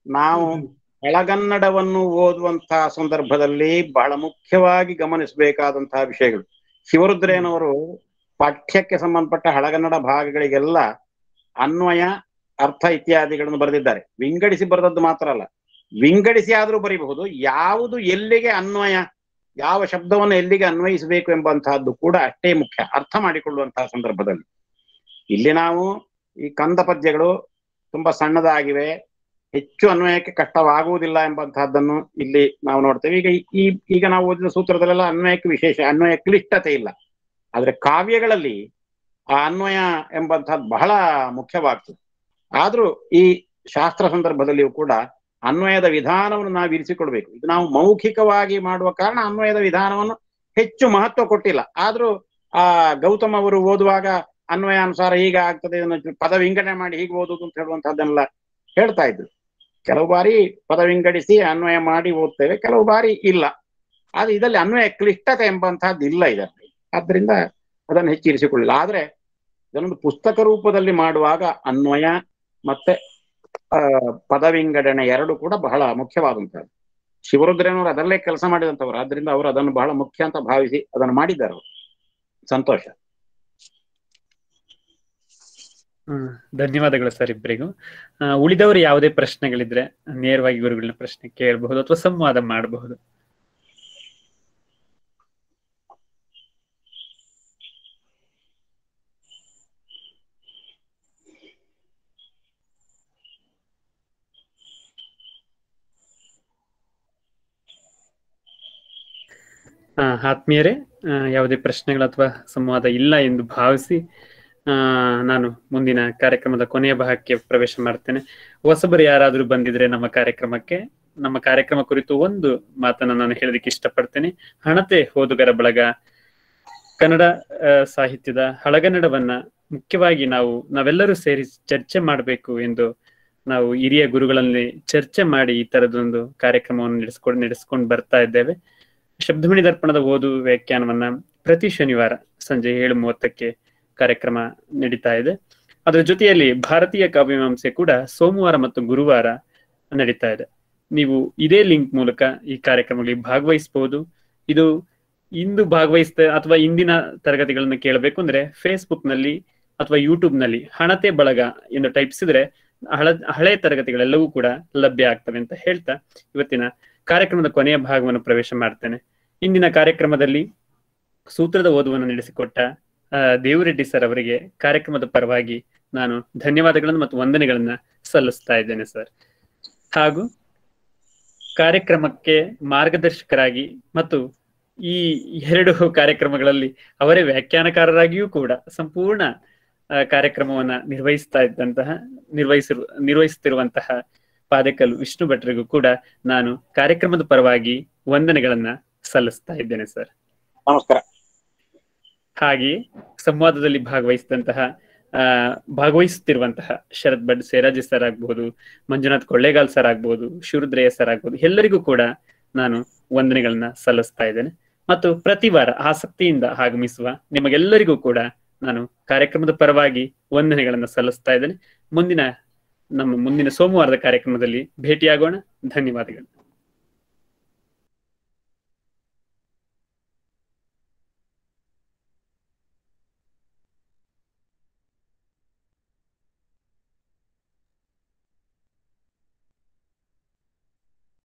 ನಾವು ಹಳಗನ್ನಡವನ್ನು ಓದುವಂತಹ ಸಂದರ್ಭದಲ್ಲಿ ಬಹಳ ಮುಖ್ಯವಾಗಿ ಗಮನಿಸಬೇಕಾದಂತಹ ವಿಷಯಗಳು. ಶಿವರುದ್ರೇನವರು ಪಾಠ್ಯಕ್ಕೆ ಸಂಬಂಧಪಟ್ಟ ಹಳಗನ್ನಡ ಭಾಗಗಳಿಗೆಲ್ಲ ಅನ್ವಯ, ಅರ್ಥ ಇತ್ಯಾದಿಗಳನ್ನು ಬರೆದಿದ್ದಾರೆ. ವಿಂಗಡಿಸಿ ಬರೆದದ್ದು ಮಾತ್ರ ಅಲ್ಲ, ವಿಂಗಡಿಸಿ ಆದ್ರೂ ಬರೀಬಹುದು. ಯಾವುದು ಎಲ್ಲಿಗೆ ಅನ್ವಯ, ಯಾವ ಶಬ್ದವನ್ನು ಎಲ್ಲಿಗೆ ಅನ್ವಯಿಸಬೇಕು ಎಂಬಂತಹದ್ದು ಕೂಡ ಅಷ್ಟೇ ಮುಖ್ಯ ಅರ್ಥ ಮಾಡಿಕೊಳ್ಳುವಂತಹ ಸಂದರ್ಭದಲ್ಲಿ. ಇಲ್ಲಿ ನಾವು ಈ ಕಂದ ಪದ್ಯಗಳು ತುಂಬಾ ಸಣ್ಣದಾಗಿವೆ, ಹೆಚ್ಚು ಅನ್ವಯಕ್ಕೆ ಕಷ್ಟವಾಗುವುದಿಲ್ಲ ಎಂಬಂತಹದ್ದನ್ನು ಇಲ್ಲಿ ನಾವು ನೋಡ್ತೇವೆ. ಈಗ ನಾವು ಓದಿದ ಸೂತ್ರದಲ್ಲೆಲ್ಲ ಅನ್ವಯಕ್ಕೆ ವಿಶೇಷ ಅನ್ವಯ ಕ್ಲಿಷ್ಟತೆ ಇಲ್ಲ. ಆದ್ರೆ ಕಾವ್ಯಗಳಲ್ಲಿ ಆ ಅನ್ವಯ ಎಂಬಂತಹದ್ದು ಬಹಳ ಮುಖ್ಯವಾಗ್ತದೆ. ಆದ್ರೂ ಈ ಶಾಸ್ತ್ರ ಸಂದರ್ಭದಲ್ಲಿಯೂ ಕೂಡ ಅನ್ವಯದ ವಿಧಾನವನ್ನು ನಾವು ಇರಿಸಿಕೊಳ್ಬೇಕು. ಇದು ನಾವು ಮೌಖಿಕವಾಗಿ ಮಾಡುವ ಕಾರಣ ಅನ್ವಯದ ವಿಧಾನವನ್ನು ಹೆಚ್ಚು ಮಹತ್ವ ಕೊಟ್ಟಿಲ್ಲ. ಆದ್ರೂ ಆ ಗೌತಮ್ ಅವರು ಓದುವಾಗ ಅನ್ವಯಾನುಸಾರ ಹೀಗೆ ಆಗ್ತದೆ, ಪದ ವಿಂಗಡಣೆ ಮಾಡಿ ಹೀಗೆ ಓದುದು ಅಂತ ಹೇಳುವಂತಹದ್ದನ್ನೆಲ್ಲ ಹೇಳ್ತಾ ಇದ್ರು. ಕೆಲವು ಬಾರಿ ಪದ ವಿಂಗಡಿಸಿ ಅನ್ವಯ ಮಾಡಿ ಓದ್ತೇವೆ, ಕೆಲವು ಬಾರಿ ಇಲ್ಲ. ಆದ್ರೆ ಇದರಲ್ಲಿ ಅನ್ವಯ ಕ್ಲಿಷ್ಟತೆ ಎಂಬಂತಹದ್ದು ಇಲ್ಲ ಇದರಲ್ಲಿ. ಆದ್ರಿಂದ ಅದನ್ನು ಹೆಚ್ಚು ಇರಿಸಿಕೊಳ್ಳಿಲ್ಲ. ಆದ್ರೆ ಇದನ್ನೊಂದು ಪುಸ್ತಕ ರೂಪದಲ್ಲಿ ಮಾಡುವಾಗ ಅನ್ವಯ ಮತ್ತೆ ಪದ ವಿಂಗಡಣೆ ಎರಡು ಕೂಡ ಬಹಳ ಮುಖ್ಯವಾದಂತಹದ್ದು. ಶಿವರುದ್ರನವರು ಅದರಲ್ಲೇ ಕೆಲಸ ಮಾಡಿದಂಥವ್ರು, ಆದ್ರಿಂದ ಅವರು ಅದನ್ನು ಬಹಳ ಮುಖ್ಯ ಅಂತ ಭಾವಿಸಿ ಅದನ್ನು ಮಾಡಿದ್ದಾರೆ. ಸಂತೋಷ. ಧನ್ಯವಾದಗಳು ಸರ್ ಇಬ್ಬರಿಗೂ. ಉಳಿದವರು ಯಾವುದೇ ಪ್ರಶ್ನೆಗಳಿದ್ರೆ ನೇರವಾಗಿ ಗುರುಗಳನ್ನ ಪ್ರಶ್ನೆ ಕೇಳಬಹುದು ಅಥವಾ ಸಂವಾದ ಮಾಡಬಹುದು. ಆತ್ಮೀಯರೇ, ಯಾವುದೇ ಪ್ರಶ್ನೆಗಳು ಅಥವಾ ಸಂವಾದ ಇಲ್ಲ ಎಂದು ಭಾವಿಸಿ ನಾನು ಮುಂದಿನ ಕಾರ್ಯಕ್ರಮದ ಕೊನೆಯ ಭಾಗಕ್ಕೆ ಪ್ರವೇಶ ಮಾಡ್ತೇನೆ. ಹೊಸಬರು ಯಾರಾದ್ರೂ ಬಂದಿದ್ರೆ ನಮ್ಮ ಕಾರ್ಯಕ್ರಮ ಕುರಿತು ಒಂದು ಮಾತನ್ನ ನಾನು ಹೇಳೋದಕ್ಕೆ ಇಷ್ಟಪಡ್ತೇನೆ. ಹಣತೆ ಓದುಗರ ಬಳಗ ಕನ್ನಡ ಸಾಹಿತ್ಯದ ಹಳಗನ್ನಡವನ್ನ ಮುಖ್ಯವಾಗಿ ನಾವೆಲ್ಲರೂ ಸೇರಿ ಚರ್ಚೆ ಮಾಡಬೇಕು ಎಂದು ನಾವು ಹಿರಿಯ ಗುರುಗಳಲ್ಲಿ ಚರ್ಚೆ ಮಾಡಿ ಈ ತರದೊಂದು ಕಾರ್ಯಕ್ರಮವನ್ನು ನಡೆಸ್ಕೊಂಡು ಬರ್ತಾ ಇದ್ದೇವೆ. ಶಬ್ದಮಣಿ ದರ್ಪಣದ ಓದು ವ್ಯಾಖ್ಯಾನವನ್ನ ಪ್ರತಿ ಶನಿವಾರ ಸಂಜೆ 7:30ಕ್ಕೆ ಕಾರ್ಯಕ್ರಮ ನಡೀತಾ ಇದೆ. ಅದರ ಜೊತೆಯಲ್ಲಿ ಭಾರತೀಯ ಕಾವ್ಯಮೀಮಾಂಸೆ ಕೂಡ ಸೋಮವಾರ ಮತ್ತು ಗುರುವಾರ ನಡೀತಾ ಇದೆ. ನೀವು ಇದೇ ಲಿಂಕ್ ಮೂಲಕ ಈ ಕಾರ್ಯಕ್ರಮಗಳಿಗೆ ಭಾಗವಹಿಸಬಹುದು. ಇದು ಇಂದು ಅಥವಾ ಇಂದಿನ ತರಗತಿಗಳನ್ನು ಕೇಳಬೇಕು ಅಂದ್ರೆ ಫೇಸ್ಬುಕ್ ನಲ್ಲಿ ಅಥವಾ ಯೂಟ್ಯೂಬ್ ನಲ್ಲಿ ಹಣತೆ ಬಳಗ ಎಂದು ಟೈಪಿಸಿದ್ರೆ ಹಳೆ ತರಗತಿಗಳೆಲ್ಲವೂ ಕೂಡ ಲಭ್ಯ ಆಗ್ತವೆ ಅಂತ ಹೇಳ್ತಾ ಇವತ್ತಿನ ಕಾರ್ಯಕ್ರಮದ ಕೊನೆಯ ಭಾಗವನ್ನು ಪ್ರವೇಶ ಮಾಡ್ತೇನೆ. ಇಂದಿನ ಕಾರ್ಯಕ್ರಮದಲ್ಲಿ ಸೂತ್ರದ ಓದುವನ್ನು ನಡೆಸಿಕೊಟ್ಟ ದೇವರೆಡ್ಡಿ ಸರ್ ಅವರಿಗೆ ಕಾರ್ಯಕ್ರಮದ ಪರವಾಗಿ ನಾನು ಧನ್ಯವಾದಗಳನ್ನು ಮತ್ತು ವಂದನೆಗಳನ್ನ ಸಲ್ಲಿಸ್ತಾ ಇದ್ದೇನೆ ಸರ್. ಹಾಗೂ ಕಾರ್ಯಕ್ರಮಕ್ಕೆ ಮಾರ್ಗದರ್ಶಕರಾಗಿ ಮತ್ತು ಈ 2 ಕಾರ್ಯಕ್ರಮಗಳಲ್ಲಿ ಅವರೇ ವ್ಯಾಖ್ಯಾನಕಾರರಾಗಿಯೂ ಕೂಡ ಸಂಪೂರ್ಣ ಕಾರ್ಯಕ್ರಮವನ್ನ ನಿರ್ವಹಿಸುತ್ತಿರುವಂತಹ ಪಾದಕಲ್ ವಿಷ್ಣು ಭಟ್ರಿಗೂ ಕೂಡ ನಾನು ಕಾರ್ಯಕ್ರಮದ ಪರವಾಗಿ ವಂದನೆಗಳನ್ನ ಸಲ್ಲಿಸ್ತಾ ಇದ್ದೇನೆ ಸರ್. ನಮಸ್ಕಾರ. ಹಾಗೆಯೇ ಸಂವಾದದಲ್ಲಿ ಭಾಗವಹಿಸುತ್ತಿರುವಂತಹ ಶರತ್ ಭಟ್ ಸೇರಾಜಿ ಸರ್ ಆಗ್ಬಹುದು, ಮಂಜುನಾಥ್ ಕೊಳ್ಳೇಗಾಲ್ ಸರ್ ಆಗ್ಬಹುದು, ಶಿವರುದ್ರಯ್ಯ ಸರ್ ಆಗ್ಬಹುದು, ಎಲ್ಲರಿಗೂ ಕೂಡ ನಾನು ವಂದನೆಗಳನ್ನ ಸಲ್ಲಿಸ್ತಾ ಇದ್ದೇನೆ. ಮತ್ತು ಪ್ರತಿ ವಾರ ಆಸಕ್ತಿಯಿಂದ ಆಗಮಿಸುವ ನಿಮಗೆಲ್ಲರಿಗೂ ಕೂಡ ನಾನು ಕಾರ್ಯಕ್ರಮದ ಪರವಾಗಿ ವಂದನೆಗಳನ್ನ ಸಲ್ಲಿಸ್ತಾ ಇದ್ದೇನೆ. ಮುಂದಿನ ಸೋಮವಾರದ ಕಾರ್ಯಕ್ರಮದಲ್ಲಿ ಭೇಟಿಯಾಗೋಣ. ಧನ್ಯವಾದಗಳು.